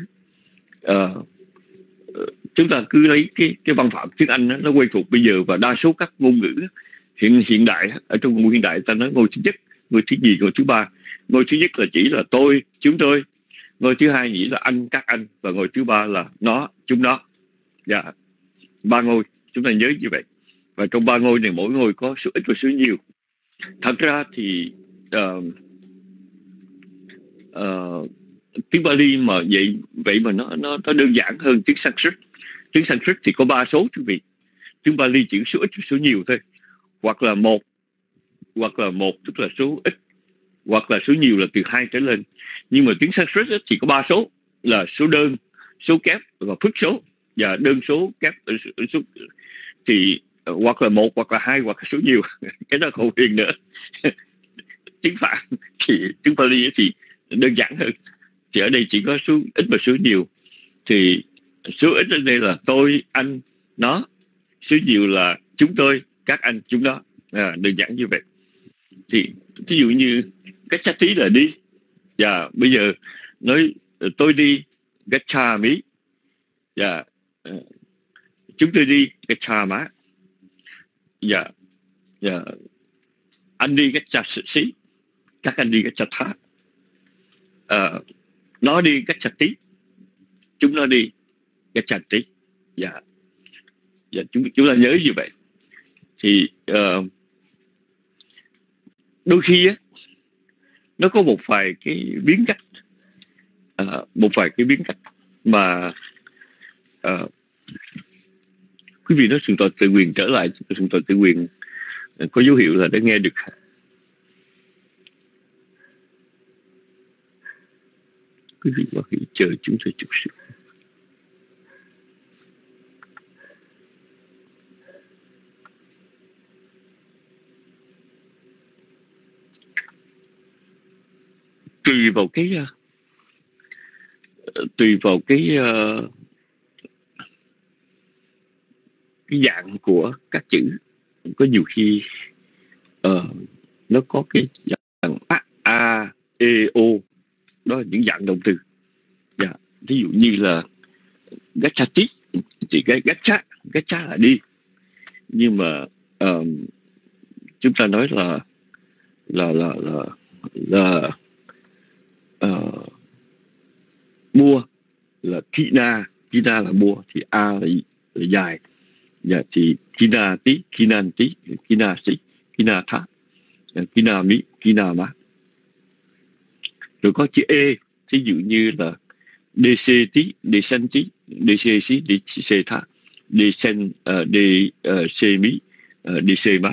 [SPEAKER 4] Chúng ta cứ lấy cái văn phạm tiếng Anh nó quen thuộc bây giờ, và đa số các ngôn ngữ hiện đại, ở trong ngôn ngữ hiện đại ta nói ngôi thứ nhất, ngôi thứ nhì, ngôi thứ ba. Ngôi thứ nhất là chỉ là tôi, chúng tôi. Ngôi thứ hai chỉ là anh, các anh, và ngôi thứ ba là nó, chúng nó. 3 ngôi, chúng ta nhớ như vậy. Và trong 3 ngôi này mỗi ngôi có số ít và số nhiều. Thật ra thì tiếng Pali mà vậy mà nó đơn giản hơn tiếng Sanskrit. Tiếng Sanskrit thì có 3 số quý vị. Tiếng Pali chỉ số ít và số nhiều thôi. Hoặc là một tức là số ít, hoặc là số nhiều là từ 2 trở lên. Nhưng mà tiếng Sanskrit chỉ có 3 số, là số đơn, số kép và phức số. Và đơn số, kép số thì hoặc là 1, hoặc là 2, hoặc là số nhiều. Cái đó không riêng nữa. Tiếng Phạn thì tiếng Pali thì đơn giản hơn. Thì ở đây chỉ có số ít và số nhiều. Thì số ít ở đây là tôi, anh, nó. Số nhiều là chúng tôi, các anh chúng nó, đơn giản như vậy. Thì ví dụ như cách cha tí là đi, và bây giờ nói tôi đi cách cha mỹ, và chúng tôi đi cách cha má, và anh đi cách cha sĩ, các anh đi cách cha thá, nó đi cách cha tí, chúng nó đi cách cha tí, và chúng ta nhớ như vậy. Thì đôi khi á, nó có một vài cái biến cách, mà quý vị nói thượng tọa tự quyền trở lại. Thượng tọa tự quyền có dấu hiệu là đã nghe được. Quý vị có thể chờ chúng tôi chút xíu. Tùy vào cái dạng của các chữ, có nhiều khi nó có cái dạng a, e, o, đó là những dạng động từ. Ví dụ như là gachati thì cái gacha là đi, nhưng mà chúng ta nói là mua là kina là mua, thì a là dài, và thì kina tí, kinan tí, kina sĩ, kina thá, kina mỹ, kina má. Rồi có chữ e, ví dụ như là dc tí, dc tí, dc sĩ, dc thá, dc dc mỹ, dc má.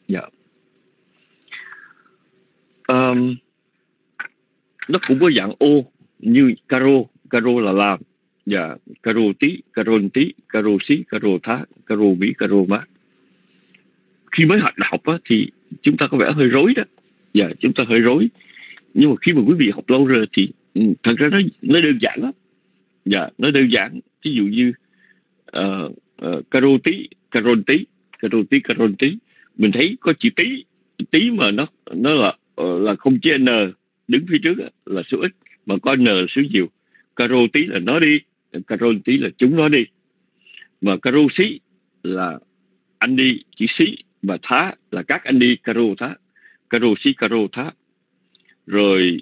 [SPEAKER 4] Nó cũng có dạng ô như caro là làm, và caro tí, caron tí, caro xí, caro thá, caro mỹ, caro má. Khi mới học á, thì chúng ta có vẻ hơi rối đó, và chúng ta hơi rối. Nhưng mà khi mà quý vị học lâu rồi thì thật ra nó đơn giản lắm. Nó đơn giản. Ví dụ như caro tí, caron tí, caro tí, caron tí, mình thấy có chữ tí mà nó là không chữ n đứng phía trước là số ít, mà có n là số nhiều. Caro tí là nó đi, caron tí là chúng nó đi, mà caro xí là anh đi, chữ xí, và thá là các anh đi, caro thá, caro xí, caro thá. Rồi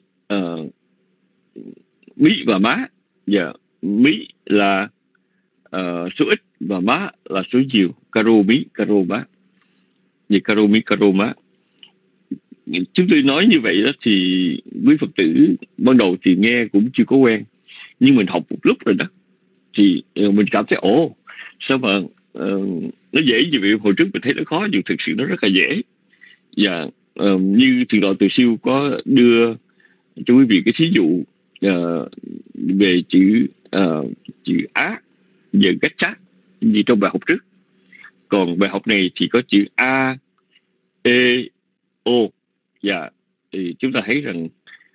[SPEAKER 4] mỹ và má, mỹ là số ít và má là số nhiều, caro mỹ, caro má. Vì caro mỹ, caro má. Chúng tôi nói như vậy đó thì quý Phật tử ban đầu thì nghe cũng chưa có quen, nhưng mình học một lúc rồi đó thì mình cảm thấy sao mà nó dễ như vậy. Hồi trước mình thấy nó khó, nhưng thực sự nó rất là dễ. Và như Thượng tọa Từ Siêu có đưa cho quý vị cái thí dụ về chữ á, về cách chắc như trong bài học trước. Còn bài học này thì có chữ a, e, o, và thì chúng ta thấy rằng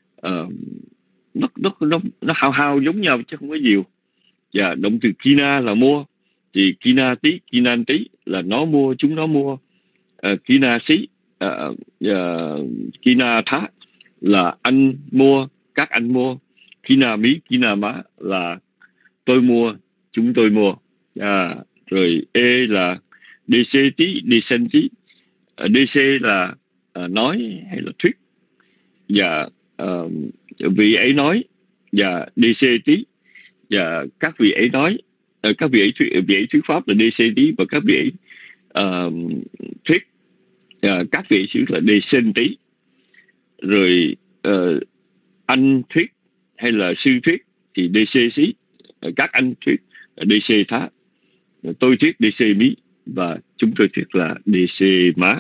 [SPEAKER 4] nó hao giống nhau chứ không có nhiều. Và động từ kina là mua, thì kina tí, kinan tí là nó mua, chúng nó mua. Kina xí, kina thá là anh mua, các anh mua. Kina mỹ, kina má là tôi mua, chúng tôi mua. Rồi e là dc tí, dc tí, dc là nói hay là thuyết, và vị ấy nói, và dc tí, và các vị ấy nói, các vị ấy thuyết pháp là dc tí, và các vị ấy thuyết, các vị ấy là dc tí. Rồi anh thuyết hay là sư thuyết thì dc xí, các anh thuyết dc thá, tôi thuyết dc mỹ, và chúng tôi thuyết là dc má.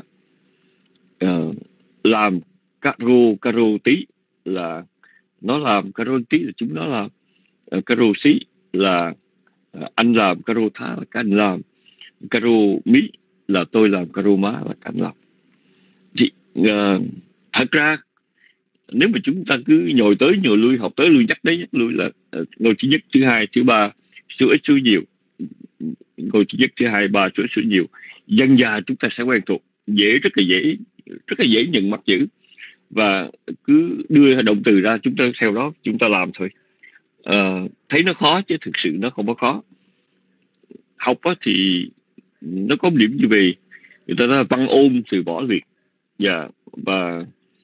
[SPEAKER 4] Làm caro tí là nó làm, caro tí là chúng nó làm, caro xí là anh làm, caro thá là các anh làm, caro mỹ là tôi làm, caro má là các anh làm. Thì thật ra nếu mà chúng ta cứ nhồi tới nhồi lui, học tới lui, nhắc đấy nhắc lui là ngôi thứ nhất, thứ hai, thứ ba, số ít số nhiều, ngôi thứ nhất, thứ hai, ba, số ít số nhiều. Dần dà chúng ta sẽ quen thuộc, rất là dễ nhận mặt chữ, và cứ đưa động từ ra chúng ta theo đó chúng ta làm thôi. Thấy nó khó chứ thực sự nó không có khó. Học thì nó có một điểm như vậy, người ta nói văn ôn từ võ luyện. Và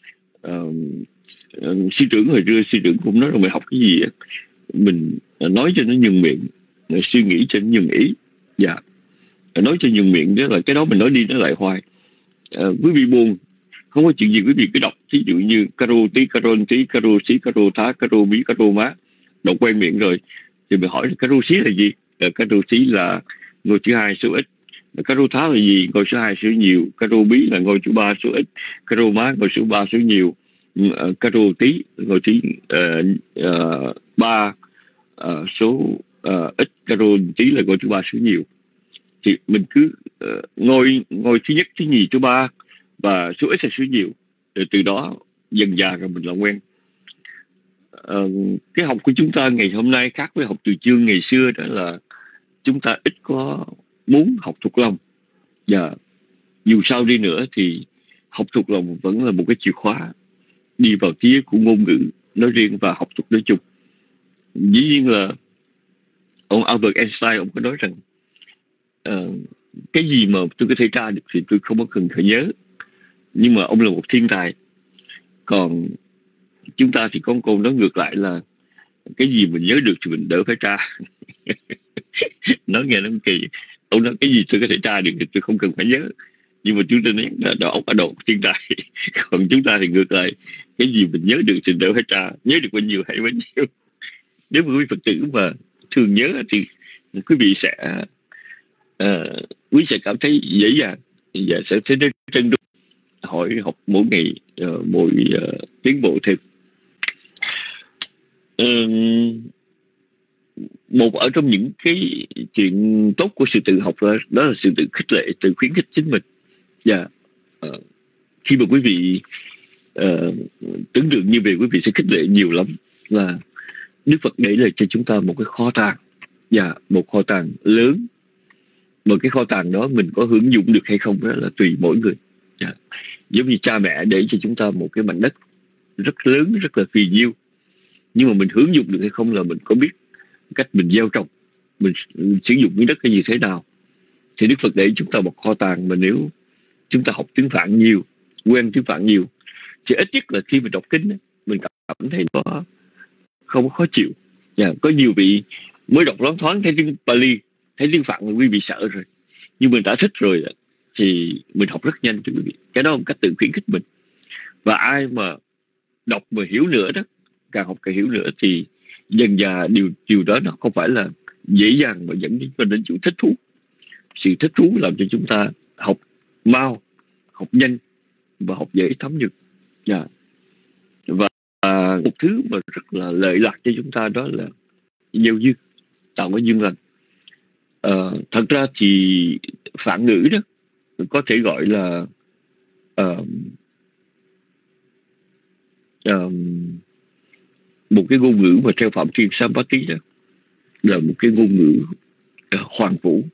[SPEAKER 4] sư trưởng hồi trưa, sư trưởng cũng nói là mình học cái gì mình nói cho nó nhường miệng, suy nghĩ cho nó nhường ý. Nói cho nhường miệng đó là cái đó mình nói đi nó lại hoài. Quý vị buồn không có chuyện gì quý vị cứ đọc, ví dụ như caro tí, caro tí, caro xí, caro thá, caro mí, caro má, đọc quen miệng rồi thì mình hỏi caro xí là gì. Caro xí là ngôi thứ hai số ít. Caro thá là gì? Ngôi số 2 số nhiều. Caro bí là ngôi thứ 3 số ít. Caro má ngôi số 3 số nhiều. Caro tí ngôi thứ 3 số ít. Caro tí là ngôi thứ 3 số nhiều. Thì mình cứ ngôi thứ nhất, thứ nhì, thứ ba và số ít là số nhiều. Rồi từ đó dần dà rồi mình làm quen. Cái học của chúng ta ngày hôm nay khác với học từ chương ngày xưa, đó là chúng ta ít có muốn học thuộc lòng. Dù sao đi nữa thì học thuộc lòng vẫn là một cái chìa khóa đi vào thế giới của ngôn ngữ nói riêng và học thuật nói chung. Dĩ nhiên là ông Albert Einstein ông có nói rằng cái gì mà tôi có thể tra được thì tôi không có cần phải nhớ, nhưng mà ông là một thiên tài. Còn chúng ta thì có một câu nói ngược lại là cái gì mình nhớ được thì mình đỡ phải tra. Nói nghe nó kỳ. Ông nói cái gì tôi có thể tra được thì tôi không cần phải nhớ, nhưng mà chúng ta nói là đầu óc ở đầu thiên tài. Còn chúng ta thì ngược lại, cái gì mình nhớ được thì đỡ phải tra, nhớ được bao nhiêu hay bấy nhiêu. Nếu mà quý Phật tử mà thường nhớ thì quý vị sẽ cảm thấy dễ dàng và sẽ thấy nó trân đúng. Hỏi học mỗi ngày, mỗi tiến bộ thêm. Một ở trong những cái chuyện tốt của sự tự học đó là sự tự khích lệ, tự khuyến khích chính mình. Khi mà quý vị tưởng tượng như vậy, quý vị sẽ khích lệ nhiều lắm. Là Đức Phật để lại cho chúng ta một cái kho tàng, một kho tàng lớn. Mà cái kho tàng đó mình có hưởng dụng được hay không đó là tùy mỗi người. Giống như cha mẹ để cho chúng ta một cái mảnh đất rất lớn, rất là phì nhiêu, nhưng mà mình hưởng dụng được hay không là mình có biết cách mình gieo trồng, mình sử dụng miếng đất cái như thế nào. Thì Đức Phật để chúng ta một kho tàng, mà nếu chúng ta học tiếng Phạn nhiều, quen tiếng Phạn nhiều, thì ít nhất là khi mình đọc kinh mình cảm thấy nó không có khó chịu. Có nhiều vị mới đọc loáng thoáng thấy tiếng Pali, thấy tiếng Phạn là quý vị sợ rồi, nhưng mình đã thích rồi thì mình học rất nhanh cho quý vị. Cái đó là một cách tự khuyến khích mình. Và ai mà đọc mà hiểu nữa đó, càng học càng hiểu nữa, thì dần dà điều đó nó không phải là dễ dàng mà dẫn đến sự thích thú. Sự thích thú làm cho chúng ta học mau, học nhanh và học dễ thấm được. Và một thứ mà rất là lợi lạc cho chúng ta đó là gieo duyên, tạo cái duyên lành. Thật ra thì Phạn ngữ đó có thể gọi là một cái ngôn ngữ mà theo Phạm Thiên Sampati đó là một cái ngôn ngữ hoàn vũ.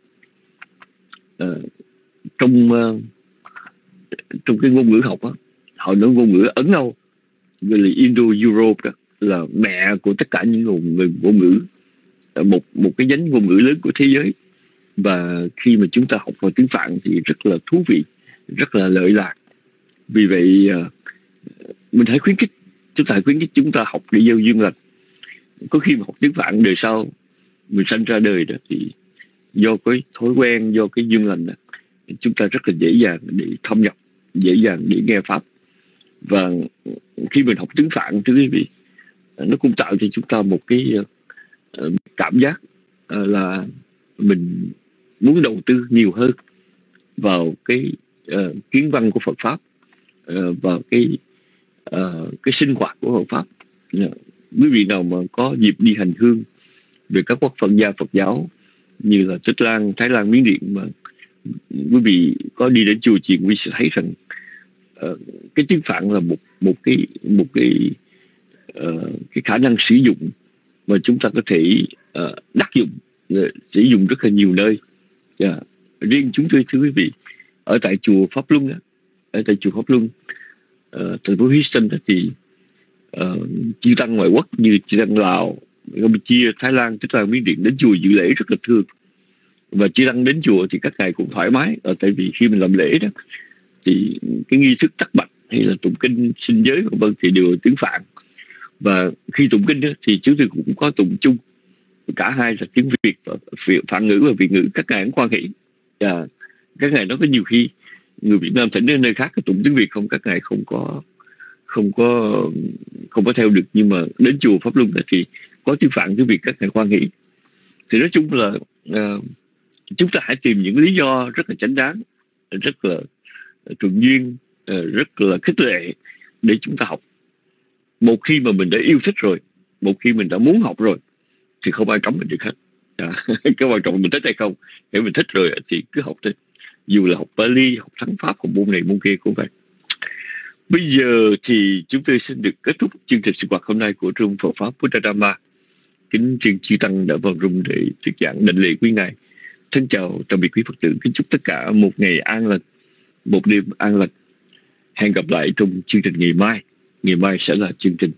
[SPEAKER 4] Trong cái ngôn ngữ học đó, họ nói ngôn ngữ Ấn Âu, gọi là Indo-Europe đó, là mẹ của tất cả những ngôn ngữ, một cái nhánh ngôn ngữ lớn của thế giới. Và khi mà chúng ta học vào tiếng Phạn thì rất là thú vị, rất là lợi lạc. Vì vậy mình hãy khuyến khích chúng ta học để gieo duyên lành. Có khi mà học tiếng Phạn đời sau mình sanh ra đời đó, thì do cái thói quen, do cái duyên lành đó, chúng ta rất là dễ dàng để thâm nhập, dễ dàng để nghe pháp. Và khi mình học tiếng Phạn, thưa quý vị, nó cũng tạo cho chúng ta một cái cảm giác là mình muốn đầu tư nhiều hơn vào cái kiến văn của Phật pháp, vào cái sinh hoạt của Phật pháp. Quý vị nào mà có dịp đi hành hương về các quốc Phật gia Phật giáo như là Tích Lan, Thái Lan, Miến Điện, mà quý vị có đi đến chùa chiền, quý vị sẽ thấy rằng cái tiếng Phạn là một cái khả năng sử dụng mà chúng ta có thể đắc dụng sử dụng rất là nhiều nơi. Riêng chúng tôi, thưa quý vị, ở tại chùa Pháp Luân, thành phố Houston thì chư tăng ngoại quốc như chư tăng Lào, Campuchia, Thái Lan, Tích Lan, Miến Điện đến chùa dự lễ rất là thương. Và chư tăng đến chùa thì các ngài cũng thoải mái, tại vì khi mình làm lễ đó thì cái nghi thức tắc bạch hay là tụng kinh xin giới vân thì đều tiếng Phạn. Và khi tụng kinh đó, thì chúng tôi cũng có tụng chung, cả hai là tiếng Việt, Phạn ngữ và Việt ngữ. Các ngài cũng quan hỷ. Các ngài nói có nhiều khi người Việt Nam thỉnh đến nơi khác tụng tiếng Việt không, các ngài không có theo được, nhưng mà đến chùa Pháp Luân thì có tiếng Phạn tiếng Việt, các ngài quan hỷ. Thì nói chung là chúng ta hãy tìm những lý do rất là chánh đáng, rất là thuận duyên, rất là khích lệ để chúng ta học. Một khi mà mình đã yêu thích rồi, một khi mình đã muốn học rồi thì không ai cấm mình được hết. Cái quan trọng mình thích hay không. Nếu mình thích rồi thì cứ học thôi, dù là học Pali, học Thắng Pháp, học môn này môn kia cũng vậy. Bây giờ thì chúng tôi xin được kết thúc chương trình sinh hoạt hôm nay của Room Phật Pháp Buddha-dhamma. Kính chuyên chư tăng đã vào room để thuyết giảng định lệ quý ngài. Thân chào tạm biệt quý Phật tử. Kính chúc tất cả một ngày an lành, một đêm an lành. Hẹn gặp lại trong chương trình ngày mai. Ngày mai sẽ là chương trình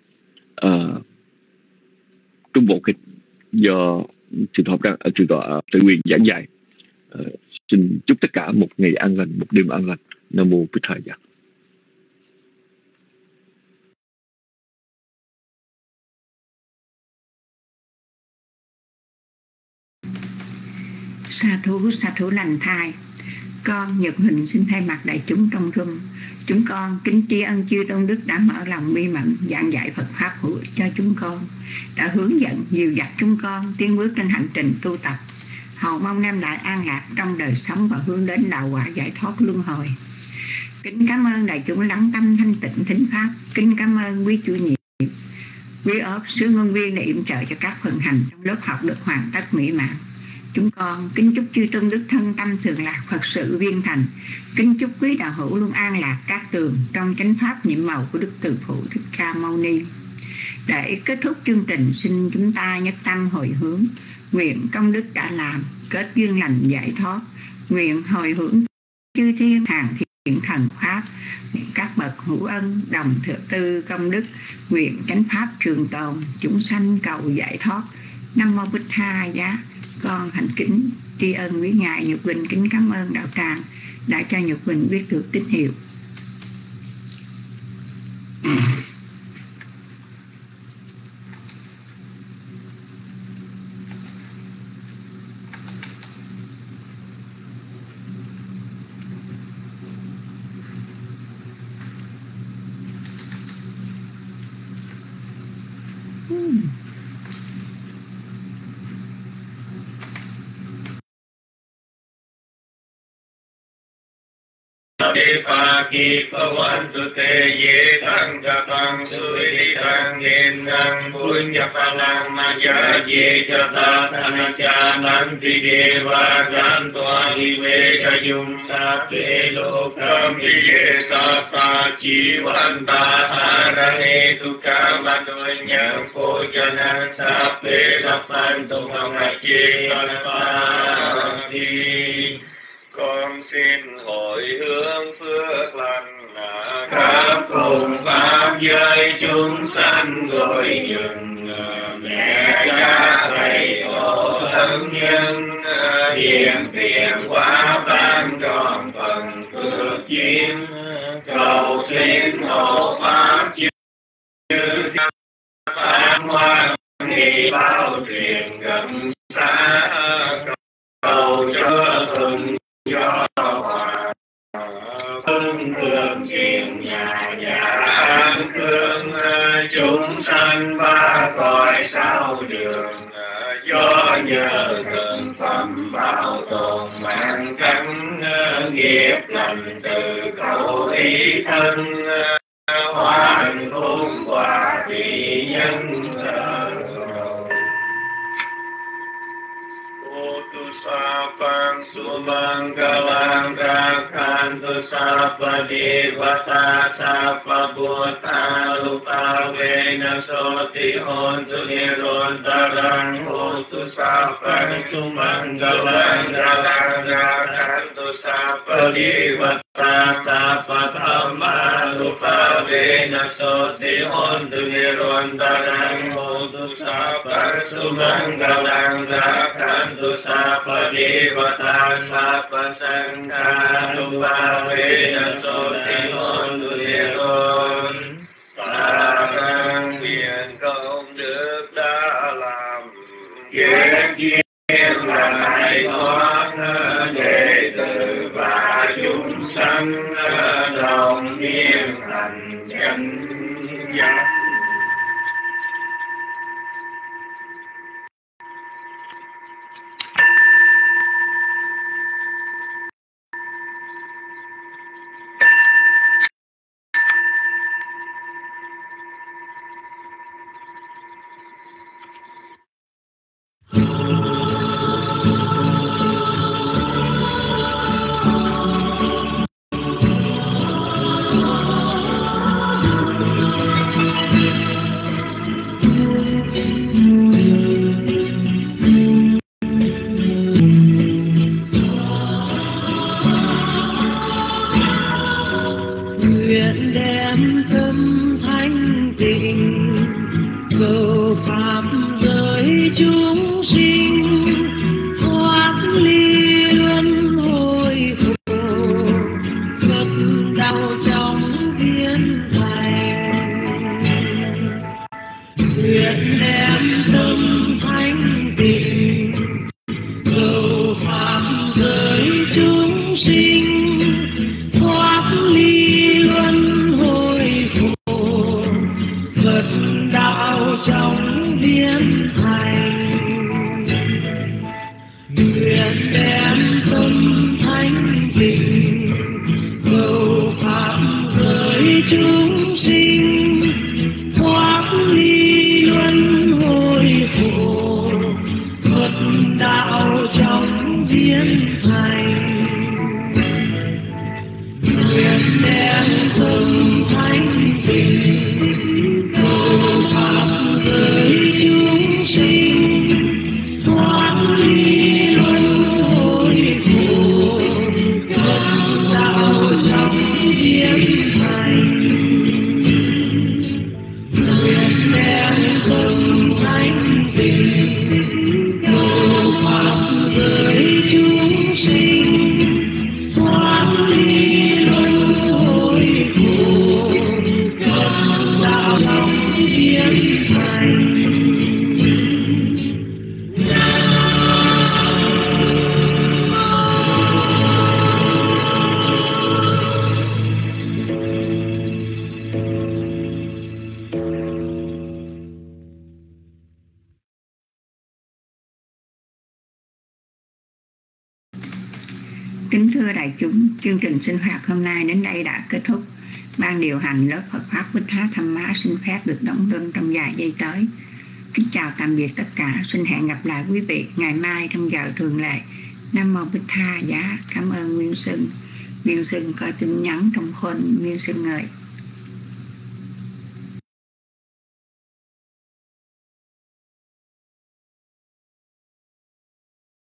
[SPEAKER 4] trung bộ kịch do thượng tọa Tự Quyền giảng dạy. Xin chúc tất cả một ngày an lành, một đêm an lành. Nam mô Bích Thầy Giác.
[SPEAKER 2] Sa thú lành thai. Con Nhật Huỳnh xin thay mặt đại chúng trong room, chúng con kính tri ân chư tôn đức đã mở lòng bi mẫn giảng dạy Phật pháp hữu ích cho chúng con, đã hướng dẫn dìu dắt chúng con tiến bước trên hành trình tu tập, hầu mong đem lại an lạc trong đời sống và hướng đến đạo quả giải thoát luân hồi. Kính cảm ơn đại chúng lắng tâm thanh tịnh thính pháp. Kính cảm ơn quý chủ nhiệm, quý ốp, sứ ngôn viên đã yểm trợ cho các phần hành trong lớp học được hoàn tất mỹ mãn. Chúng con kính chúc chư tôn đức thân tâm thường lạc, Phật sự viên thành. Kính chúc quý đạo hữu luôn an lạc các tường trong chánh pháp nhiệm màu của Đức Từ Phụ Thích Ca Mâu Ni. Để kết thúc chương trình, xin chúng ta nhất tâm hồi hướng, nguyện công đức đã làm kết duyên lành giải thoát, nguyện hồi hướng chư thiên hàng thiện thần pháp, các bậc hữu ân đồng thừa tư công đức, nguyện chánh pháp trường tồn, chúng sanh cầu giải thoát. Nam mô Bích Tha Giá. Con thành kính tri ân quý ngài Nhật Huỳnh, kính cảm ơn đạo tràng đã cho Nhật Huỳnh biết được tín hiệu.
[SPEAKER 1] Pakipavantute ye tang jatang suri tang yen nang punya palang maya ye jata tanacha nanti deva ganto alive kayum sape lokam ye tata jivanta harane tukam adonya pojana sape lapan tumamaje alpati. Con xin hồi hướng phước lành khắp cùng pháp giới chúng sanh gọi dừng mẹ cha thầy tổ thân nhân hiện tiền quá ban tròn phần phước duyên cầu xin hộ pháp chư pháp hoa nghi bao truyền gần xa cầu cho thuận cho hòa hưng cường chuyện nhà an cương chúng sanh ba cõi sao đường do nhờ thượng phẩm bảo tồn mạng cánh nghiệp lành từ cầu ý thân hoàn hôn quả vị nhân Ô tu sa ปังสุมังกลังรักขันตุสัพพะเทวตาสัพพะพุทธาลูกาเวนะโสติโหนตุนิโรธตรังโหตุสัพพังสุมังกลังรักขันตุสัพพะเทวตาสัพพะธัมมาลูกาเวนะโสติโหนตุนิโรธตรังโหตุสัพพังสุมังกลังรักขันตุสัพพะเทวตาสัพพะสังฆานุภาเวนะโสติโหนตุนิโรธตรังเวียนcông đức đã làm ghét chiếm lại thoát đệ tử và chúng sanh đồng niên hành chánh giác.
[SPEAKER 2] Kính thưa đại chúng, chương trình sinh hoạt hôm nay đến đây đã kết thúc. Ban điều hành lớp Phật Pháp Bích Thá Tham Má xin phép được đóng đơn trong vài giây tới. Kính chào tạm biệt tất cả, xin hẹn gặp lại quý vị ngày mai trong giờ thường lệ. Nam Mô Bích Tha Giá. Cảm ơn Nguyên Sưng. Nguyên Sưng có tin nhắn trong khuôn Nguyên Sưng ơi.